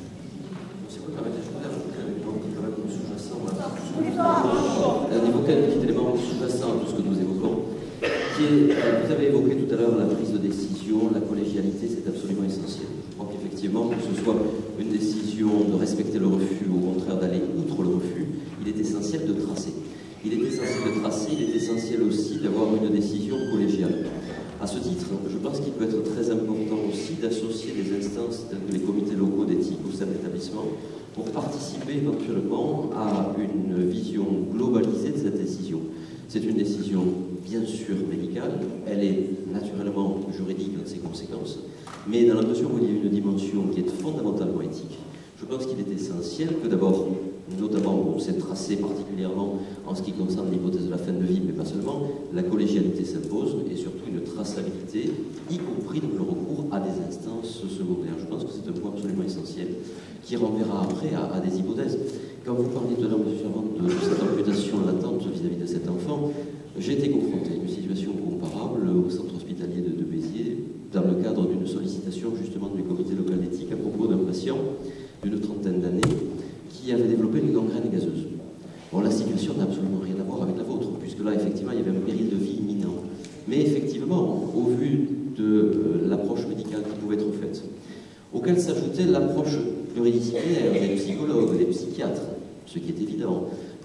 On évoquait un petit élément sous-jacent à tout ce que nous évoquons, qui est, vous avez évoqué tout à l'heure la prise de décision, la collégialité, c'est absolument essentiel. Je crois qu'effectivement, que ce soit une décision de respecter le refus ou au contraire d'aller outre le refus, il est essentiel de tracer. Il est essentiel de tracer, il est essentiel aussi d'avoir une décision collégiale. À ce titre, je pense qu'il peut être très important aussi d'associer des instances telles que les comités locaux d'éthique au sein de l'établissement pour participer éventuellement à une vision globalisée de cette décision. C'est une décision bien sûr médicale, elle est naturellement juridique dans ses conséquences, mais dans la mesure où il y a une dimension qui est fondamentalement éthique, je pense qu'il est essentiel que d'abord, notamment on s'est tracé particulièrement en ce qui concerne l'hypothèse de la fin de vie, mais pas seulement, la collégialité s'impose et surtout une traçabilité, y compris dans le recours à des instances secondaires. Je pense que c'est un point absolument essentiel qui renverra après à des hypothèses. Quand vous parliez tout à l'heure, M. Ferrand, de cette amputation latente vis-à-vis de cet enfant, j'ai été confronté à une situation comparable au centre hospitalier de Béziers, dans le cadre d'une sollicitation justement du comité local d'éthique à propos d'un patient d'une trentaine d'années qui avait développé une gangrène gazeuse. Bon, la situation n'a absolument rien à voir avec la vôtre, puisque là, effectivement, il y avait un péril de vie imminent. Mais effectivement, au vu de l'approche médicale qui pouvait être faite, auquel s'ajoutait l'approche pluridisciplinaire des psychologues, des psychiatres, ce qui est évident,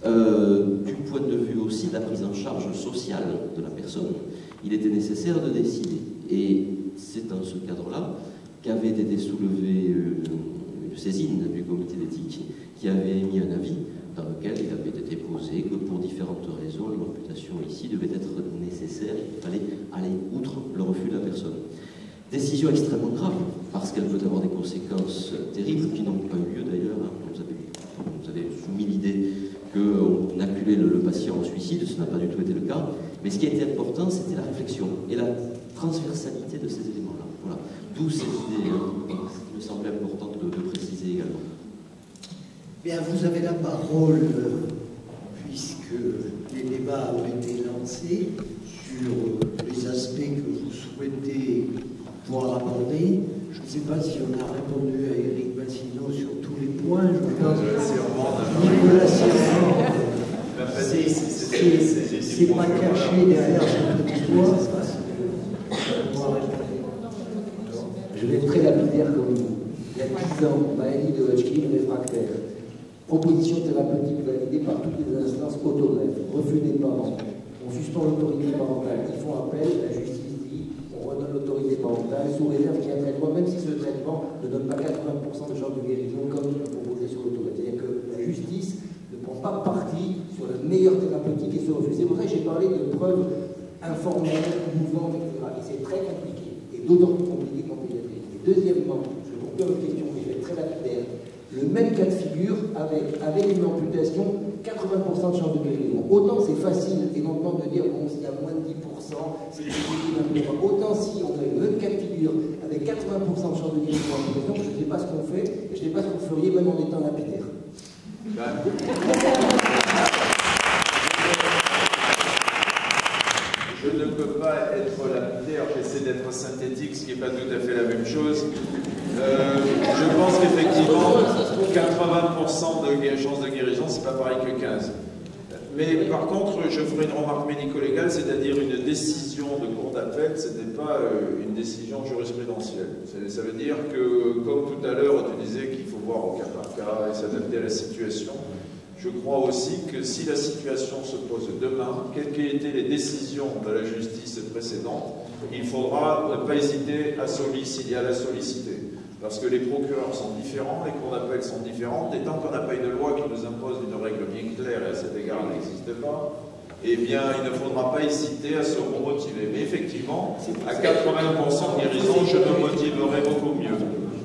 du point de vue aussi de la prise en charge sociale de la personne, il était nécessaire de décider. Et c'est dans ce cadre-là qu'avait été soulevée une saisine du comité d'éthique qui avait émis un avis dans lequel il avait été posé que pour différentes raisons, l'amputation ici devait être nécessaire, il fallait aller outre le refus de la personne. Décision extrêmement grave, parce qu'elle peut avoir des conséquences terribles qui n'ont pas eu lieu d'ailleurs. Vous avez soumis l'idée qu'on acculait le patient au suicide, ce n'a pas du tout été le cas. Mais ce qui a été important, c'était la réflexion et la transversalité de ces éléments-là. Voilà. D'où cette idée qui me semblait importante de préciser également. Bien, vous avez la parole, puisque les débats ont été lancés sur les aspects que vous souhaitez pouvoir aborder. Je ne sais pas si on a répondu à Éric Bassino sur tous les points. Je pense que Nicolas Sirman, c'est pas caché derrière ce petit doigt. Je vais être très lapidaire comme vous. Il y a 10 ans, maladie de Hodgkin réfractaire. Proposition thérapeutique validée par toutes les instances autogreffes. Refus des parents. On suspend l'autorité parentale. Ils font appel, la justice dit, on redonne l'autorité parentale sous réserve qu'il y a un traitement, même si ce traitement ne donne pas 80% de chance de guérison comme proposé sur l'autorité. C'est-à-dire que la justice ne prend pas parti sur la meilleure thérapeutique et se refuse. C'est pour ça que j'ai parlé de preuves informelles, mouvantes, etc. Et c'est très compliqué. Et d'autant plus compliqué qu'en pédiatrie. Et deuxièmement, je vous pose une question qui est très lapidaire. Le même cas de figure avec une amputation, 80% de chance de guérison. Autant c'est facile éventuellement de dire, bon, s'il y a moins de 10%, c'est difficile. Autant si on a le même cas de figure avec 80% de chance de guérison en amputation, je ne sais pas ce qu'on fait, et je ne sais pas ce que vous feriez même en étant lapidaire. Je ne peux pas être lapidaire, j'essaie d'être synthétique, ce qui n'est pas tout à fait la même chose. Je pense qu'effectivement, 80% de chances de guérison, c'est pas pareil que 15%. Mais par contre, je ferai une remarque médico-légale, c'est-à-dire une décision de cour d'appel, ce n'est pas une décision jurisprudentielle. Ça veut dire que, comme tout à l'heure, tu disais qu'il faut voir au cas par cas et s'adapter à la situation. Je crois aussi que si la situation se pose demain, quelles qu'aient été les décisions de la justice précédente, il faudra ne pas hésiter à s'il y a la solliciter. Parce que les procureurs sont différents, les cours d'appel sont différentes, et tant qu'on n'a pas une loi qui nous impose une règle bien claire, et à cet égard elle n'existe pas, eh bien il ne faudra pas hésiter à se remotiver. Mais effectivement, à 80% de guérison, je me motiverai beaucoup mieux.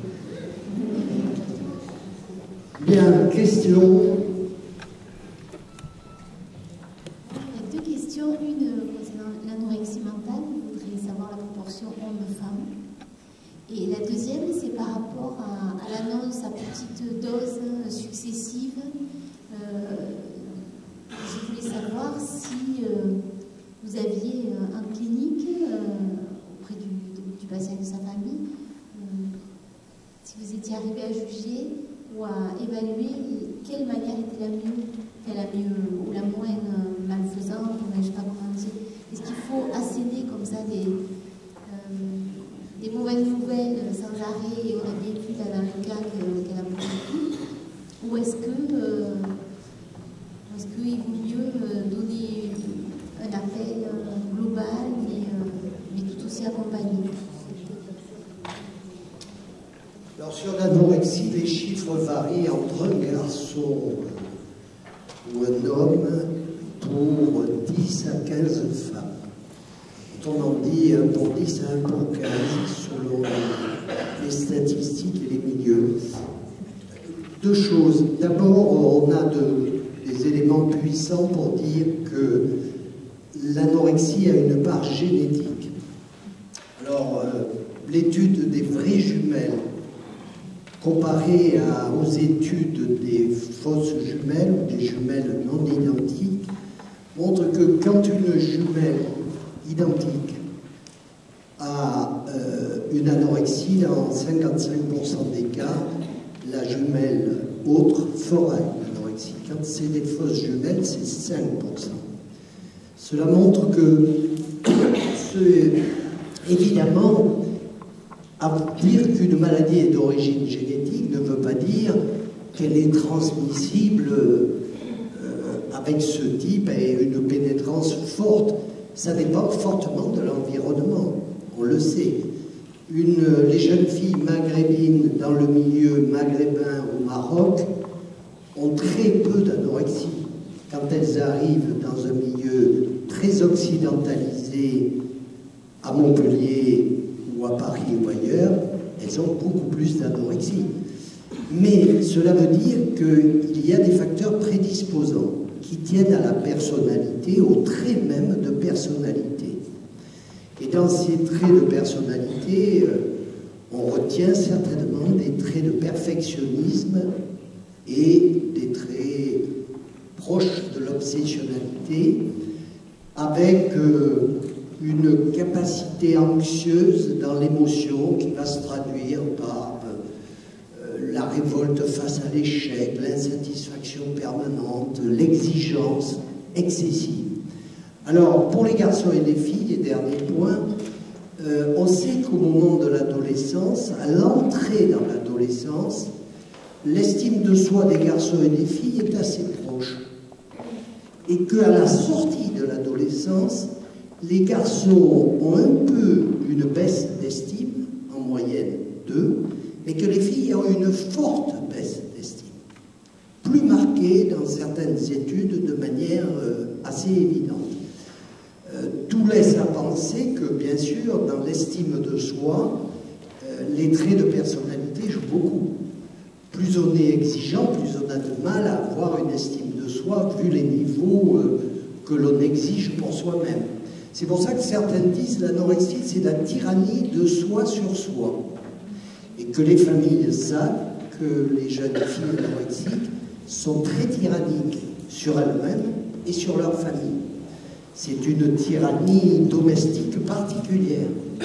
Bien, question. Il y a deux questions. Une concernant l'anorexie mentale, vous voudriez savoir la proportion hommes-femmes. Et la deuxième, c'est par rapport à l'annonce à petite dose successive. Je voulais savoir si vous aviez en clinique, auprès du patient et de sa famille, si vous étiez arrivé à juger ou à évaluer quelle manière était la mieux ou la moins malfaisante, ou je ne sais pas comment dire. Est-ce qu'il faut asséner comme ça des mauvaises nouvelles sans arrêt, et on a bien vu là dans le cas qu'elle a vécu, ou est-ce qu'il vaut mieux donner un appel global et mais tout aussi accompagné. Alors sur l'anorexie, les chiffres varient entre un garçon ou un homme pour 10 à 15 femmes. On en dit 1 pour 10 à 1 pour 15 selon les statistiques et les milieux. Deux choses. D'abord, on a des éléments puissants pour dire que l'anorexie a une part génétique. Alors, l'étude des vraies jumelles comparée aux études des fausses jumelles ou des jumelles non identiques montre que quand une jumelle identique a une anorexie, dans 55% des cas, la jumelle autre fera une anorexie. Quand c'est des fausses jumelles, c'est 5%. Cela montre que, évidemment, dire qu'une maladie est d'origine génétique ne veut pas dire qu'elle est transmissible avec ce type et une pénétrance forte. Ça dépend fortement de l'environnement, on le sait. Les jeunes filles maghrébines dans le milieu maghrébin au Maroc ont très peu d'anorexie. Quand elles arrivent dans un milieu très occidentalisé, à Montpellier ou à Paris ou ailleurs, elles ont beaucoup plus d'anorexie. Mais cela veut dire qu'il y a des facteurs prédisposants qui tiennent à la personnalité, aux traits même de personnalité. Et dans ces traits de personnalité, on retient certainement des traits de perfectionnisme et des traits proches de l'obsessionnalité, avec une capacité anxieuse dans l'émotion qui va se traduire par la révolte face à l'échec, l'insatisfaction permanente, l'exigence excessive. Alors, pour les garçons et les filles, et dernier point, on sait qu'au moment de l'adolescence, à l'entrée dans l'adolescence, l'estime de soi des garçons et des filles est assez proche. Et qu'à la sortie de l'adolescence, les garçons ont un peu une baisse d'estime, en moyenne 2, mais que les filles ont une forte baisse d'estime, plus marquée dans certaines études de manière assez évidente. Tout laisse à penser que, bien sûr, dans l'estime de soi, les traits de personnalité jouent beaucoup. Plus on est exigeant, plus on a de mal à avoir une estime de soi, vu les niveaux que l'on exige pour soi-même. C'est pour ça que certains disent l'anorexie, c'est la tyrannie de soi sur soi. Et que les familles savent que les jeunes filles anorexiques sont très tyranniques sur elles-mêmes et sur leur famille. C'est une tyrannie domestique particulière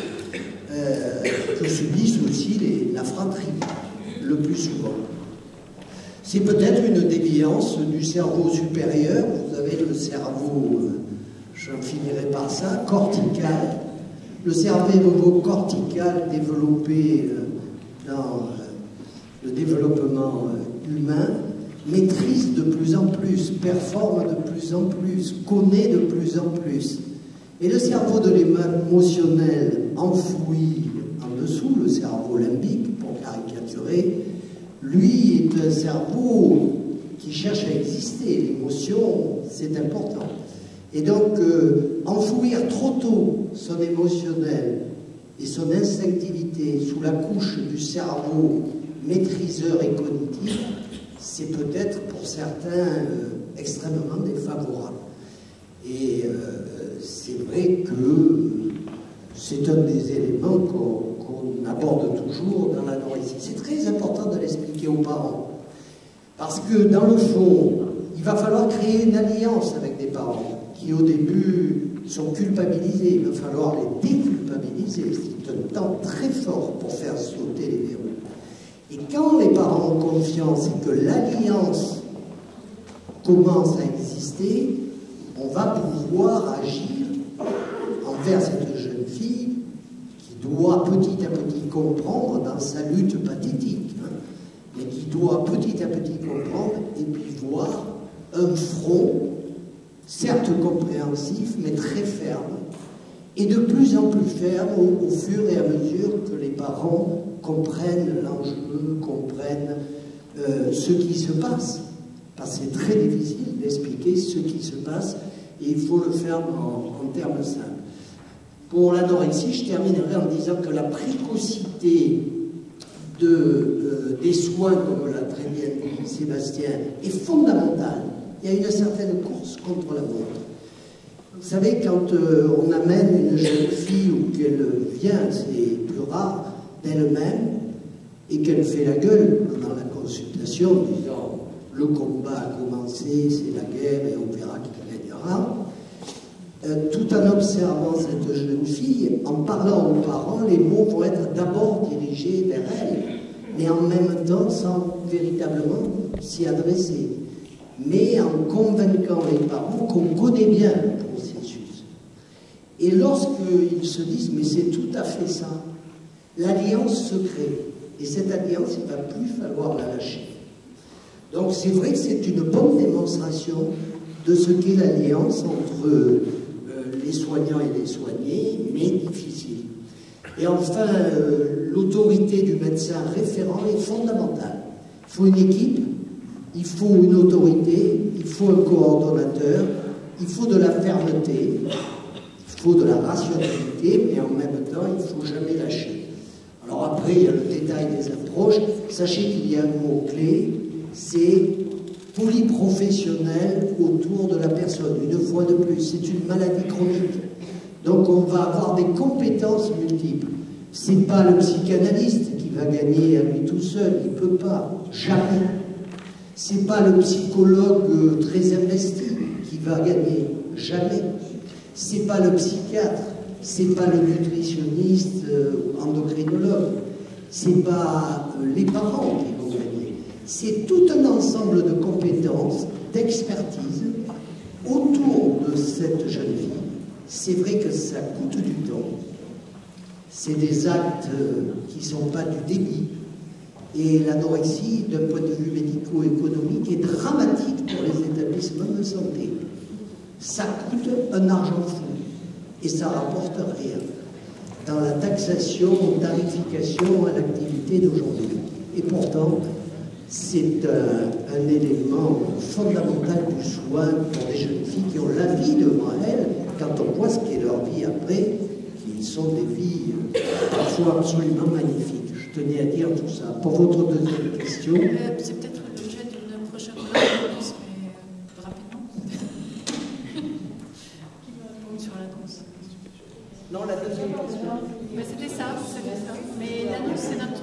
que subissent aussi la fratrie, le plus souvent. C'est peut-être une déviance du cerveau supérieur. Vous avez le cerveau, j'en finirai par ça, cortical. Le cerveau cortical développé dans le développement humain maîtrise de plus en plus, performe de plus en plus, connaît de plus en plus. Et le cerveau de l'émotionnel enfoui en dessous, le cerveau limbique, pour caricaturer, lui est un cerveau qui cherche à exister. L'émotion, c'est important. Et donc, enfouir trop tôt son émotionnel et son instinctivité sous la couche du cerveau maîtriseur et cognitif, c'est peut-être pour certains extrêmement défavorable. Et c'est vrai que c'est un des éléments qu'on aborde toujours dans l'anorexie. C'est très important de l'expliquer aux parents. Parce que dans le fond, il va falloir créer une alliance avec des parents qui au début sont culpabilisés. Il va falloir les déculpabiliser. C'est un temps très fort pour faire sauter les verrous. Et quand les parents ont confiance et que l'alliance commence à exister, on va pouvoir agir envers cette jeune fille qui doit petit à petit comprendre dans sa lutte pathétique, mais qui doit petit à petit comprendre et puis voir un front, certes compréhensif, mais très ferme, et de plus en plus ferme au fur et à mesure que les parents comprennent l'enjeu, comprennent ce qui se passe. Parce que c'est très difficile d'expliquer ce qui se passe et il faut le faire en termes simples. Pour l'anorexie, je terminerai en disant que la précocité des soins, comme l'a très bien dit Sébastien, est fondamentale. Il y a une certaine course contre la montre. Vous savez, quand on amène une jeune fille ou qu'elle vient, c'est plus rare, d'elle-même, et qu'elle fait la gueule pendant la consultation, disant « le combat a commencé, c'est la guerre et on verra qui gagnera », tout en observant cette jeune fille, en parlant aux parents, les mots vont être d'abord dirigés vers elle, mais en même temps sans véritablement s'y adresser, mais en convainquant les parents qu'on connaît bien le processus. Et lorsqu'ils se disent « mais c'est tout à fait ça », l'alliance se crée. Et cette alliance, il ne va plus falloir la lâcher. Donc c'est vrai que c'est une bonne démonstration de ce qu'est l'alliance entre les soignants et les soignés, mais difficile. Et enfin, l'autorité du médecin référent est fondamentale. Il faut une équipe, il faut une autorité, il faut un coordonnateur, il faut de la fermeté, il faut de la rationalité, mais en même temps, il ne faut jamais lâcher. Alors après, il y a le détail des approches. Sachez qu'il y a un mot-clé, c'est polyprofessionnel autour de la personne. Une fois de plus, c'est une maladie chronique. Donc on va avoir des compétences multiples. Ce n'est pas le psychanalyste qui va gagner à lui tout seul, il ne peut pas, jamais. Ce n'est pas le psychologue très investi qui va gagner, jamais. Ce n'est pas le psychiatre, ce n'est pas le nutritionniste endocrinologue, ce n'est pas les parents qui vont gagner. C'est tout un ensemble de compétences, d'expertise autour de cette jeune fille. C'est vrai que ça coûte du temps. C'est des actes qui ne sont pas du débit. Et l'anorexie, d'un point de vue médico-économique, est dramatique pour les établissements de santé. Ça coûte un argent fou. Et ça ne rapporte rien dans la taxation, tarification à l'activité d'aujourd'hui. Et pourtant, c'est un élément fondamental du soin pour des jeunes filles qui ont la vie devant elles, quand on voit ce qu'est leur vie après, qui sont des vies parfois absolument magnifiques. Je tenais à dire tout ça. Pour votre deuxième question... c'est peut-être l'objet d'une prochaine conférence, mais rapidement. Qui va répondre sur l'annonce? Non, la deuxième question. Mais c'était ça. Mais l'annonce, c'est notre...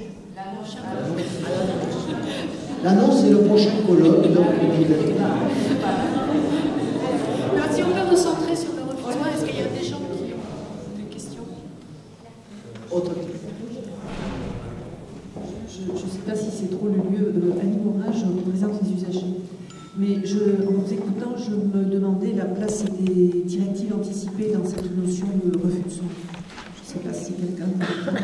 L'annonce, c'est le prochain colloque. Donc, alors, si on peut recentrer sur le refus de soins, est-ce qu'il y a des gens qui ont des questions? Autre question. Je ne sais pas si c'est trop le lieu. Annie Morin, je représente les usagers. Mais en vous écoutant, je me demandais la place des directives anticipées dans cette notion de refus de soins. Je ne sais pas si quelqu'un peut...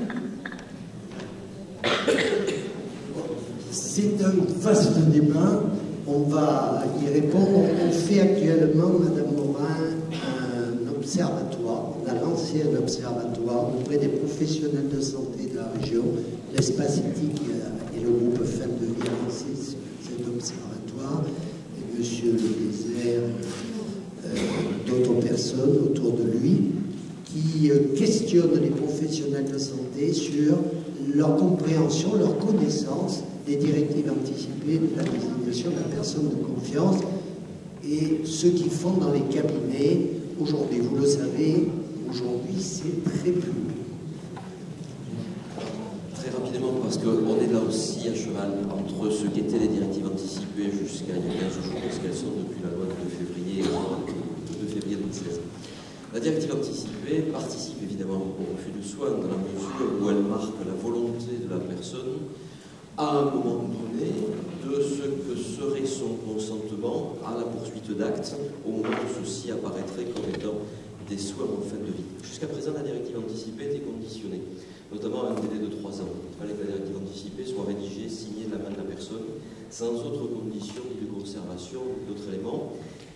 C'est un vaste débat, on va y répondre. On fait actuellement, Madame Morin, un observatoire. On a lancé un observatoire auprès des professionnels de santé de la région. L'Espace éthique et le groupe Femme de Vie a lancé cet observatoire. Et M. Le Désert, d'autres personnes autour de lui, qui questionnent les professionnels de santé sur leur compréhension, leur connaissance des directives anticipées de la désignation de la personne de confiance et ce qu'ils font dans les cabinets aujourd'hui. Vous le savez, aujourd'hui c'est très public. Très rapidement, parce qu'on est là aussi à cheval entre ce qu'étaient les directives anticipées jusqu'à il y a 15 jours, parce qu'elles sont depuis la loi de 2 février 2016. La directive anticipée participe évidemment au refus de soins dans la mesure où elle marque la volonté de la personne à un moment donné de ce que serait son consentement à la poursuite d'actes au moment où ceci apparaîtrait comme étant des soins en fin de vie. Jusqu'à présent, la directive anticipée était conditionnée, notamment à un délai de 3 ans. Il fallait que la directive anticipée soit rédigée, signée de la main de la personne, sans autre condition ni de conservation ni d'autres éléments.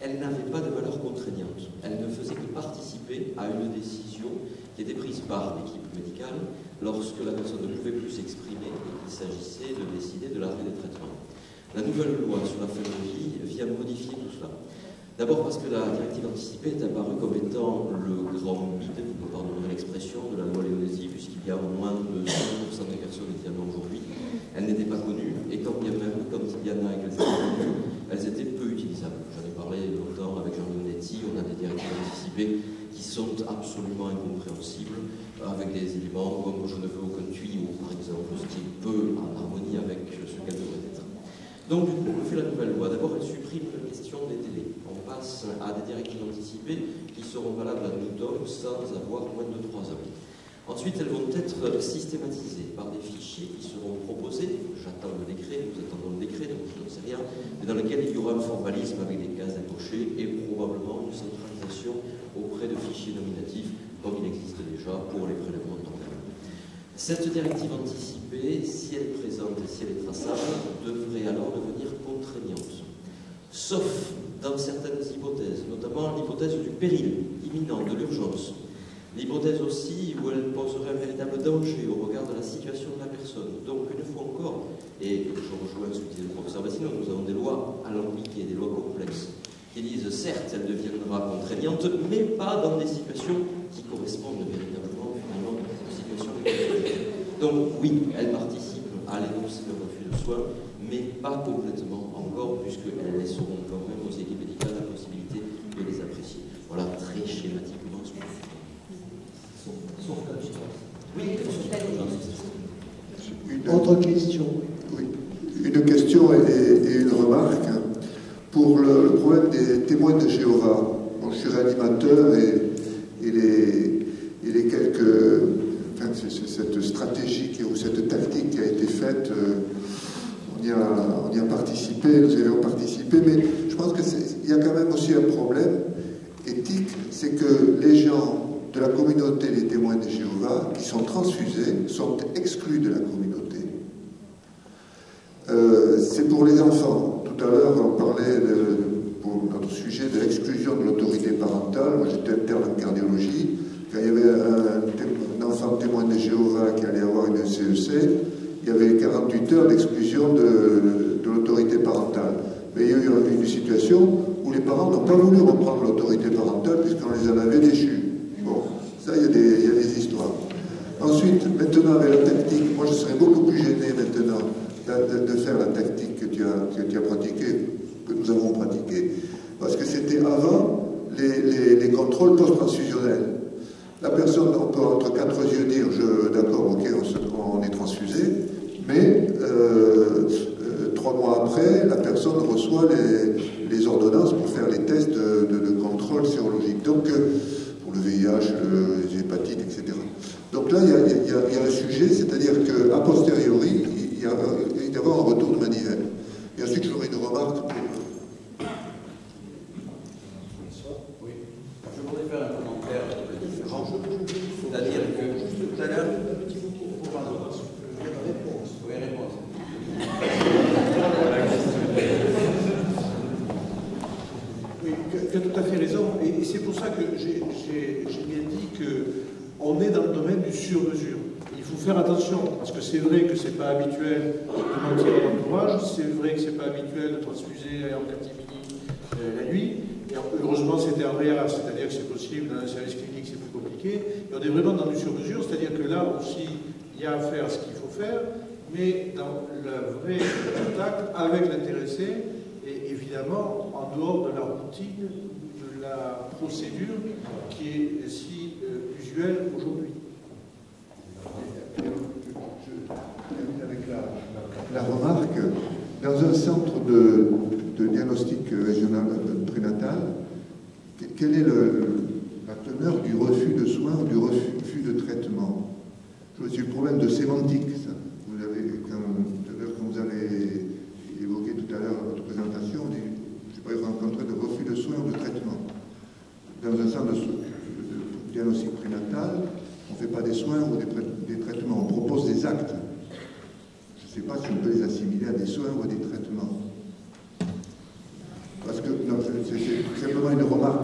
elle n'avait pas de valeur contraignante. Elle ne faisait que participer à une décision qui était prise par l'équipe médicale lorsque la personne ne pouvait plus s'exprimer et qu'il s'agissait de décider de l'arrêt des traitements. La nouvelle loi sur la fin de vie vient modifier tout cela. D'abord parce que la directive anticipée est apparue comme étant le grand mythe, vous me pardonnerez l'expression, de la loi Léonésie, puisqu'il y a moins de 100% des personnes qui en ont aujourd'hui. Elle n'était pas connue, et quand bien même, quand il y en a et qu'elles étaient connues, elles étaient peu utilisables. J'en ai parlé longtemps avec Jean Leonetti, on a des directives anticipées qui sont absolument incompréhensibles, avec des éléments comme je ne veux aucun tuyau, par exemple, ce qui est peu en harmonie avec ce qu'elle devrait être. Donc, du coup, on fait la nouvelle loi. D'abord, elle supprime la question des délais. On passe à des directives anticipées qui seront valables à nous sans avoir moins de 3 ans. Ensuite, elles vont être systématisées par des fichiers qui seront proposés. J'attends le décret, nous attendons le décret, donc je n'en sais rien, mais dans lequel il y aura un formalisme avec des cases à cocher et probablement une centralisation auprès de fichiers nominatifs, comme il existe déjà pour les prélèvements d'organes. Cette directive anticipée, si elle est présente et si elle est traçable, devrait alors devenir contraignante. Sauf dans certaines hypothèses, notamment l'hypothèse du péril imminent, de l'urgence. L'hypothèse aussi où elle poserait un véritable danger au regard de la situation de la personne. Donc, une fois encore, et je rejoins ce que disait le professeur Bassino, nous avons des lois alambiquées, des lois complexes, qui disent, certes, elle deviendra contraignante, mais pas dans des situations qui correspondent véritablement, finalement, aux situations de contraignante. Donc, oui, elle participe à l'énoncé de refus de soins, mais pas complètement encore, puisqu'elles laisseront quand même aux équipes médicales la possibilité de les apprécier. Voilà, très schématiquement ce qu'on fait. Sauf que oui, autre question. Oui, une question et une remarque. Pour le problème des témoins de Jéhovah, bon, je suis réanimateur et les quelques... Enfin, cette stratégie ou cette tactique qui a été faite, on y a participé, nous y avons participé, mais je pense qu'il y a quand même aussi un problème éthique, c'est que les gens de la communauté des témoins de Jéhovah qui sont transfusés sont exclus de la communauté. C'est pour les enfants. Tout à l'heure, on parlait, pour notre sujet, de l'exclusion de l'autorité parentale. Moi, j'étais interne en cardiologie. Quand il y avait un enfant témoin de Jéhovah qui allait avoir une CEC, il y avait 48 heures d'exclusion de l'autorité parentale. Mais il y a eu une situation où les parents n'ont pas voulu reprendre l'autorité parentale puisqu'on les en avait déchus. Bon, ça, il y a des histoires. Ensuite, maintenant, avec la tactique, moi, je serais beaucoup plus gêné maintenant de faire la tactique que tu as pratiquée, que nous avons pratiquée. Parce que c'était avant les contrôles post-transfusionnels. La personne, on peut entre 4 yeux dire, d'accord, ok, on est transfusé, mais 3 mois après, la personne reçoit les ordonnances pour faire les tests de contrôle sérologique. Donc, pour le VIH, les hépatites, etc. Donc là, il y a un sujet, c'est-à-dire qu'à posteriori, il y a d'avoir un retour de manivelle. Et ensuite, j'aurais une remarque pour... Oui. Je voudrais faire un commentaire un peu différent. C'est-à-dire que tout à l'heure... Oui, réponse. Oui, tu as tout à fait raison. Et c'est pour ça que j'ai bien dit qu'on est dans le domaine du sur-mesure. Il faut faire attention, parce que c'est vrai que c'est pas habituel de mentir à l'entourage, c'est vrai que c'est pas habituel de transfuser en catimini la nuit, et heureusement c'était en réa, c'est-à-dire que c'est possible, dans un service clinique c'est plus compliqué, et on est vraiment dans du sur-mesure, c'est-à-dire que là aussi, il y a à faire ce qu'il faut faire, mais dans le vrai contact avec l'intéressé, et évidemment en dehors de la routine, de la procédure qui est si usuelle aujourd'hui. Avec la remarque, dans un centre de diagnostic régional prénatal, quelle est la teneur du refus de soins ou du refus de traitement? C'est un problème de sémantique, ça. Quand vous avez évoqué tout à l'heure votre présentation, je n'ai pas eu rencontré de refus de soins ou de traitement. Dans un centre de diagnostic prénatal, on ne fait pas des soins ou des traitements, on propose des actes. Je ne sais pas si on peut les assimiler à des soins ou à des traitements. Parce que, non, c'est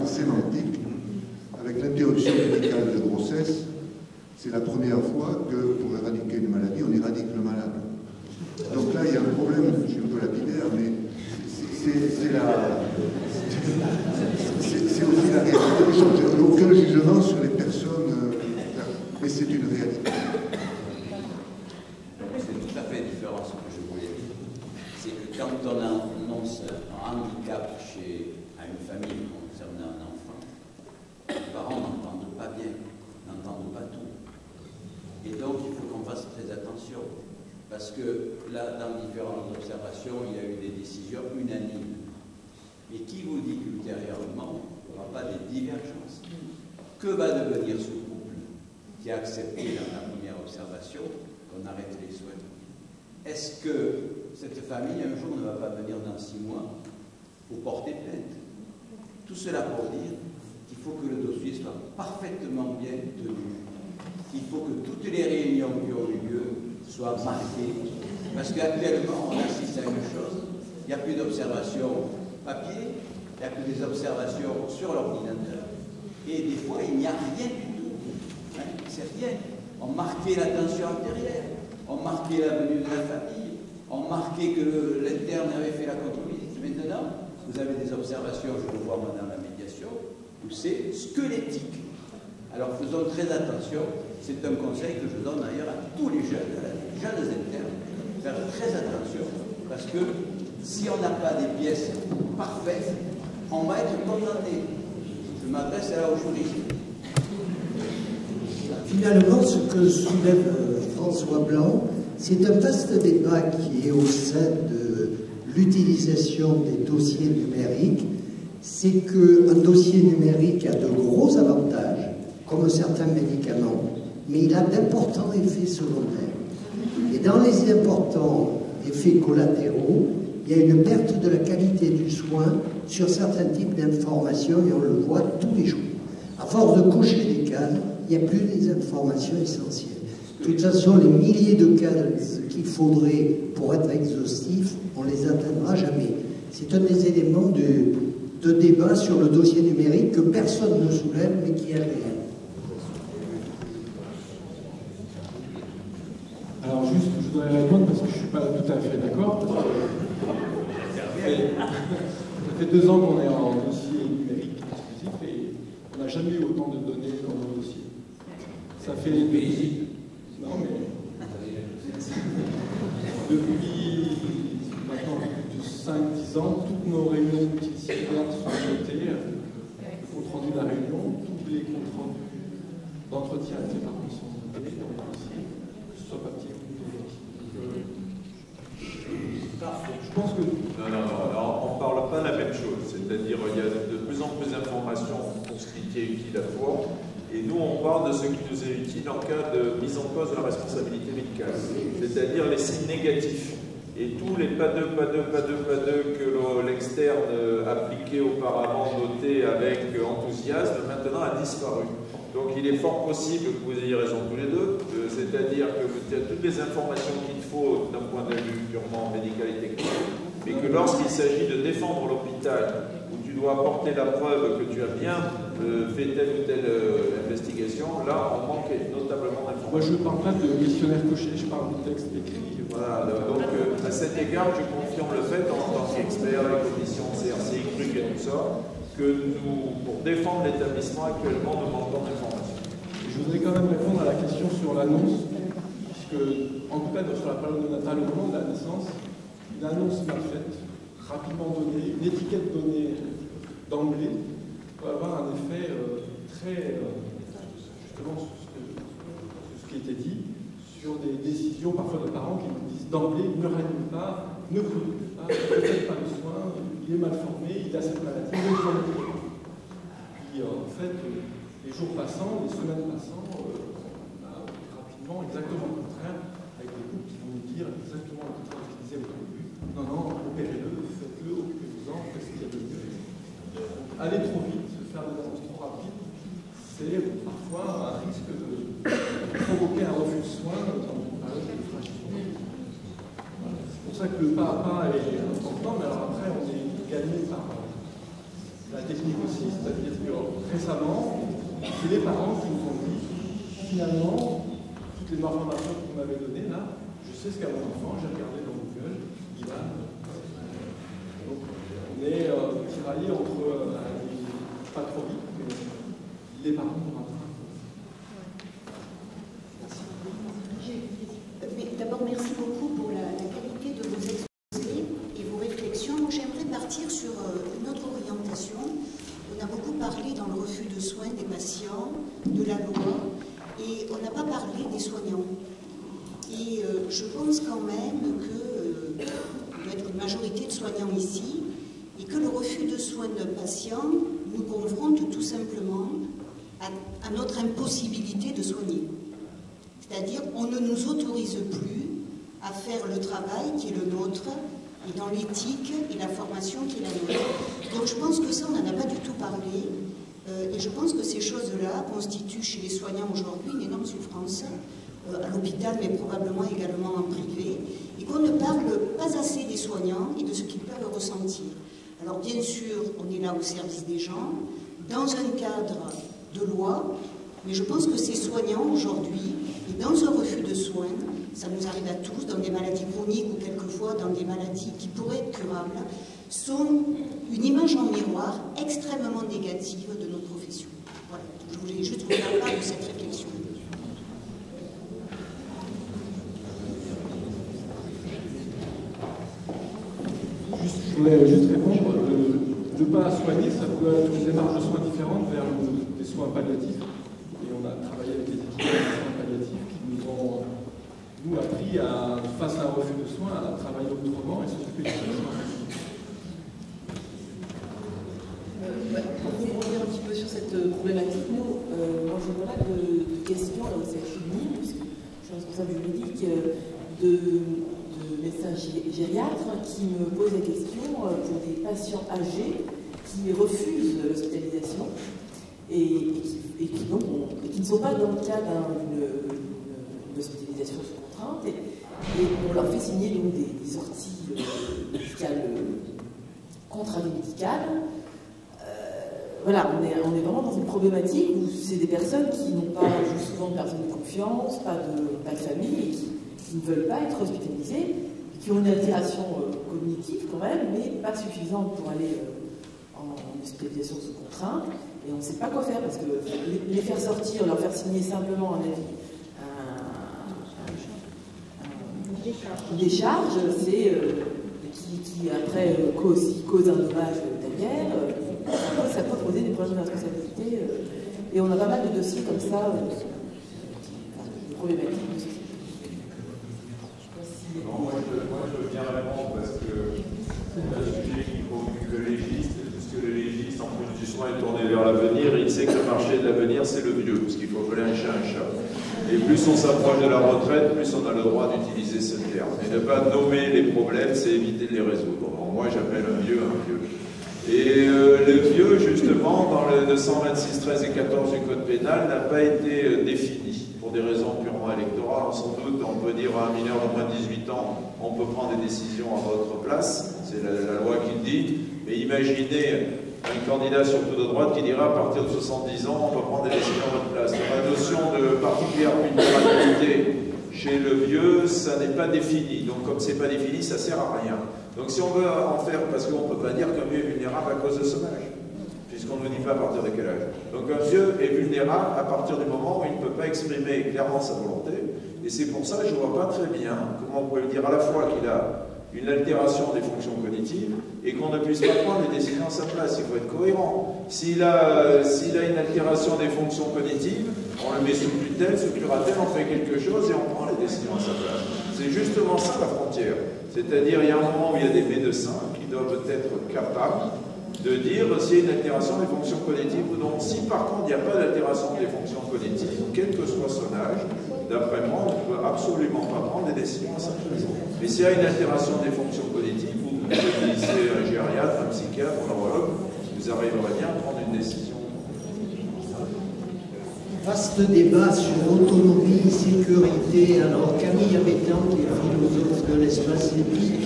parle sémantique. Avec l'interruption médicale de grossesse, c'est la première fois que pour éradiquer une maladie, on éradique le malade. Donc là, il y a un problème, je suis un peu lapidaire, mais c'est aussi la réalité des choses. Aucun jugement sur les personnes, mais c'est une réalité. C'est tout à fait différent ce que je voulais dire. C'est que quand on annonce un handicap à une famille concernant un enfant, les parents n'entendent pas bien, n'entendent pas tout. Et donc il faut qu'on fasse très attention. Parce que là, dans différentes observations, il y a eu des décisions unanimes. Mais qui vous dit qu'ultérieurement, il n'y aura pas des divergences? Que va devenir ce couple qui a accepté dans la première observation qu'on arrête les soins? Est-ce que cette famille, un jour, ne va pas venir dans 6 mois pour porter plainte? Tout cela pour dire qu'il faut que le dossier soit parfaitement bien tenu. Il faut que toutes les réunions qui ont eu lieu soient marquées. Parce qu'actuellement, on assiste à une chose, il n'y a plus d'observation papier, il n'y a que des observations sur l'ordinateur, et des fois, il n'y a rien du tout. Hein, c'est rien. On marquait la tension artérielle, on marquait la venue de la famille, on marquait que l'interne avait fait la contre-visite. Maintenant, vous avez des observations, je le vois moi dans la médiation, où c'est squelettique. Alors faisons très attention, c'est un conseil que je donne d'ailleurs à tous les jeunes internes, faire très attention, parce que si on n'a pas des pièces parfaites, on va être condamné. Je m'adresse là aux juristes. Finalement, ce que soulève François Blanc, c'est un vaste débat qui est au sein de l'utilisation des dossiers numériques. C'est qu'un dossier numérique a de gros avantages, comme certains médicaments, mais il a d'importants effets secondaires. Et dans les importants effets collatéraux, il y a une perte de la qualité du soin sur certains types d'informations, et on le voit tous les jours. À force de cocher des cases, il n'y a plus des informations essentielles. De toute façon, les milliers de cases qu'il faudrait pour être exhaustif, on ne les atteindra jamais. C'est un des éléments de débat sur le dossier numérique que personne ne soulève, mais qui est réel. Alors juste, je voudrais répondre parce que je ne suis pas tout à fait d'accord. Ça fait 2 ans qu'on est en dossier numérique exclusif et on n'a jamais eu autant de données dans nos dossiers. Ça fait depuis... Non mais... Depuis maintenant plus de 5-10 ans, toutes nos réunions multidisciplinaires sont notées, le compte rendu de la réunion, tous les comptes rendus d'entretien avec les parties sont notés dans les dossiers, que ce soit papier ou numérique. Je pense que... Non, on ne parle pas la même chose. C'est-à-dire qu'il y a de plus en plus d'informations pour ce qui est utile à toi. Et nous, on parle de ce qui nous est utile en cas de mise en cause de la responsabilité médicale. C'est-à-dire les signes négatifs. Et tous les pas d'eux que l'externe appliqué auparavant, noté avec enthousiasme, maintenant a disparu. Donc il est fort possible que vous ayez raison tous les deux, c'est-à-dire que vous avez toutes les informations qu'il faut d'un point de vue purement médical et technique, mais que lorsqu'il s'agit de défendre l'hôpital, où tu dois apporter la preuve que tu as bien fait telle ou telle investigation, là on manque notablement d'informations. Moi je ne parle pas de questionnaire coché, je parle de texte écrit. Voilà, donc à cet égard, je confirme le fait, en tant qu'expert, la commission CRC, CRUC et tout ça, que nous, pour défendre l'établissement actuellement, nous manquons d'informations. Je voudrais quand même répondre à la question sur l'annonce, puisque, en tout cas, sur la période néonatale, au moment de la naissance, une annonce mal faite, rapidement donnée, une étiquette donnée d'emblée, peut avoir un effet très, justement, sur ce qui était dit, sur des décisions parfois de parents qui nous disent d'emblée, ne réanime pas, ne produit pas, ne faites pas le soin, il est mal formé, il a cette maladie, ne soignez pas. Puis en fait, les jours passant, les semaines passant, on a rapidement exactement le contraire, avec des couples qui vont nous dire exactement le contraire de ce qu'ils disaient au début. Non, opérez-le, faites-le, occupez-vous-en, faites ce qu'il y a de mieux. Donc, aller trop vite, faire des annonces trop rapides, c'est parfois un risque de provoquer un refus de soins dans une période de fragilité. Voilà. C'est pour ça que le pas à pas est important, mais alors après on est gagné par la technique aussi, c'est-à-dire récemment, c'est les parents qui nous ont dit, finalement, toutes les informations que vous m'avez données là, je sais ce qu'a mon enfant, j'ai regardé dans Google, Ivan. Donc on est tiraillé entre pas trop vite, mais les parents vont rattraper. D'abord, merci beaucoup pour la qualité de vos exposés et vos réflexions. J'aimerais partir sur une autre orientation. On a beaucoup parlé dans le refus de soins des patients, de la loi, et on n'a pas parlé des soignants. Et je pense quand même qu'il doit être une majorité de soignants ici, et que le refus de soins d'un patient nous confronte tout simplement à notre impossibilité de soigner. C'est-à-dire on ne nous autorise plus à faire le travail qui est le nôtre, et dans l'éthique et la formation qui est la nôtre. Donc je pense que ça, on n'en a pas du tout parlé, et je pense que ces choses-là constituent chez les soignants aujourd'hui une énorme souffrance, à l'hôpital, mais probablement également en privé, et qu'on ne parle pas assez des soignants et de ce qu'ils peuvent ressentir. Alors bien sûr, on est là au service des gens, dans un cadre de loi, mais je pense que ces soignants aujourd'hui, et dans un refus de soins, ça nous arrive à tous, dans des maladies chroniques ou quelquefois dans des maladies qui pourraient être curables, sont une image en miroir extrêmement négative de notre profession. Voilà, je voulais juste vous faire part de cette réflexion. Je voudrais juste répondre, de ne pas soigner, ça peut être une démarche de soins différente vers des soins palliatifs. Et on a travaillé avec les équipes de soins palliatifs qui nous ont appris, face à un refus de soins, à travailler autrement et s'occuper du patient. Pour vous revenir un petit peu sur cette problématique, nous, moi j'ai pas mal de questions dans cette ligne, puisque je suis responsable juridique de médecins gériatres qui me posent des questions pour des patients âgés qui refusent l'hospitalisation et qui ne sont pas dans le cadre d'une hospitalisation sous contrainte, et on leur fait signer donc des sorties médicales, contre-avis médical. Voilà, on est vraiment dans une problématique où c'est des personnes qui n'ont pas souvent de personnes de confiance, pas de famille, et qui ne veulent pas être hospitalisées, qui ont une altération cognitive quand même, mais pas suffisante pour aller en hospitalisation sous contrainte. Et on ne sait pas quoi faire, parce que les faire sortir, leur faire signer simplement un avis, une décharge, c'est qui après cause un dommage derrière, ça peut poser des problèmes de responsabilité. Et on a pas mal de dossiers comme ça, de problématiques. Non, moi je veux bien répondre parce que c'est un sujet qui préoccupe le légiste, puisque le légiste, en plus du soin, est tourné vers l'avenir, il sait que le marché de l'avenir, c'est le vieux, parce qu'il faut appeler un chat un chat. Et plus on s'approche de la retraite, plus on a le droit d'utiliser ce terme. Et ne pas nommer les problèmes, c'est éviter de les résoudre. Bon, moi, j'appelle un vieux. Et le vieux, justement, dans le 226, 13 et 14 du Code pénal, n'a pas été défini pour des raisons purement électorales. Sans doute, on peut dire à un mineur de moins de 18 ans, on peut prendre des décisions à votre place, c'est la loi qui le dit, mais imaginez un candidat surtout de droite qui dira à partir de 70 ans, on peut prendre des décisions à votre place. La notion de particulière vulnérabilité chez le vieux, ça n'est pas défini. Donc comme c'est pas défini, ça sert à rien. Donc si on veut en faire, parce qu'on ne peut pas dire qu'un vieux est vulnérable à cause de son âge, puisqu'on ne dit pas à partir de quel âge. Donc un vieux est vulnérable à partir du moment où il ne peut pas exprimer clairement sa volonté, et c'est pour ça que je ne vois pas très bien comment on peut lui dire à la fois qu'il a une altération des fonctions cognitives et qu'on ne puisse pas prendre les décisions à sa place. Il faut être cohérent. S'il a une altération des fonctions cognitives, on le met sous tutelle, sous curatelle, on fait quelque chose et on prend les décisions à sa place. C'est justement ça la frontière. C'est-à-dire, il y a un moment où il y a des médecins qui doivent être capables de dire s'il y a une altération des fonctions cognitives ou non. Si par contre il n'y a pas d'altération des fonctions cognitives, quel que soit son âge, d'après moi, on ne peut absolument pas prendre des décisions à sa place. Mais s'il y a une altération des fonctions cognitives, vous utilisez un gériatre, un psychiatre, un neurologue, vous arriverez bien à prendre une décision. Vaste débat sur autonomie, sécurité. Alors Camille Abétan, qui est philosophe de l'espace éthique,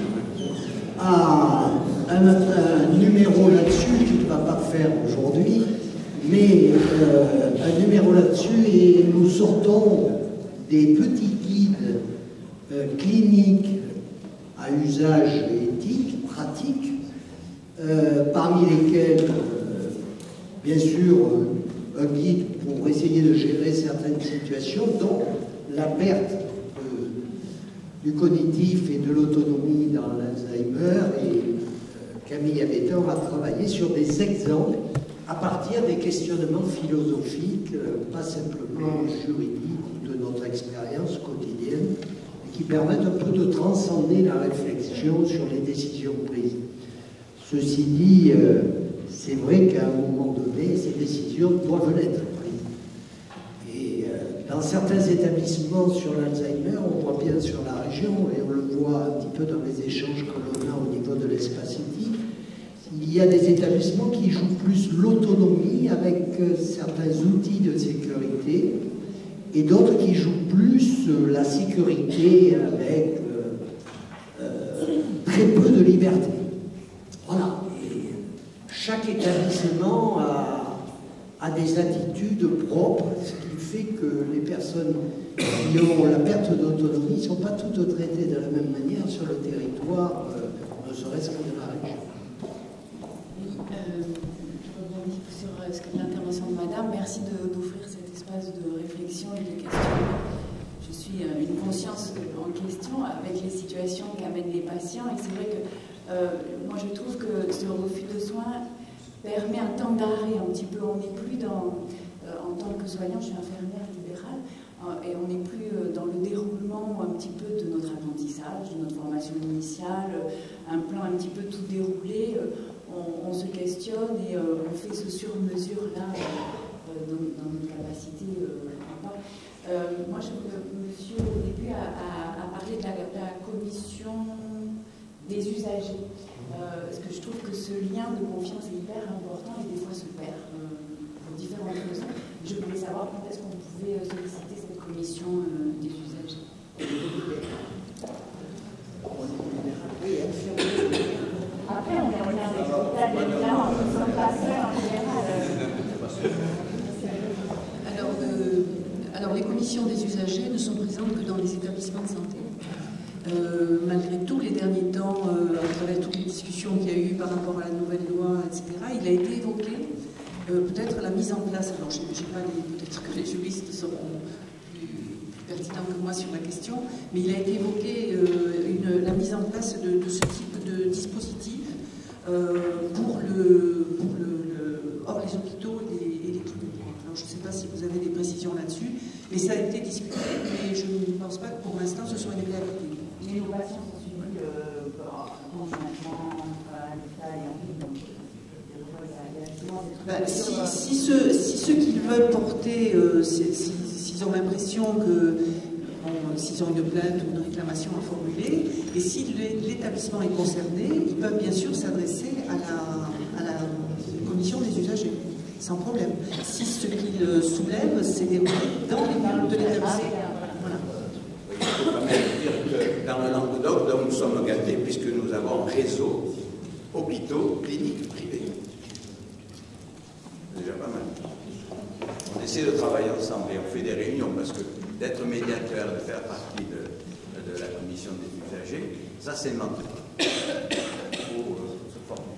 a un numéro là-dessus qu'il ne va pas faire aujourd'hui, mais un numéro là-dessus, et nous sortons des petits guides cliniques à usage éthique, pratique, parmi lesquels, bien sûr, un guide pour essayer de gérer certaines situations, dont la perte du cognitif et de l'autonomie dans l'Alzheimer. Et Camille Abétan a travaillé sur des exemples à partir des questionnements philosophiques, pas simplement juridiques, de notre expérience quotidienne, et qui permettent un peu de transcender la réflexion sur les décisions prises. Ceci dit, c'est vrai qu'à un moment donné, ces décisions doivent l'être prises. Et dans certains établissements sur l'Alzheimer, on voit bien sur la région, et on le voit un petit peu dans les échanges que l'on a au niveau de l'espace éthique, il y a des établissements qui jouent plus l'autonomie avec certains outils de sécurité, et d'autres qui jouent plus la sécurité avec très peu de liberté. Voilà. Et chaque établissement a des attitudes propres, ce qui fait que les personnes qui ont la perte d'autonomie ne sont pas toutes traitées de la même manière sur le territoire, ne serait-ce que de la région. Sur l'intervention de Madame, merci d'offrir cet espace de réflexion et de questionnement. Je suis une conscience en question avec les situations qu'amènent les patients, et c'est vrai que moi je trouve que ce refus de soins permet un temps d'arrêt un petit peu. On n'est plus dans, en tant que soignant, je suis infirmière libérale, et on n'est plus dans le déroulement un petit peu de notre apprentissage, de notre formation initiale, un plan un petit peu tout déroulé. On se questionne et on fait ce sur-mesure-là dans notre capacité. Moi, monsieur, au début, a parlé de la commission des usagers. Parce que je trouve que ce lien de confiance est hyper important et des fois se perd pour différentes raisons. Je voulais savoir quand est-ce qu'on pouvait solliciter cette commission des usagers. Après, on revient avec l'hôpital, évidemment, nous ne sommes pas seuls en général. Alors, les commissions des usagers ne sont présentes que dans les établissements de santé. Malgré tout, les derniers temps, à travers toutes les discussions qu'il y a eu par rapport à la nouvelle loi, etc., il a été évoqué peut-être la mise en place, alors je n'ai pas peut-être que les juristes seront plus pertinents que moi sur la question, mais il a été évoqué la mise en place de ce type de dispositif hors les hôpitaux et les cliniques. Alors je ne sais pas si vous avez des précisions là-dessus, mais ça a été discuté, mais je ne pense pas que pour l'instant ce soit une réalité. L'innovation se suit conjointement à l'État et en ville. Si ceux qui veulent porter, s'ils ont l'impression que s'ils ont une plainte ou une réclamation à formuler, et si l'établissement est concerné, ils peuvent bien sûr s'adresser à la commission des usagers, sans problème. Si ce qu'ils soulèvent, c'est des dans les bulles de l'établissement. Voilà. Il faut quand même dire que dans le Languedoc, donc, nous sommes gâtés puisque nous avons un réseau hôpitaux, cliniques privés. C'est déjà pas mal. On essaie de travailler ensemble et on fait des réunions parce que d'être médiateur, de faire partie de la commission des usagers, ça c'est mental. Il faut se former.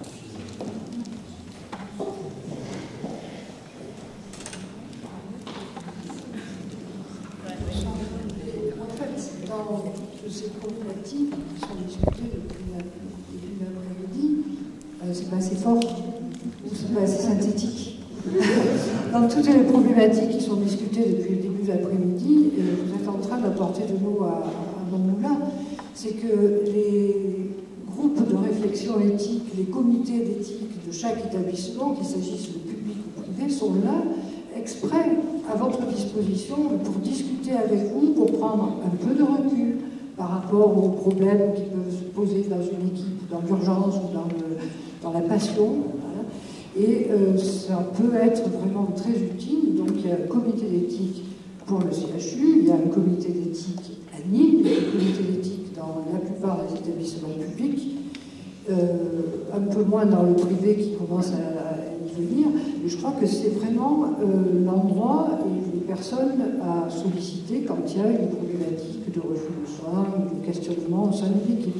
En fait, dans toutes ces problématiques qui sont discutées depuis l'après-midi, c'est pas assez fort ou c'est pas assez synthétique. Dans toutes les problématiques qui sont discutées depuis le début de l'après-midi, vous êtes en train d'apporter de l'eau à mon moulin, c'est que les groupes de réflexion éthique, les comités d'éthique de chaque établissement, qu'il s'agisse de public ou privé, sont là exprès à votre disposition pour discuter avec vous, pour prendre un peu de recul par rapport aux problèmes qui peuvent se poser dans une équipe, dans l'urgence ou dans la passion. Voilà. Et ça peut être vraiment très utile. Donc il y a un comité d'éthique pour le CHU, il y a un comité d'éthique à Nîmes, il y a un comité d'éthique dans la plupart des établissements publics, un peu moins dans le privé qui commence à y venir. Et je crois que c'est vraiment l'endroit et les personnes à solliciter quand il y a une problématique de refus de soins ou de questionnement au sein de l'équipe.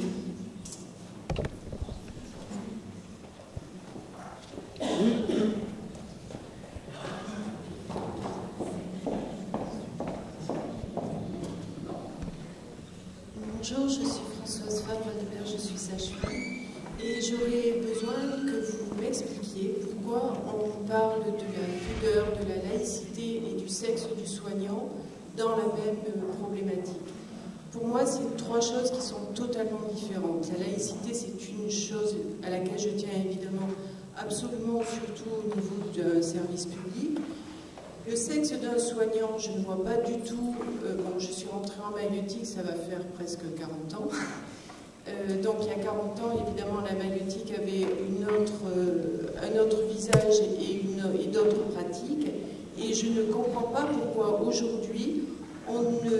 Bonjour, je suis Françoise Fabre-Lebert, je suis sage-femme et j'aurais besoin que vous m'expliquiez pourquoi on parle de la pudeur, de la laïcité et du sexe du soignant dans la même problématique. Pour moi, c'est trois choses qui sont totalement différentes. La laïcité, c'est une chose à laquelle je tiens évidemment absolument, surtout au niveau d'un service public. Le sexe d'un soignant, je ne vois pas du tout, bon, je suis rentrée en maïeutique, ça va faire presque 40 ans. Donc il y a 40 ans, évidemment, la maïeutique avait un autre visage et d'autres pratiques. Et je ne comprends pas pourquoi aujourd'hui, on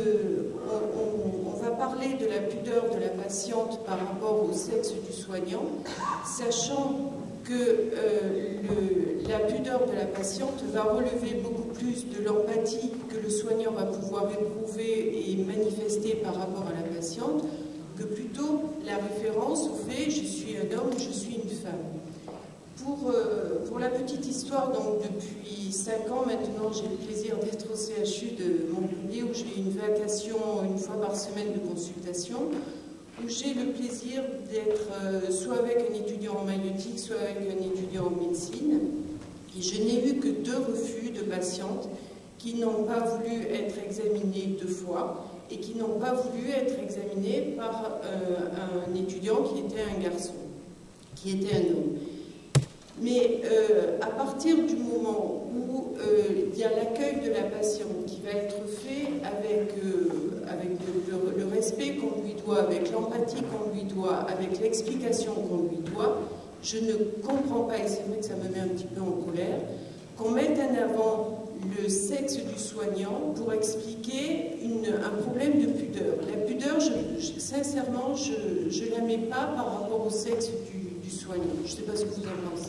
va parler de la pudeur de la patiente par rapport au sexe du soignant, sachant que la pudeur de la patiente va relever beaucoup plus de l'empathie que le soignant va pouvoir éprouver et manifester par rapport à la patiente, que plutôt la référence au fait « je suis un homme, je suis une femme ». Pour la petite histoire, donc depuis 5 ans maintenant, j'ai le plaisir d'être au CHU de Montpellier où j'ai une vacation une fois par semaine de consultation, où j'ai le plaisir d'être soit avec un étudiant en maïeutique, soit avec un étudiant en médecine. Et je n'ai eu que 2 refus de patientes qui n'ont pas voulu être examinées 2 fois et qui n'ont pas voulu être examinées par un étudiant qui était un garçon, qui était un homme. Mais à partir du moment où il y a l'accueil de la patiente qui va être fait avec le respect qu'on lui doit, avec l'empathie qu'on lui doit, avec l'explication qu'on lui doit, je ne comprends pas, et c'est vrai que ça me met un petit peu en colère, qu'on mette en avant le sexe du soignant pour expliquer un problème de pudeur. La pudeur, sincèrement, je ne la mets pas par rapport au sexe du soignant. Je ne sais pas ce que vous en pensez.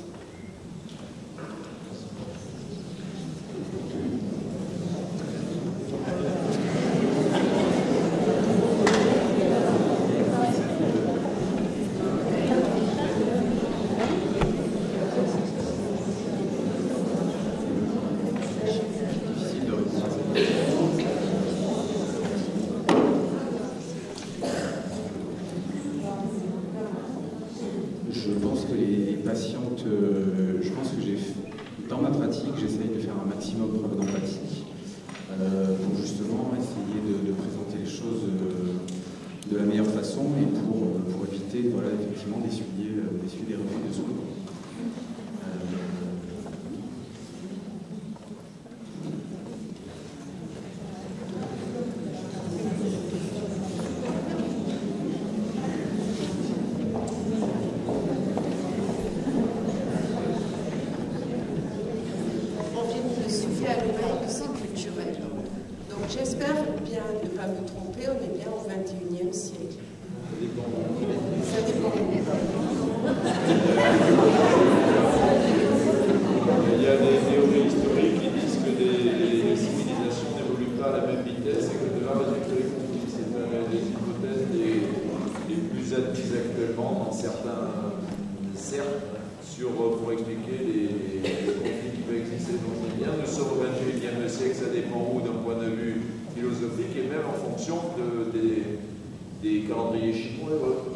Dans ma pratique, j'essaye de faire un maximum preuve d'empathie pour justement essayer de présenter les choses de la meilleure façon et pour éviter voilà, effectivement d'essuyer des refus de soins. Pour expliquer les conflits qui peuvent exister dans les biens, nous sommes au XXIe siècle, ça dépend où d'un point de vue philosophique et même en fonction des calendriers chinois et autres.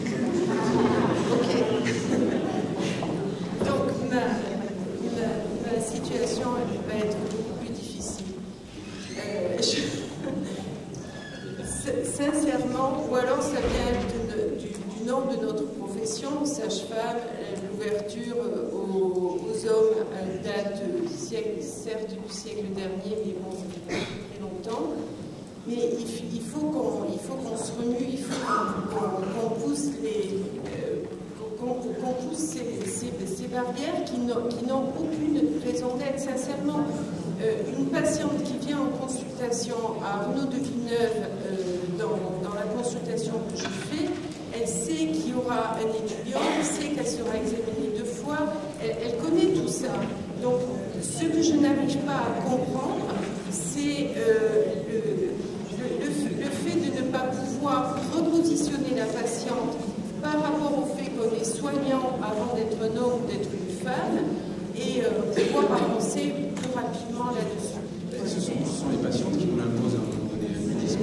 Donc ma situation va être beaucoup plus difficile. Sincèrement, ou alors ça vient du nom de notre profession, sage-femme, l'ouverture aux hommes date certes du siècle dernier, mais bon, ça fait très longtemps. Mais il faut qu'on se remue, il faut qu'on pousse ces barrières qui n'ont aucune raison d'être. Sincèrement, une patiente qui vient en consultation à Arnaud de Villeneuve, dans la consultation que je fais, elle sait qu'il y aura un étudiant, elle sait qu'elle sera examinée 2 fois, elle connaît tout ça. Ce que je n'arrive pas à comprendre, c'est le fait de ne pas pouvoir repositionner la patiente par rapport au fait qu'on est soignant avant d'être un homme, d'être une femme, et pouvoir avancer plus rapidement là-dessus. Ce sont les patientes qui nous l'imposent à un moment donné. Elles me disent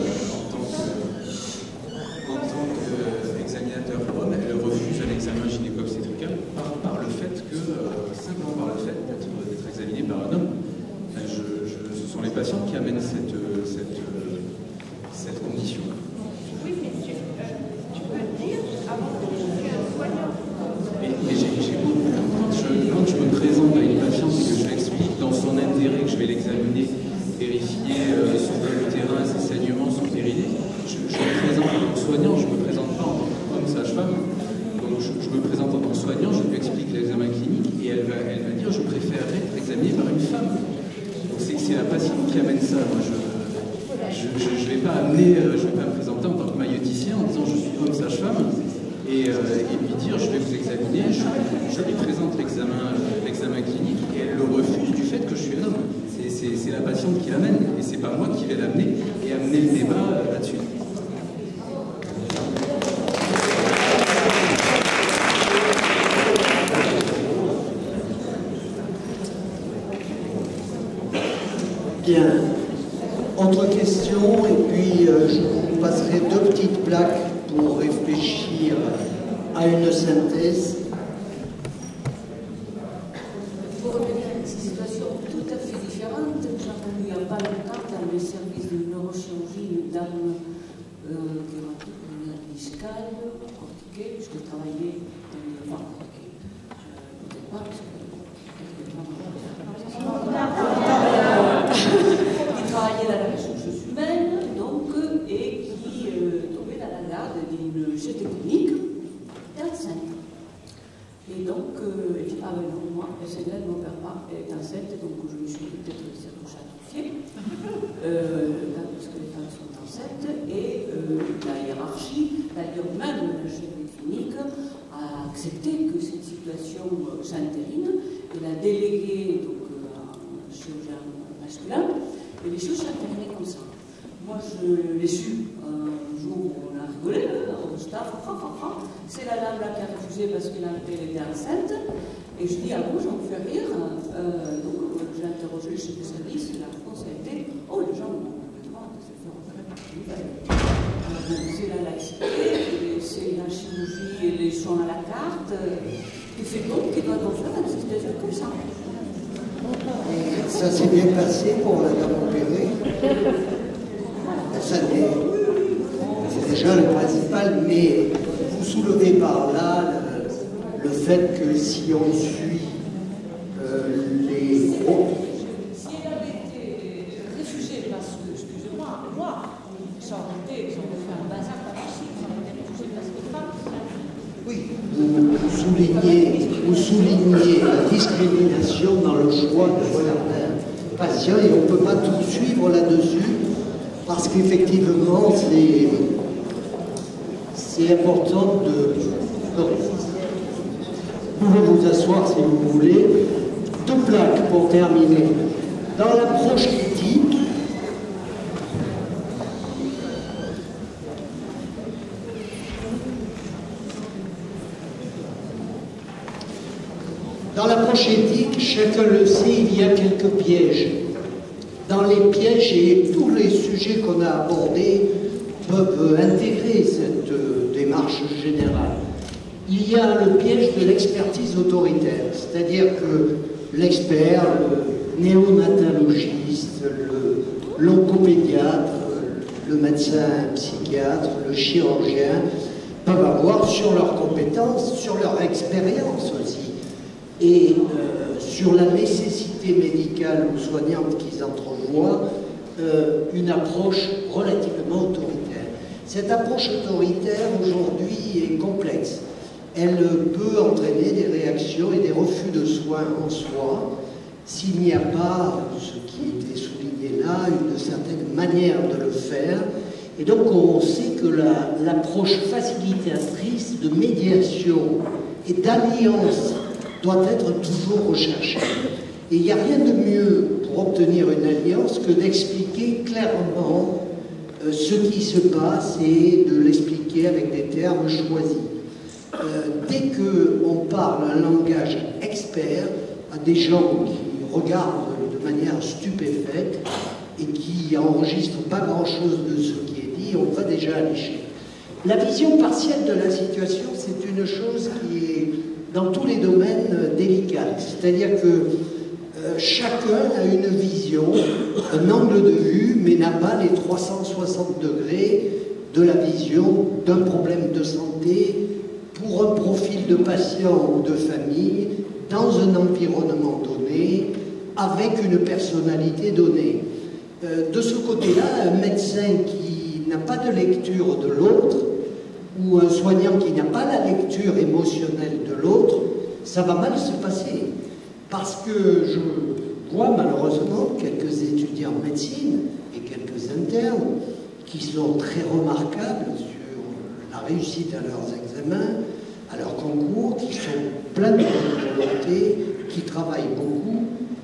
qu'en tant qu'examinateur homme, elles refusent un examen gynéco-obstétrical par le fait que, simplement par le fait d'être examiné par un homme. Ce sont les patientes qui amènent cette condition. Oui, mais tu peux dire avant de consulter un soignant. Mais quand je me présente à une patiente et que je l'explique dans son intérêt, que je vais l'examiner, vérifier son terrain, ses saignements, son périnée, je me présente en tant que soignant, je ne me présente pas en tant qu'homme sage-femme. Donc je me présente en tant que soignant, je lui explique l'examen clinique et elle va dire je préférerais être examiné par une femme. Donc c'est la patiente qui amène ça. Moi, je vais pas me présenter en tant que maïoticien en disant je suis homme sage-femme et lui dire je vais vous examiner, je lui présente l'examen clinique et elle le refuse du fait que je suis un homme. C'est la patiente qui l'amène et c'est pas moi qui vais l'amener et amener le débat là-dessus. Bien. Autre question, et puis je vous passerai 2 petites plaques pour réfléchir à une synthèse. Pour revenir à une situation tout à fait différente, j'ai entendu il n'y a pas longtemps dans le service de neurochirurgie une dame qui m'a dit discale, cortiquée, puisque je travaillais dans le cortiquée. Peut-être pas, parce que qui travaillait dans la ressource humaine, donc, et qui tombait dans la garde d'une chef technique enceinte. Et donc, elle dit, ah ben non, moi, SNL ne m'opère pas, elle est enceinte, donc je me suis dit peut-être que c'est un châteaufier, parce que les femmes sont enceintes, et la hiérarchie, d'ailleurs même la chef clinique, a accepté que cette situation s'entérine, et l'a déléguée donc, à un chirurgien masculin, et les choses s'entérinaient comme ça. Moi, je l'ai su un jour où on a rigolé, au staff, c'est la dame là qui a refusé parce qu'elle était enceinte, et je dis, ah bon, j'en fais rire. Donc, j'ai interrogé le chef de service, et la réponse a été, oh, les gens ont le droit de se faire opérer. C'est la laïcité, c'est la chirurgie et les soins à la carte, et c'est donc qu'ils doivent faire dans une situation comme ça. Ça s'est bien passé pour la dame opérée. C'est déjà le principal, mais vous soulevez par là le fait que si on suit les... Si elle avait été refusée parce que, excusez-moi, moi, ça aurait été, ils ont fait un bazar pas possible, ça aurait été refusée parce que femme. Oui, vous soulignez la discrimination dans le choix de certains patients et on ne peut pas tout suivre là-dessus parce qu'effectivement c'est important de... Vous pouvez vous asseoir si vous voulez. 2 plaques pour terminer. Dans l'approche éthique, chacun le sait, il y a quelques pièges. Dans les pièges, et tous les sujets qu'on a abordés peuvent intégrer cette démarche générale. Il y a le piège de l'expertise autoritaire, c'est-à-dire que l'expert, le néonatologiste, l'oncopédiatre, le médecin psychiatre, le chirurgien, peuvent avoir sur leurs compétences, sur leur expérience aussi, et sur la nécessité médicale ou soignante qu'ils entrevoient, une approche relativement autoritaire. Cette approche autoritaire, aujourd'hui, est complexe. Elle peut entraîner des réactions et des refus de soins en soi, s'il n'y a pas, ce qui était souligné là, une certaine manière de le faire. Et donc on sait que l'approche facilitatrice de médiation et d'alliance doit être toujours recherchée. Et il n'y a rien de mieux pour obtenir une alliance que d'expliquer clairement ce qui se passe et de l'expliquer avec des termes choisis. Dès qu'on parle un langage expert à des gens qui regardent de manière stupéfaite et qui n'enregistrent pas grand-chose de ce qui est dit, on va déjà à l'échec. La vision partielle de la situation, c'est une chose qui est dans tous les domaines délicate. C'est-à-dire que chacun a une vision, un angle de vue, mais n'a pas les 360 degrés de la vision d'un problème de santé pour un profil de patient ou de famille dans un environnement donné, avec une personnalité donnée. De ce côté-là, un médecin qui n'a pas de lecture de l'autre, ou un soignant qui n'a pas la lecture émotionnelle de l'autre, ça va mal se passer. Parce que je vois malheureusement quelques étudiants en médecine et quelques internes qui sont très remarquables sur la réussite à leurs examens, à leurs concours, qui sont pleins de bonne volonté, qui travaillent beaucoup.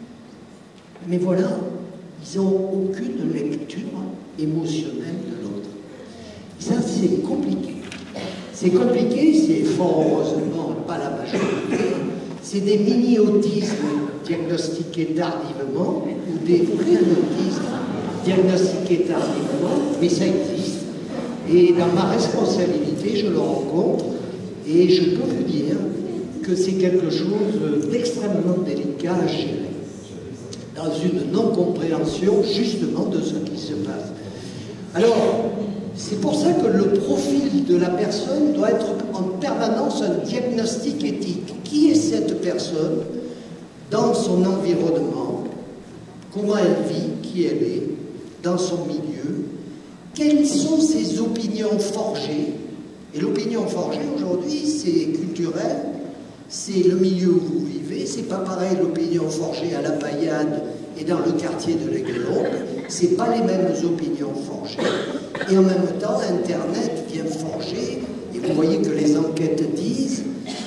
Mais voilà, ils n'ont aucune lecture émotionnelle de l'autre. Ça, c'est compliqué. C'est compliqué, c'est fort heureusement pas la majorité. C'est des mini-autismes diagnostiqués tardivement ou des vrais autismes diagnostiqués tardivement, mais ça existe. Et dans ma responsabilité, je le rencontre et je peux vous dire que c'est quelque chose d'extrêmement délicat à gérer, dans une non-compréhension justement de ce qui se passe. Alors, c'est pour ça que le profil de la personne doit être en permanence un diagnostic éthique. Qui est cette personne dans son environnement? Comment elle vit? Qui elle est dans son milieu? Quelles sont ses opinions forgées? Et l'opinion forgée aujourd'hui, c'est culturel, c'est le milieu où vous vivez, c'est pas pareil l'opinion forgée à la Paillade et dans le quartier de l'Aiglon, c'est pas les mêmes opinions forgées. Et en même temps, Internet vient forger, et vous voyez que les enquêtes disent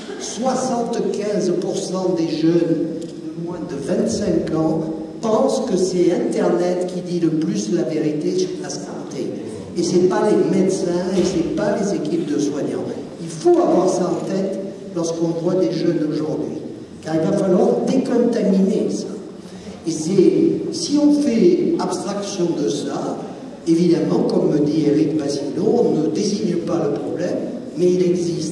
75% des jeunes de moins de 25 ans pensent que c'est Internet qui dit le plus la vérité sur la santé. Et ce n'est pas les médecins et ce n'est pas les équipes de soignants. Il faut avoir ça en tête lorsqu'on voit des jeunes aujourd'hui. Car il va falloir décontaminer ça. Et si on fait abstraction de ça, évidemment, comme me dit Éric Bassino, on ne désigne pas le problème, mais il existe.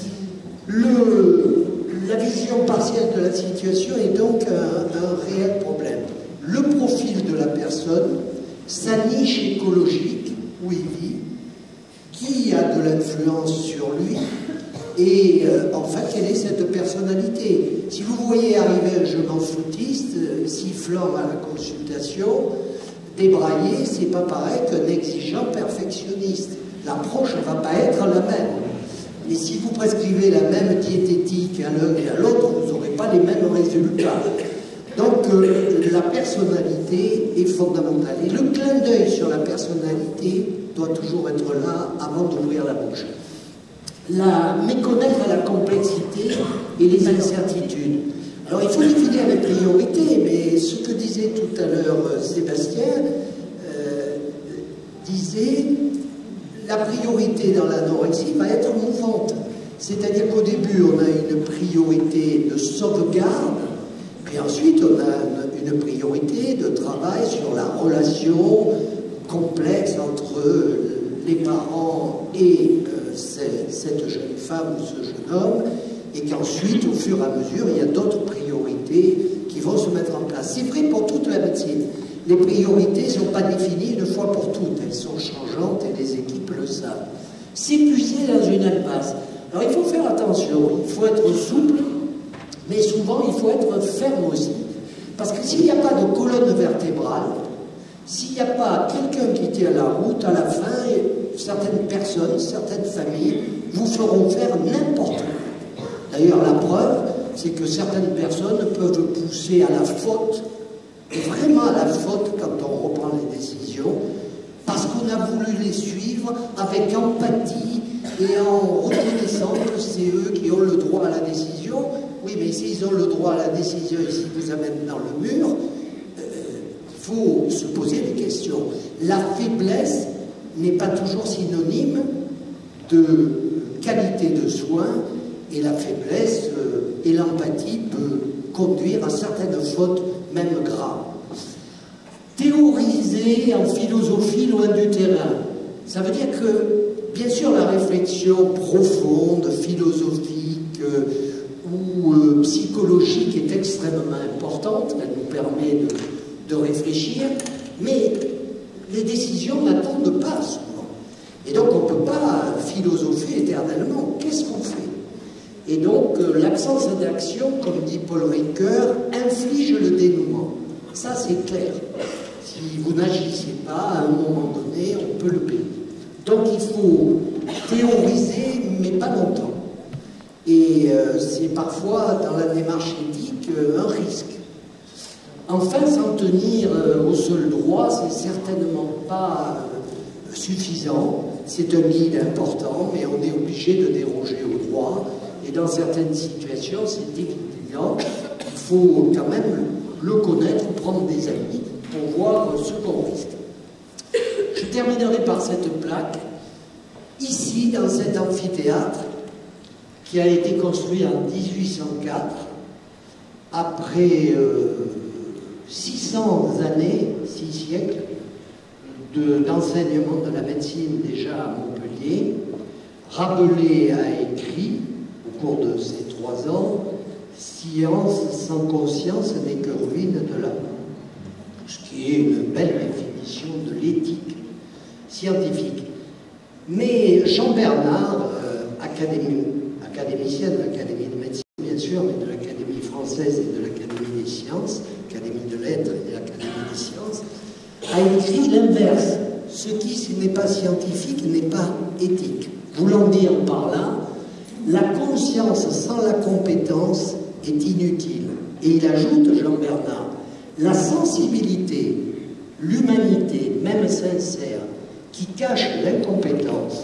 La vision partielle de la situation est donc un réel problème. Le profil de la personne, sa niche écologique, où il vit, qui a de l'influence sur lui, et enfin, quelle est cette personnalité? Si vous voyez arriver un jeune footiste, sifflant à la consultation, débraillé, c'est pas pareil qu'un exigeant perfectionniste. L'approche ne va pas être la même. Et si vous prescrivez la même diététique à l'un et à l'autre, vous n'aurez pas les mêmes résultats. Donc la personnalité est fondamentale. Et le clin d'œil sur la personnalité doit toujours être là avant d'ouvrir la bouche. Méconnaître la complexité et les incertitudes. Alors il faut définir les priorités, mais ce que disait tout à l'heure Sébastien disait la priorité dans l'anorexie va être mouvante. C'est-à-dire qu'au début, on a une priorité de sauvegarde, puis ensuite, on a une priorité de travail sur la relation complexe entre les parents et cette jeune femme ou ce jeune homme, et qu'ensuite, au fur et à mesure, il y a d'autres priorités qui vont se mettre en place. C'est vrai pour toute la médecine. Les priorités ne sont pas définies une fois pour toutes. Elles sont changeantes et les équipes le savent. S'épuiser dans une impasse. Alors il faut faire attention, il faut être souple, mais souvent il faut être ferme aussi. Parce que s'il n'y a pas de colonne vertébrale, s'il n'y a pas quelqu'un qui tient la route, à la fin, certaines personnes, certaines familles vous feront faire n'importe quoi. D'ailleurs, la preuve, c'est que certaines personnes peuvent pousser à la faute, et vraiment à la faute quand on reprend les décisions, parce qu'on a voulu les suivre avec empathie et en reconnaissant que c'est eux qui ont le droit à la décision, Oui, mais s'ils ont le droit à la décision et s'ils vous amènent dans le mur, il faut se poser des questions. La faiblesse n'est pas toujours synonyme de qualité de soins, et la faiblesse et l'empathie peut conduire à certaines fautes, même graves. Théoriser en philosophie loin du terrain, ça veut dire que, bien sûr, la réflexion profonde, philosophique ou psychologique est extrêmement importante, elle nous permet de réfléchir, mais les décisions n'attendent pas souvent. Et donc on ne peut pas philosopher éternellement. Qu'est-ce qu'on fait? Et donc l'absence d'action, comme dit Paul Ricoeur, inflige le dénouement. Ça c'est clair. Si vous n'agissez pas, à un moment donné, on peut le payer. Donc il faut théoriser, mais pas longtemps. Et c'est parfois, dans la démarche éthique, un risque. Enfin, s'en tenir au seul droit, c'est certainement pas suffisant. C'est un guide important, mais on est obligé de déroger au droit. Et dans certaines situations, c'est évident. Il faut quand même le connaître, prendre des amis pour voir ce qu'on risque. Je terminerai par cette plaque. Ici, dans cet amphithéâtre, qui a été construit en 1804, après 600 années, 6 siècles, d'enseignement de la médecine déjà à Montpellier. Rabelais a écrit, au cours de ces 3 ans, « Science sans conscience n'est que ruine de l'âme », ce qui est une belle définition de l'éthique scientifique. Mais Jean Bernard, académicien de l'Académie de médecine, bien sûr, mais de l'Académie française et de l'Académie des sciences, l'Académie de lettres et de l'Académie des sciences, a écrit l'inverse. Ce qui n'est pas scientifique n'est pas éthique. Voulant dire par là, la conscience sans la compétence est inutile. Et il ajoute, Jean Bernard, la sensibilité, l'humanité, même sincère, qui cache l'incompétence,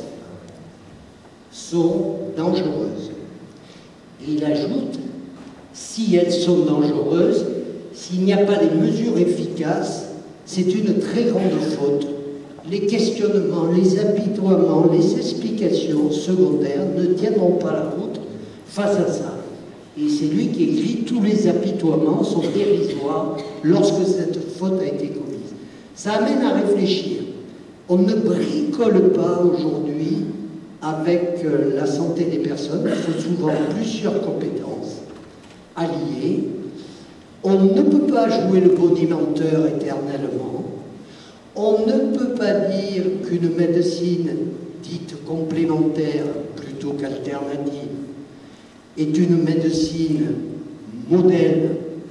sont dangereuses. Et il ajoute, si elles sont dangereuses, s'il n'y a pas des mesures efficaces, c'est une très grande faute. Les questionnements, les apitoiements, les explications secondaires ne tiendront pas la route face à ça. Et c'est lui qui écrit « Tous les apitoiements sont dérisoires lorsque cette faute a été commise ». Ça amène à réfléchir. On ne bricole pas aujourd'hui avec la santé des personnes. Il faut souvent plusieurs compétences alliées. On ne peut pas jouer le bonimenteur éternellement. On ne peut pas dire qu'une médecine dite complémentaire plutôt qu'alternative est une médecine modèle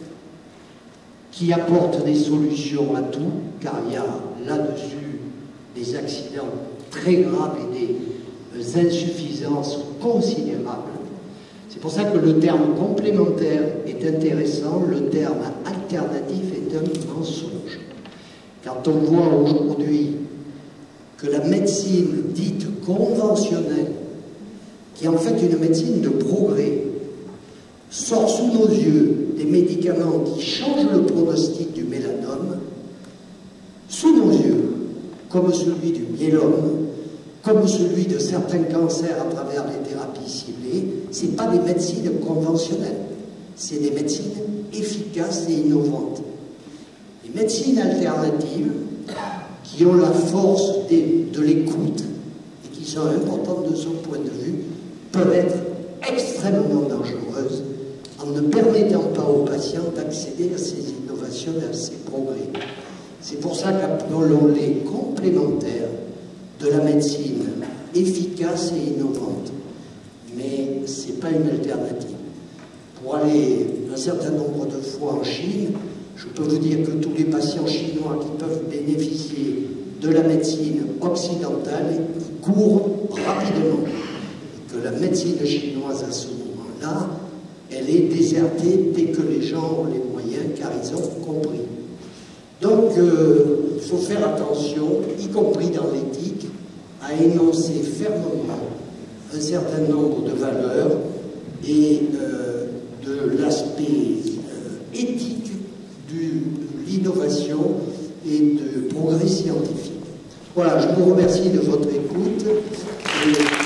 qui apporte des solutions à tout, car il y a là-dessus des accidents très graves et des insuffisances considérables. C'est pour ça que le terme complémentaire est intéressant, le terme alternatif est un mensonge. Quand on voit aujourd'hui que la médecine dite conventionnelle, qui est en fait une médecine de progrès, sort sous nos yeux des médicaments qui changent le pronostic du mélanome, sous nos yeux, comme celui du myélome, comme celui de certains cancers à travers les thérapies ciblées, ce n'est pas des médecines conventionnelles, c'est des médecines efficaces et innovantes. Les médecines alternatives, qui ont la force de l'écoute et qui sont importantes de son point de vue, peuvent être extrêmement dangereuses en ne permettant pas aux patients d'accéder à ces innovations et à ces progrès. C'est pour ça qu'appelons-les complémentaires de la médecine efficace et innovante. Mais ce n'est pas une alternative. Pour aller un certain nombre de fois en Chine, je peux vous dire que tous les patients chinois qui peuvent bénéficier de la médecine occidentale courent rapidement. Et que la médecine chinoise à ce moment-là, elle est désertée dès que les gens ont les moyens, car ils ont compris. Donc, il faut faire attention, y compris dans l'éthique, à énoncer fermement un certain nombre de valeurs et de l'aspect éthique de l'innovation et du progrès scientifique. Voilà, je vous remercie de votre écoute. Et